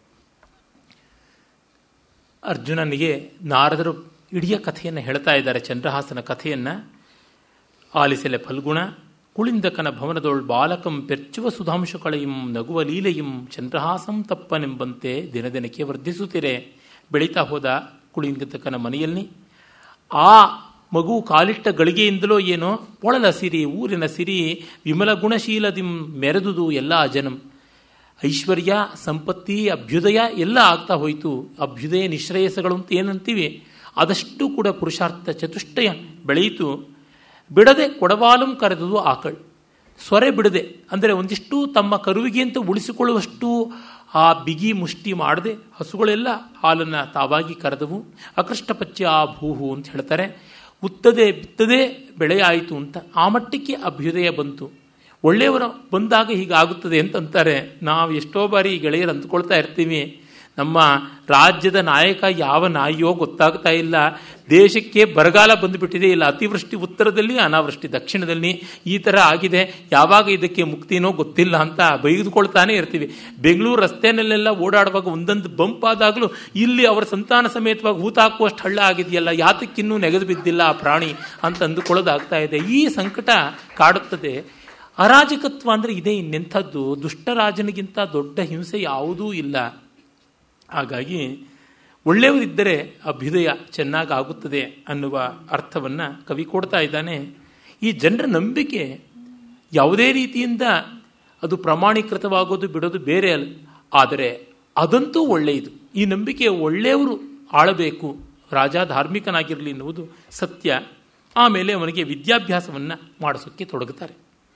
A: ಅರ್ಜುನನಿಗೆ ನಾರದರು ಇಡೀ ಕಥೆಯನ್ನು ಹೇಳ್ತಾ ಇದ್ದಾರೆ, ಚಂದ್ರಹಾಸನ ಕಥೆಯನ್ನು. ಆಲಿಸಲೆ ಫಲ್ಗುಣ ಕುಳಿಂದಕನ ಭವನದೊಳ್ ಬಾಲಕಂ ಪೆರ್ಚುವ ಸುಧಾಂಶು ಕಳೆಯಂ ನಗುವ ಲೀಲೆಯಂ ಚಂದ್ರಹಾಸಂ ತಪ್ಪನೆಂಬಂತೆ ದಿನದಿನಕ್ಕೆ ವರ್ಧಿಸುತ್ತಿರೆ. ಬೆಳೀತಾ ಹೋದ ಕುಳಿಂದಕನ ಮನೆಯಲ್ಲಿ ಆ ಮಗು ಕಾಲಿಟ್ಟ ಗಳಿಗೆಯಿಂದಲೋ ಏನೋ ಪೊಳಲ ಸಿರಿ ಊರಿನ ಸಿರಿ ವಿಮಲ ಗುಣಶೀಲದಿಂ ಮೆರೆದುದು ಎಲ್ಲ ಜನಂ. ಐಶ್ವರ್ಯ, ಸಂಪತ್ತಿ, ಅಭ್ಯುದಯ ಎಲ್ಲ ಆಗ್ತಾ ಹೋಯಿತು. ಅಭ್ಯುದಯ ನಿಶ್ರೇಯಸಗಳು ಅಂತ ಏನಂತೀವಿ ಅದಷ್ಟು ಕೂಡ ಪುರುಷಾರ್ಥ ಚತುಷ್ಟಯ ಬೆಳೆಯಿತು. ಬಿಡದೆ ಕೊಡವಾಲಂ ಕರೆದುದು ಆಕಳು, ಸೊರೆ ಬಿಡದೆ ಅಂದರೆ ಒಂದಿಷ್ಟು ತಮ್ಮ ಕರುವಿಗೆ ಅಂತ ಉಳಿಸಿಕೊಳ್ಳುವಷ್ಟು ಆ ಬಿಗಿ ಮುಷ್ಟಿ ಮಾಡದೆ ಹಸುಗಳೆಲ್ಲ ಹಾಲನ್ನು ತಾವಾಗಿ ಕರೆದವು. ಅಕೃಷ್ಟಪಚ್ಚ ಆ ಭೂಹು ಅಂತ ಹೇಳ್ತಾರೆ. ಉತ್ತದೆ ಬಿತ್ತದೆ ಬೆಳೆಯಾಯಿತು ಅಂತ ಆ ಮಟ್ಟಕ್ಕೆ ಅಭ್ಯುದಯ ಬಂತು. ಒಳ್ಳೆಯವರು ಬಂದಾಗ ಹೀಗಾಗುತ್ತದೆ ಅಂತಂತಾರೆ. ನಾವು ಎಷ್ಟೋ ಬಾರಿ ಗೆಳೆಯರು ಅಂದ್ಕೊಳ್ತಾ ಇರ್ತೀವಿ, ನಮ್ಮ ರಾಜ್ಯದ ನಾಯಕ ಯಾವ ನಾಯಿಯೋ ಗೊತ್ತಾಗ್ತಾ ಇಲ್ಲ, ದೇಶಕ್ಕೆ ಬರಗಾಲ ಬಂದುಬಿಟ್ಟಿದೆ, ಇಲ್ಲ ಅತಿವೃಷ್ಟಿ ಉತ್ತರದಲ್ಲಿ ಅನಾವೃಷ್ಟಿ ದಕ್ಷಿಣದಲ್ಲಿ, ಈ ಥರ ಆಗಿದೆ, ಯಾವಾಗ ಇದಕ್ಕೆ ಮುಕ್ತಿನೋ ಗೊತ್ತಿಲ್ಲ ಅಂತ ಬೈದುಕೊಳ್ತಾನೆ ಇರ್ತೀವಿ. ಬೆಂಗಳೂರು ರಸ್ತೆಯಲ್ಲೆಲ್ಲ ಓಡಾಡುವಾಗ ಒಂದೊಂದು ಬಂಪ್ ಆದಾಗಲೂ ಇಲ್ಲಿ ಅವರ ಸಂತಾನ ಸಮೇತವಾಗಿ ಹೂತ ಹಾಕುವಷ್ಟು ಹಳ್ಳ ಆಗಿದೆಯಲ್ಲ, ಯಾತಕ್ಕಿನ್ನೂ ನೆಗೆದು ಬಿದ್ದಿಲ್ಲ ಆ ಪ್ರಾಣಿ ಅಂತ ಅಂದುಕೊಳ್ಳೋದಾಗ್ತಾ ಇದೆ. ಈ ಸಂಕಟ ಕಾಡುತ್ತದೆ. ಅರಾಜಕತ್ವ ಅಂದರೆ ಇದೇ, ಇನ್ನೆಂಥದ್ದು. ದುಷ್ಟರಾಜನಿಗಿಂತ ದೊಡ್ಡ ಹಿಂಸೆ ಯಾವುದೂ ಇಲ್ಲ. ಹಾಗಾಗಿ ಒಳ್ಳೆಯವರಿದ್ದರೆ ಅಭ್ಯುದಯ ಚೆನ್ನಾಗಿ ಆಗುತ್ತದೆ ಅನ್ನುವ ಅರ್ಥವನ್ನು ಕವಿ ಕೊಡ್ತಾ ಇದ್ದಾನೆ. ಈ ಜನರ ನಂಬಿಕೆ ಯಾವುದೇ ರೀತಿಯಿಂದ ಅದು ಪ್ರಮಾಣೀಕೃತವಾಗೋದು ಬಿಡೋದು ಬೇರೆ ಅಲ್ಲ, ಆದರೆ ಅದಂತೂ ಒಳ್ಳೆಯದು. ಈ ನಂಬಿಕೆ ಒಳ್ಳೆಯವರು ಆಳಬೇಕು, ರಾಜ ಧಾರ್ಮಿಕನಾಗಿರಲಿ ಎನ್ನುವುದು ಸತ್ಯ. ಆಮೇಲೆ ಅವನಿಗೆ ವಿದ್ಯಾಭ್ಯಾಸವನ್ನು ಮಾಡಿಸೋಕ್ಕೆ ತೊಡಗುತ್ತಾರೆ.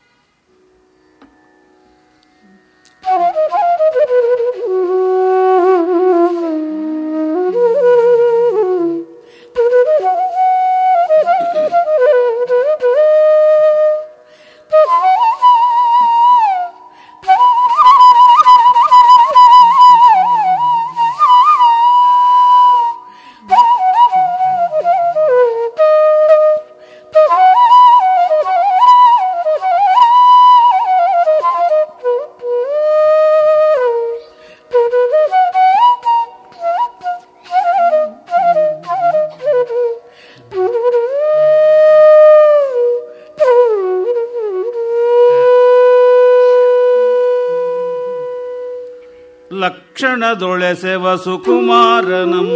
B: ಲಕ್ಷಣದೊಳೆಸೆವ ಸುಕುಮಾರನಂ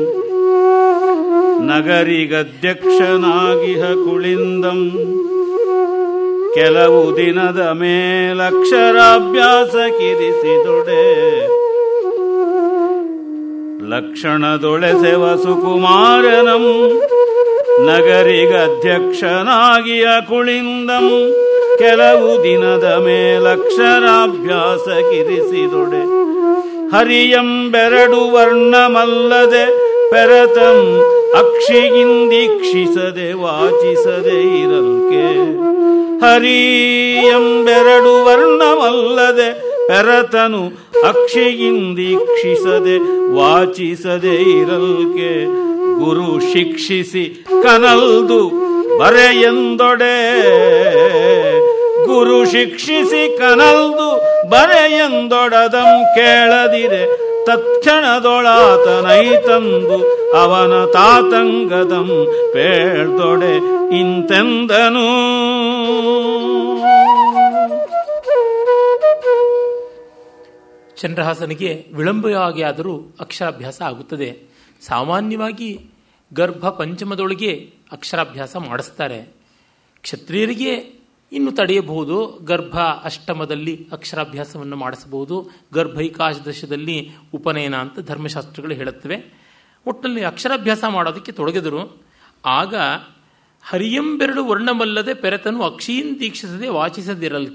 B: ನಗರಿಗಧ್ಯಕ್ಷನಾಗಿಹ ಕುಳಿಂದಂ ಕೆಲವು ದಿನದ ಮೇಲಕ್ಷರಾಭ್ಯಾಸ ಕಿರಿಸಿದೊಡೆ. ಲಕ್ಷಣದೊಳೆಸೆವ ಸುಕುಮಾರನಂ ನಗರಿಗಧ್ಯಕ್ಷನಾಗಿಯ ಕುಳಿಂದಂ ಕೆಲವು ದಿನದ ಮೇಲಕ್ಷರಾಭ್ಯಾಸ ಕಿರಿಸಿದೊಡೆ. ಹರಿಯಂಬೆರಡು ವರ್ಣಮಲ್ಲದೆ ಪೆರತಂ ಅಕ್ಷಿಯಿಂದೀಕ್ಷಿಸದೆ ವಾಚಿಸದೆ ಇರಲ್ಕೆ. ಹರಿಯಂಬೆರಡು ವರ್ಣಮಲ್ಲದೆ ಪೆರತನು ಅಕ್ಷಿಯಿಂದೀಕ್ಷಿಸದೆ ವಾಚಿಸದೆ ಇರಲ್ಕೆ. ಗುರು ಶಿಕ್ಷಿಸಿ ಕನಲ್ದು ಬರೆಯೆಂದೊಡೆ. ಗುರು ಶಿಕ್ಷಿಸಿ ಕನಲ್ದು ಬರೆಯೆಂದೊಡದಂ ಕೇಳದಿರೆ ತತ್ಕ್ಷಣದೊಳಾತನೈತಂದು ಅವನ ತಾತಂಗದಂ ಪೇಳ್ದೊಡೆ ಇಂತೆಂದನು.
A: ಚಂದ್ರಹಾಸನಿಗೆ ವಿಳಂಬವಾಗಿ ಆದರೂ ಅಕ್ಷರಾಭ್ಯಾಸ ಆಗುತ್ತದೆ. ಸಾಮಾನ್ಯವಾಗಿ ಗರ್ಭ ಪಂಚಮದೊಳಗೆ ಅಕ್ಷರಾಭ್ಯಾಸ ಮಾಡಿಸ್ತಾರೆ. ಕ್ಷತ್ರಿಯರಿಗೆ ಇನ್ನು ತಡೆಯಬಹುದು, ಗರ್ಭ ಅಷ್ಟಮದಲ್ಲಿ ಅಕ್ಷರಾಭ್ಯಾಸವನ್ನು ಮಾಡಿಸಬಹುದು, ಗರ್ಭೈಕಾದಶದಲ್ಲಿ ಉಪನಯನ ಅಂತ ಧರ್ಮಶಾಸ್ತ್ರಗಳು ಹೇಳುತ್ತವೆ. ಒಟ್ಟಿನಲ್ಲಿ ಅಕ್ಷರಾಭ್ಯಾಸ ಮಾಡೋದಕ್ಕೆ ತೊಡಗಿದರು. ಆಗ ಹರಿಯಂಬೆರಡು ವರ್ಣಮಲ್ಲದೆ ಪೆರೆತನು ಅಕ್ಷೀನ್ ದೀಕ್ಷಿಸದೆ ವಾಚಿಸದಿರಲ್ಕೆ.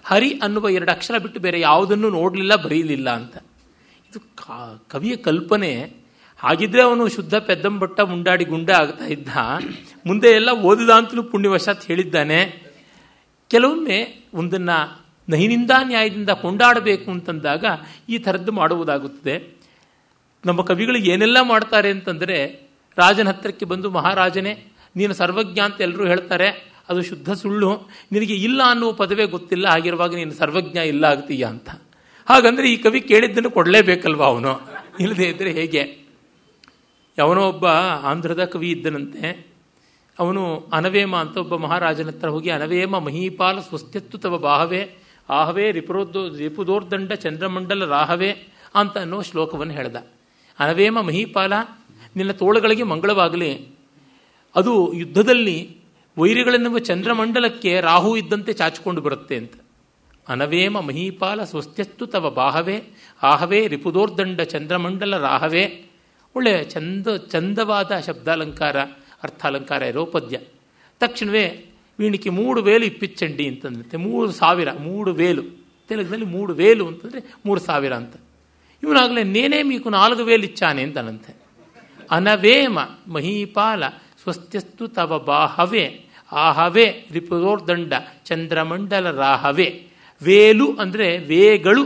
A: ಹರಿ ಅನ್ನುವ 2 ಅಕ್ಷರ ಬಿಟ್ಟು ಬೇರೆ ಯಾವುದನ್ನು ನೋಡಲಿಲ್ಲ, ಬರೀಲಿಲ್ಲ ಅಂತ. ಇದು ಕವಿಯ ಕಲ್ಪನೆ. ಹಾಗಿದ್ರೆ ಅವನು ಶುದ್ಧ ಪೆದ್ದಂಬಟ್ಟ ಮುಂಡಾಡಿ ಗುಂಡ ಆಗ್ತಾ ಇದ್ದ. ಮುಂದೆ ಎಲ್ಲ ಓದಿದ ಅಂತಲೂ ಪುಣ್ಯವಶಾತ್ ಹೇಳಿದ್ದಾನೆ. ಕೆಲವೊಮ್ಮೆ ಒಂದನ್ನು ನಹಿನಿಂದ ನ್ಯಾಯದಿಂದ ಕೊಂಡಾಡಬೇಕು ಅಂತಂದಾಗ ಈ ಥರದ್ದು ಮಾಡುವುದಾಗುತ್ತದೆ. ನಮ್ಮ ಕವಿಗಳು ಏನೆಲ್ಲ ಮಾಡ್ತಾರೆ ಅಂತಂದರೆ, ರಾಜನ ಹತ್ತಿರಕ್ಕೆ ಬಂದು, ಮಹಾರಾಜನೇ ನೀನು ಸರ್ವಜ್ಞ ಅಂತ ಎಲ್ಲರೂ ಹೇಳ್ತಾರೆ, ಅದು ಶುದ್ಧ ಸುಳ್ಳು, ನಿನಗೆ ಇಲ್ಲ ಅನ್ನುವ ಪದವೇ ಗೊತ್ತಿಲ್ಲ, ಹಾಗಿರುವಾಗ ನೀನು ಸರ್ವಜ್ಞ ಇಲ್ಲ ಆಗ್ತೀಯ ಅಂತ. ಹಾಗಂದರೆ ಈ ಕವಿ ಕೇಳಿದ್ದನ್ನು ಕೊಡಲೇಬೇಕಲ್ವ ಅವನು, ಇಲ್ಲದೆ ಇದ್ದರೆ ಹೇಗೆ? ಅವನೋ ಒಬ್ಬ ಆಂಧ್ರದ ಕವಿ ಇದ್ದನಂತೆ. ಅವನು ಅನವೇಮ ಅಂತ ಒಬ್ಬ ಮಹಾರಾಜನ ಹತ್ರ ಹೋಗಿ, ಅನವೇಮ ಮಹೀಪಾಲ ಸ್ವಸ್ತ್ಯತ್ತು ತವ ಬಾಹವೇ ಆಹವೇ ರಿಪುದೋರ್ದಂಡ ಚಂದ್ರಮಂಡಲ ರಾಹವೇ ಅಂತ ಅನ್ನೋ ಶ್ಲೋಕವನ್ನು ಹೇಳ್ದ. ಅನವೇಮ ಮಹೀಪಾಲ, ನಿನ್ನ ತೋಳುಗಳಿಗೆ ಮಂಗಳವಾಗಲಿ, ಅದು ಯುದ್ಧದಲ್ಲಿ ವೈರಿಗಳೆನ್ನುವ ಚಂದ್ರಮಂಡಲಕ್ಕೆ ರಾಹು ಇದ್ದಂತೆ ಚಾಚಿಕೊಂಡು ಬರುತ್ತೆ ಅಂತ. ಅನವೇಮ ಮಹೀಪಾಲ ಸ್ವಸ್ತ್ಯಸ್ತು ತವ ಬಾಹವೇ ಆಹವೇ ರಿಪುದೋರ್ದಂಡ ಚಂದ್ರಮಂಡಲ ರಾಹವೇ. ಒಳ್ಳೆ ಚಂದವಾದ ಶಬ್ದಾಲಂಕಾರ, ಅರ್ಥಾಲಂಕಾರ ಇರೋ ಪದ್ಯ. ತಕ್ಷಣವೇ ವೀಣಿಕೆ 3 ವೇಲು ಇಪ್ಪಿಚ್ಚಂಡಿ ಅಂತಂದಂತೆ. 3,000, 3 ವೇಲು, ತೆಲುಗಿನಲ್ಲಿ 3 ವೇಲು ಅಂತಂದರೆ 3,000 ಅಂತ. ಇವನಾಗಲೇ ನೇನೇ ಮೀಕು 4 ವೇಲು ಇಚ್ಚಾನೆ ಅಂತಾನಂತೆ. ಅನವೇಮ ಮಹೀಪಾಲ ಸ್ವಸ್ತ್ಯಸ್ತು ತವ ಬಾಹವೇ ಆಹವೇ ರಿಪುದೋರ್ದಂಡ ಚಂದ್ರಮಂಡಲ ರಾಹವೇ. ವೇಲು ಅಂದರೆ ವೇಗಳು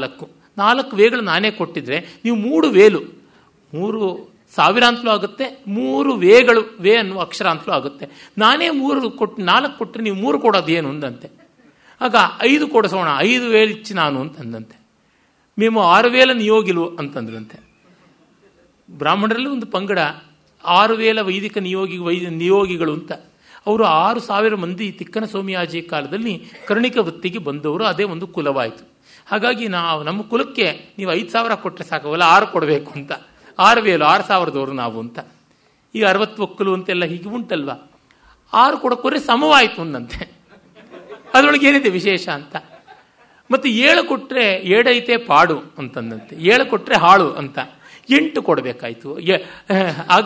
A: 4 ವೇಗಳು ನಾನೇ ಕೊಟ್ಟಿದ್ರೆ ನೀವು 3 ವೇಲು, 3,000 ಅಂತಲೂ ಆಗುತ್ತೆ, 3 ವೇಗಳು, ವೇ ಅನ್ನುವ ಅಕ್ಷರ ಅಂತಲೂ ಆಗುತ್ತೆ. ನಾನೇ 4 ಕೊಟ್ಟರೆ ನೀವು 3 ಕೊಡೋದೇನು ಅಂದಂತೆ. ಆಗ 5 ಕೊಡಿಸೋಣ, 5 ವೇಲು ಇಚ್ಚಿ ನಾನು ಅಂತಂದಂತೆ. మేము 6 వేల ನಿಯೋಗಿಲು ಅಂತಂದ್ರಂತೆ. ಬ್ರಾಹ್ಮಣರಲ್ಲಿ ಒಂದು ಪಂಗಡ 6 ವೇಲ ವೈದಿಕ ನಿಯೋಗಿಗಳು ಅಂತ. ಅವರು 6,000 ಮಂದಿ ತಿಕ್ಕನ ಸೋಮಯಾಜಿ ಕಾಲದಲ್ಲಿ ಕರ್ಣಿಕ ವೃತ್ತಿಗೆ ಬಂದವರು. ಅದೇ ಒಂದು ಕುಲವಾಯಿತು. ಹಾಗಾಗಿ ನಮ್ಮ ಕುಲಕ್ಕೆ ನೀವು 5,000 ಕೊಟ್ಟರೆ ಸಾಕವಲ್ಲ, 6 ಕೊಡಬೇಕು ಅಂತ. 6 ವೇಲು, 6,000ದವರು ನಾವು ಅಂತ. ಈಗ 60 ಒಕ್ಕಲು ಅಂತೆಲ್ಲ ಹೀಗೆ ಉಂಟಲ್ವ, 6 ಕೊಡೋಕ್ಕೋರೆ ಸಮವಾಯಿತು ಅಂದಂತೆ. ಅದರೊಳಗೆ ಏನಿದೆ ವಿಶೇಷ ಅಂತ. ಮತ್ತು 7 ಕೊಟ್ಟರೆ ಏಡೈತೆ ಪಾಡು ಅಂತಂದಂತೆ, 7 ಕೊಟ್ಟರೆ ಹಾಳು ಅಂತ. 8 ಕೊಡಬೇಕಾಯ್ತು. ಆಗ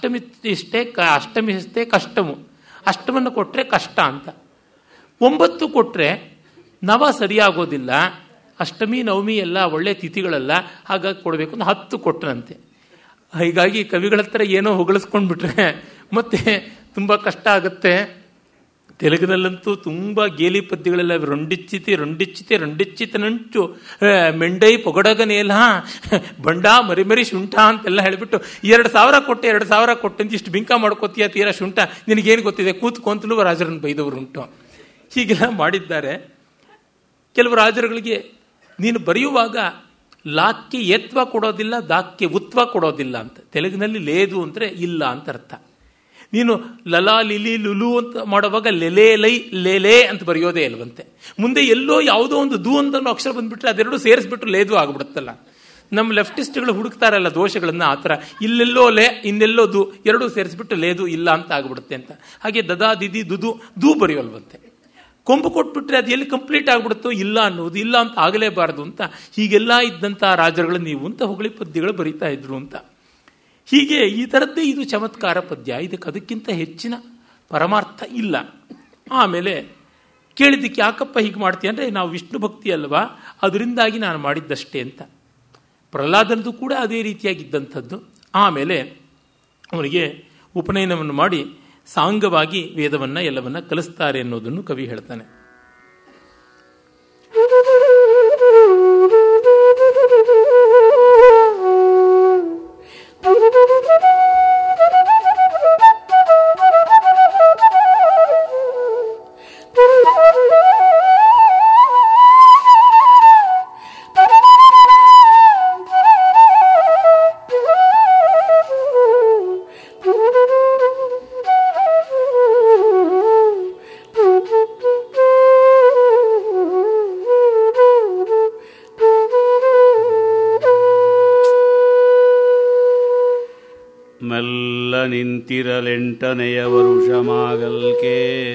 A: ಅಷ್ಟಮಿಷ್ಟೇ ಕಷ್ಟಮು, ಅಷ್ಟವನ್ನು ಕೊಟ್ಟರೆ ಕಷ್ಟ ಅಂತ. 9 ಕೊಟ್ಟರೆ ನವ ಸರಿಯಾಗೋದಿಲ್ಲ, ಅಷ್ಟಮಿ ನವಮಿ ಎಲ್ಲ ಒಳ್ಳೆ ತಿಥಿಗಳಲ್ಲ, ಹಾಗಾಗಿ ಕೊಡಬೇಕು ಅಂತ 10 ಕೊಟ್ಟನಂತೆ. ಹೀಗಾಗಿ ಕವಿಗಳ ಹತ್ರ ಏನೋ ಹೊಗಳಿಸ್ಕೊಂಡ್ಬಿಟ್ರೆ ಮತ್ತೆ ತುಂಬ ಕಷ್ಟ ಆಗುತ್ತೆ. ತೆಲುಗಿನಲ್ಲಂತೂ ತುಂಬ ಗೇಲಿ ಪದ್ಯಗಳೆಲ್ಲ, ರಂಡಿಚ್ಚಿತೆ ಮೆಂಡೈ ಪೊಗಡಗನೇಲ ಬಂಡ ಮರಿ ಶುಂಠ ಅಂತೆಲ್ಲ ಹೇಳಿಬಿಟ್ಟು 2,000 ಕೊಟ್ಟೆ 2,000 ಕೊಟ್ಟೆ ಅಂತ ಇಷ್ಟು ಬಿಂಕ ಮಾಡ್ಕೋತೀಯ, ತೀರಾ ಶುಂಠ, ನಿನಗೇನು ಗೊತ್ತಿದೆ, ಕೂತ್ಕೊಂತಲೂ ರಾಜರನ್ನು ಬೈದವರು ಉಂಟು. ಹೀಗೆಲ್ಲ ಮಾಡಿದ್ದಾರೆ. ಕೆಲವು ರಾಜರುಗಳಿಗೆ ನೀನು ಬರೆಯುವಾಗ ಲಾಕ್ಕೆ ಏತ್ವ ಕೊಡೋದಿಲ್ಲ, ದಾಕ್ಕೆ ಉತ್ವ ಕೊಡೋದಿಲ್ಲ ಅಂತ. ತೆಲುಗಿನಲ್ಲಿ ಲೇದು ಅಂದರೆ ಇಲ್ಲ ಅಂತ ಅರ್ಥ. ನೀನು ಲಲಾ ಲಿಲಿ ಲುಲು ಅಂತ ಮಾಡುವಾಗ ಲೆಲೆ ಲೈ ಲೇಲೇ ಅಂತ ಬರೆಯೋದೇ ಇಲ್ವಂತೆ. ಮುಂದೆ ಎಲ್ಲೋ ಯಾವುದೋ ಒಂದು ದು ಅಂತ ಅಕ್ಷರ ಬಂದುಬಿಟ್ರೆ ಅದೆರಡು ಸೇರಿಸ್ಬಿಟ್ಟು ಲೇದು ಆಗ್ಬಿಡುತ್ತಲ್ಲ. ನಮ್ಮ ಲೆಫ್ಟಿಸ್ಟ್ಗಳು ಹುಡುಕ್ತಾರಲ್ಲ ದೋಷಗಳನ್ನು, ಆ ಥರ ಇಲ್ಲೆಲ್ಲೋ ಲೇ ಇನ್ನೆಲ್ಲೋ ದು, ಎರಡೂ ಸೇರಿಸ್ಬಿಟ್ಟು ಲೇದು ಇಲ್ಲ ಅಂತ ಆಗ್ಬಿಡುತ್ತೆ ಅಂತ. ಹಾಗೆ ದದಾ ದಿದಿ ದುದು ದೂ ಬರೆಯೋಲ್ವಂತೆ. ಕೊಂಬು ಕೊಟ್ಬಿಟ್ರೆ ಅದು ಎಲ್ಲಿ ಕಂಪ್ಲೀಟ್ ಆಗ್ಬಿಡುತ್ತೋ ಇಲ್ಲ ಅನ್ನೋದು, ಇಲ್ಲ ಅಂತ ಆಗಲೇಬಾರದು ಅಂತ. ಹೀಗೆಲ್ಲ ಇದ್ದಂಥ ರಾಜರುಗಳು ನೀವು ಅಂತ ಹೊಗಳಿ ಪದ್ಯಗಳು ಬರೀತಾ ಇದ್ರು ಅಂತ. ಹೀಗೆ ಈ ಥರದ್ದೇ ಇದು ಚಮತ್ಕಾರ ಪದ್ಯ. ಅದಕ್ಕಿಂತ ಹೆಚ್ಚಿನ ಪರಮಾರ್ಥ ಇಲ್ಲ. ಆಮೇಲೆ ಕೇಳಿದ್ದಕ್ಕೆ ಯಾಕಪ್ಪ ಹೀಗೆ ಮಾಡ್ತೀಯ ಅಂದರೆ, ನಾವು ವಿಷ್ಣು ಭಕ್ತಿ ಅಲ್ವಾ, ಅದರಿಂದಾಗಿ ನಾನು ಮಾಡಿದ್ದಷ್ಟೇ ಅಂತ. ಪ್ರಹ್ಲಾದನದು ಕೂಡ ಅದೇ ರೀತಿಯಾಗಿದ್ದಂಥದ್ದು. ಆಮೇಲೆ ಅವನಿಗೆ ಉಪನಯನವನ್ನು ಮಾಡಿ ಸಾಂಗವಾಗಿ ವೇದವನ್ನು ಎಲ್ಲವನ್ನ ಕಲಿಸ್ತಾರೆ ಅನ್ನೋದನ್ನು ಕವಿ ಹೇಳ್ತಾನೆ.
B: ನಿಂತಿರಲೆಂಟನೆಯ ವರುಷಮಾಗಲ್ಕೆ,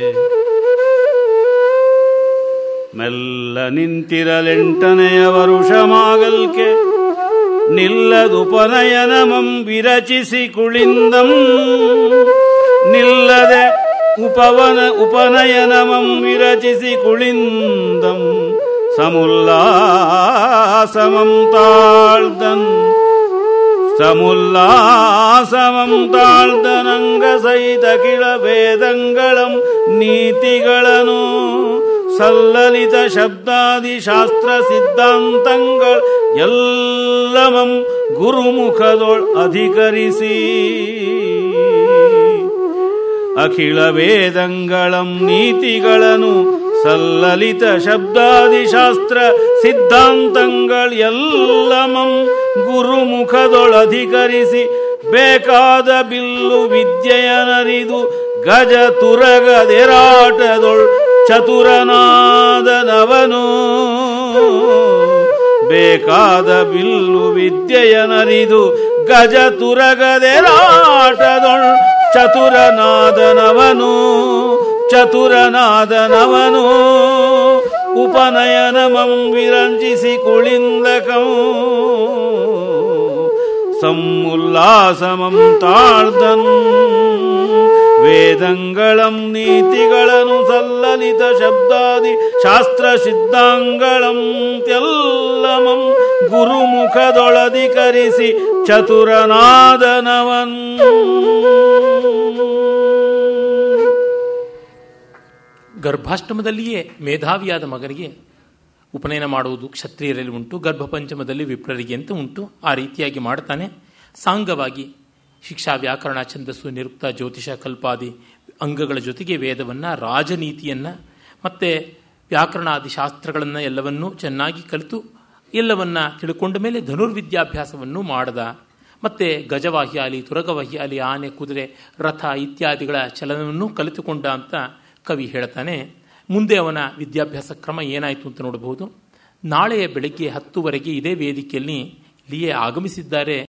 B: ಮೆಲ್ಲ ನಿಂತಿರಲೆಂಟನೆಯ ವರುಷಮಾಗಲ್ಕೆ, ನಿಲ್ಲದುಪನಯನಮಂ ವಿರಚಿಸಿ ಕುಳಿಂದಂ, ನಿಲ್ಲದೆ ಉಪನಯನಮಂ ವಿರಚಿಸಿ ಕುಳಿಂದಂ ಸಮುಲ್ಲಾಸಮಂ ತಾಳ್ದನಂಗ ಸಹಿತ ಕಿಳ ವೇದಂಗಳಂ ನೀತಿಗಳನ್ನು ಸಲ್ಲಲಿತ ಶಬ್ದಾದಿ ಶಾಸ್ತ್ರ ಸಿದ್ಧಾಂತங்கள் ಎಲ್ಲಮಂ ಗುರುಮುಖದೊಳ್ ಅಧಿಕರಿಸಿ ಅಖಿಳ ವೇದಂಗಳಂ ನೀತಿಗಳನ್ನು ಸಲ್ಲಲಿತ ಶಬ್ದಾದಿ ಶಾಸ್ತ್ರ ಸಿದ್ಧಾಂತங்கள் ಎಲ್ಲಮಂ ಗುರುಮುಖದೊಳಧಿಕರಿಸಿ ಬೇಕಾದ ಬಿಲ್ಲು ವಿದ್ಯೆಯನರಿದು ಗಜ ತುರಗದೆರಾಟದೊಳ್ ಚತುರನಾದನವನು ಬೇಕಾದ ಬಿಲ್ಲು ವಿದ್ಯೆಯನರಿದು ಗಜ ತುರಗದೆರಾಟದೊಳ್ ಚತುರನಾದನವನು ಉಪನಯನಮಂ ವಿರಂಜಿಸಿ ಕುಳಿಂದಕಂ ಸಮ್ಮುಲ್ಲಾಸಮಂ ತಾಳ್ದನ್ ವೇದಂಗಳಂ ನೀತಿಗಳನ್ನು ಸಲ್ಲಲಿತ ಶಬ್ದಾದಿ ಶಾಸ್ತ್ರ ಸಿದ್ಧಾಂಗಳಂ ತೆಲ್ಲಮಂ ಗುರುಮುಖದೊಳಧಿಕರಿಸಿ ಚತುರನಾದನವನ್.
A: ಗರ್ಭಾಷ್ಟಮದಲ್ಲಿಯೇ ಮೇಧಾವಿಯಾದ ಮಗನಿಗೆ ಉಪನಯನ ಮಾಡುವುದು ಕ್ಷತ್ರಿಯರಲ್ಲಿ ಉಂಟು, ಗರ್ಭಪಂಚಮದಲ್ಲಿ ವಿಪ್ರರಿಗೆ ಅಂತ ಉಂಟು. ಆ ರೀತಿಯಾಗಿ ಮಾಡ್ತಾನೆ. ಸಾಂಗವಾಗಿ ಶಿಕ್ಷಾ, ವ್ಯಾಕರಣ, ಛಂದಸ್ಸು, ನಿರುಕ್ತ, ಜ್ಯೋತಿಷ, ಕಲ್ಪಾದಿ ಅಂಗಗಳ ಜೊತೆಗೆ ವೇದವನ್ನು, ರಾಜನೀತಿಯನ್ನು ಮತ್ತು ವ್ಯಾಕರಣಾದಿ ಶಾಸ್ತ್ರಗಳನ್ನು ಎಲ್ಲವನ್ನೂ ಚೆನ್ನಾಗಿ ಕಲಿತು ಎಲ್ಲವನ್ನ ತಿಳ್ಕೊಂಡ ಮೇಲೆ ಧನುರ್ವಿದ್ಯಾಭ್ಯಾಸವನ್ನು ಮಾಡದ. ಮತ್ತು ಗಜವಾಹ್ಯಾಲಿ, ತುರಗವಾಹ್ಯಾಲಿ, ಆನೆ, ಕುದುರೆ, ರಥ ಇತ್ಯಾದಿಗಳ ಚಲನವನ್ನು ಕಲಿತುಕೊಂಡ ಅಂತ ಕವಿ ಹೇಳ್ತಾನೆ. ಮುಂದೆ ಅವನ ವಿದ್ಯಾಭ್ಯಾಸ ಕ್ರಮ ಏನಾಯಿತು ಅಂತ ನೋಡಬಹುದು. ನಾಳೆಯ ಬೆಳಗ್ಗೆ 10 ಇದೇ ವೇದಿಕೆಯಲ್ಲಿ ಇಲ್ಲಿಯೇ ಆಗಮಿಸಿದ್ದಾರೆ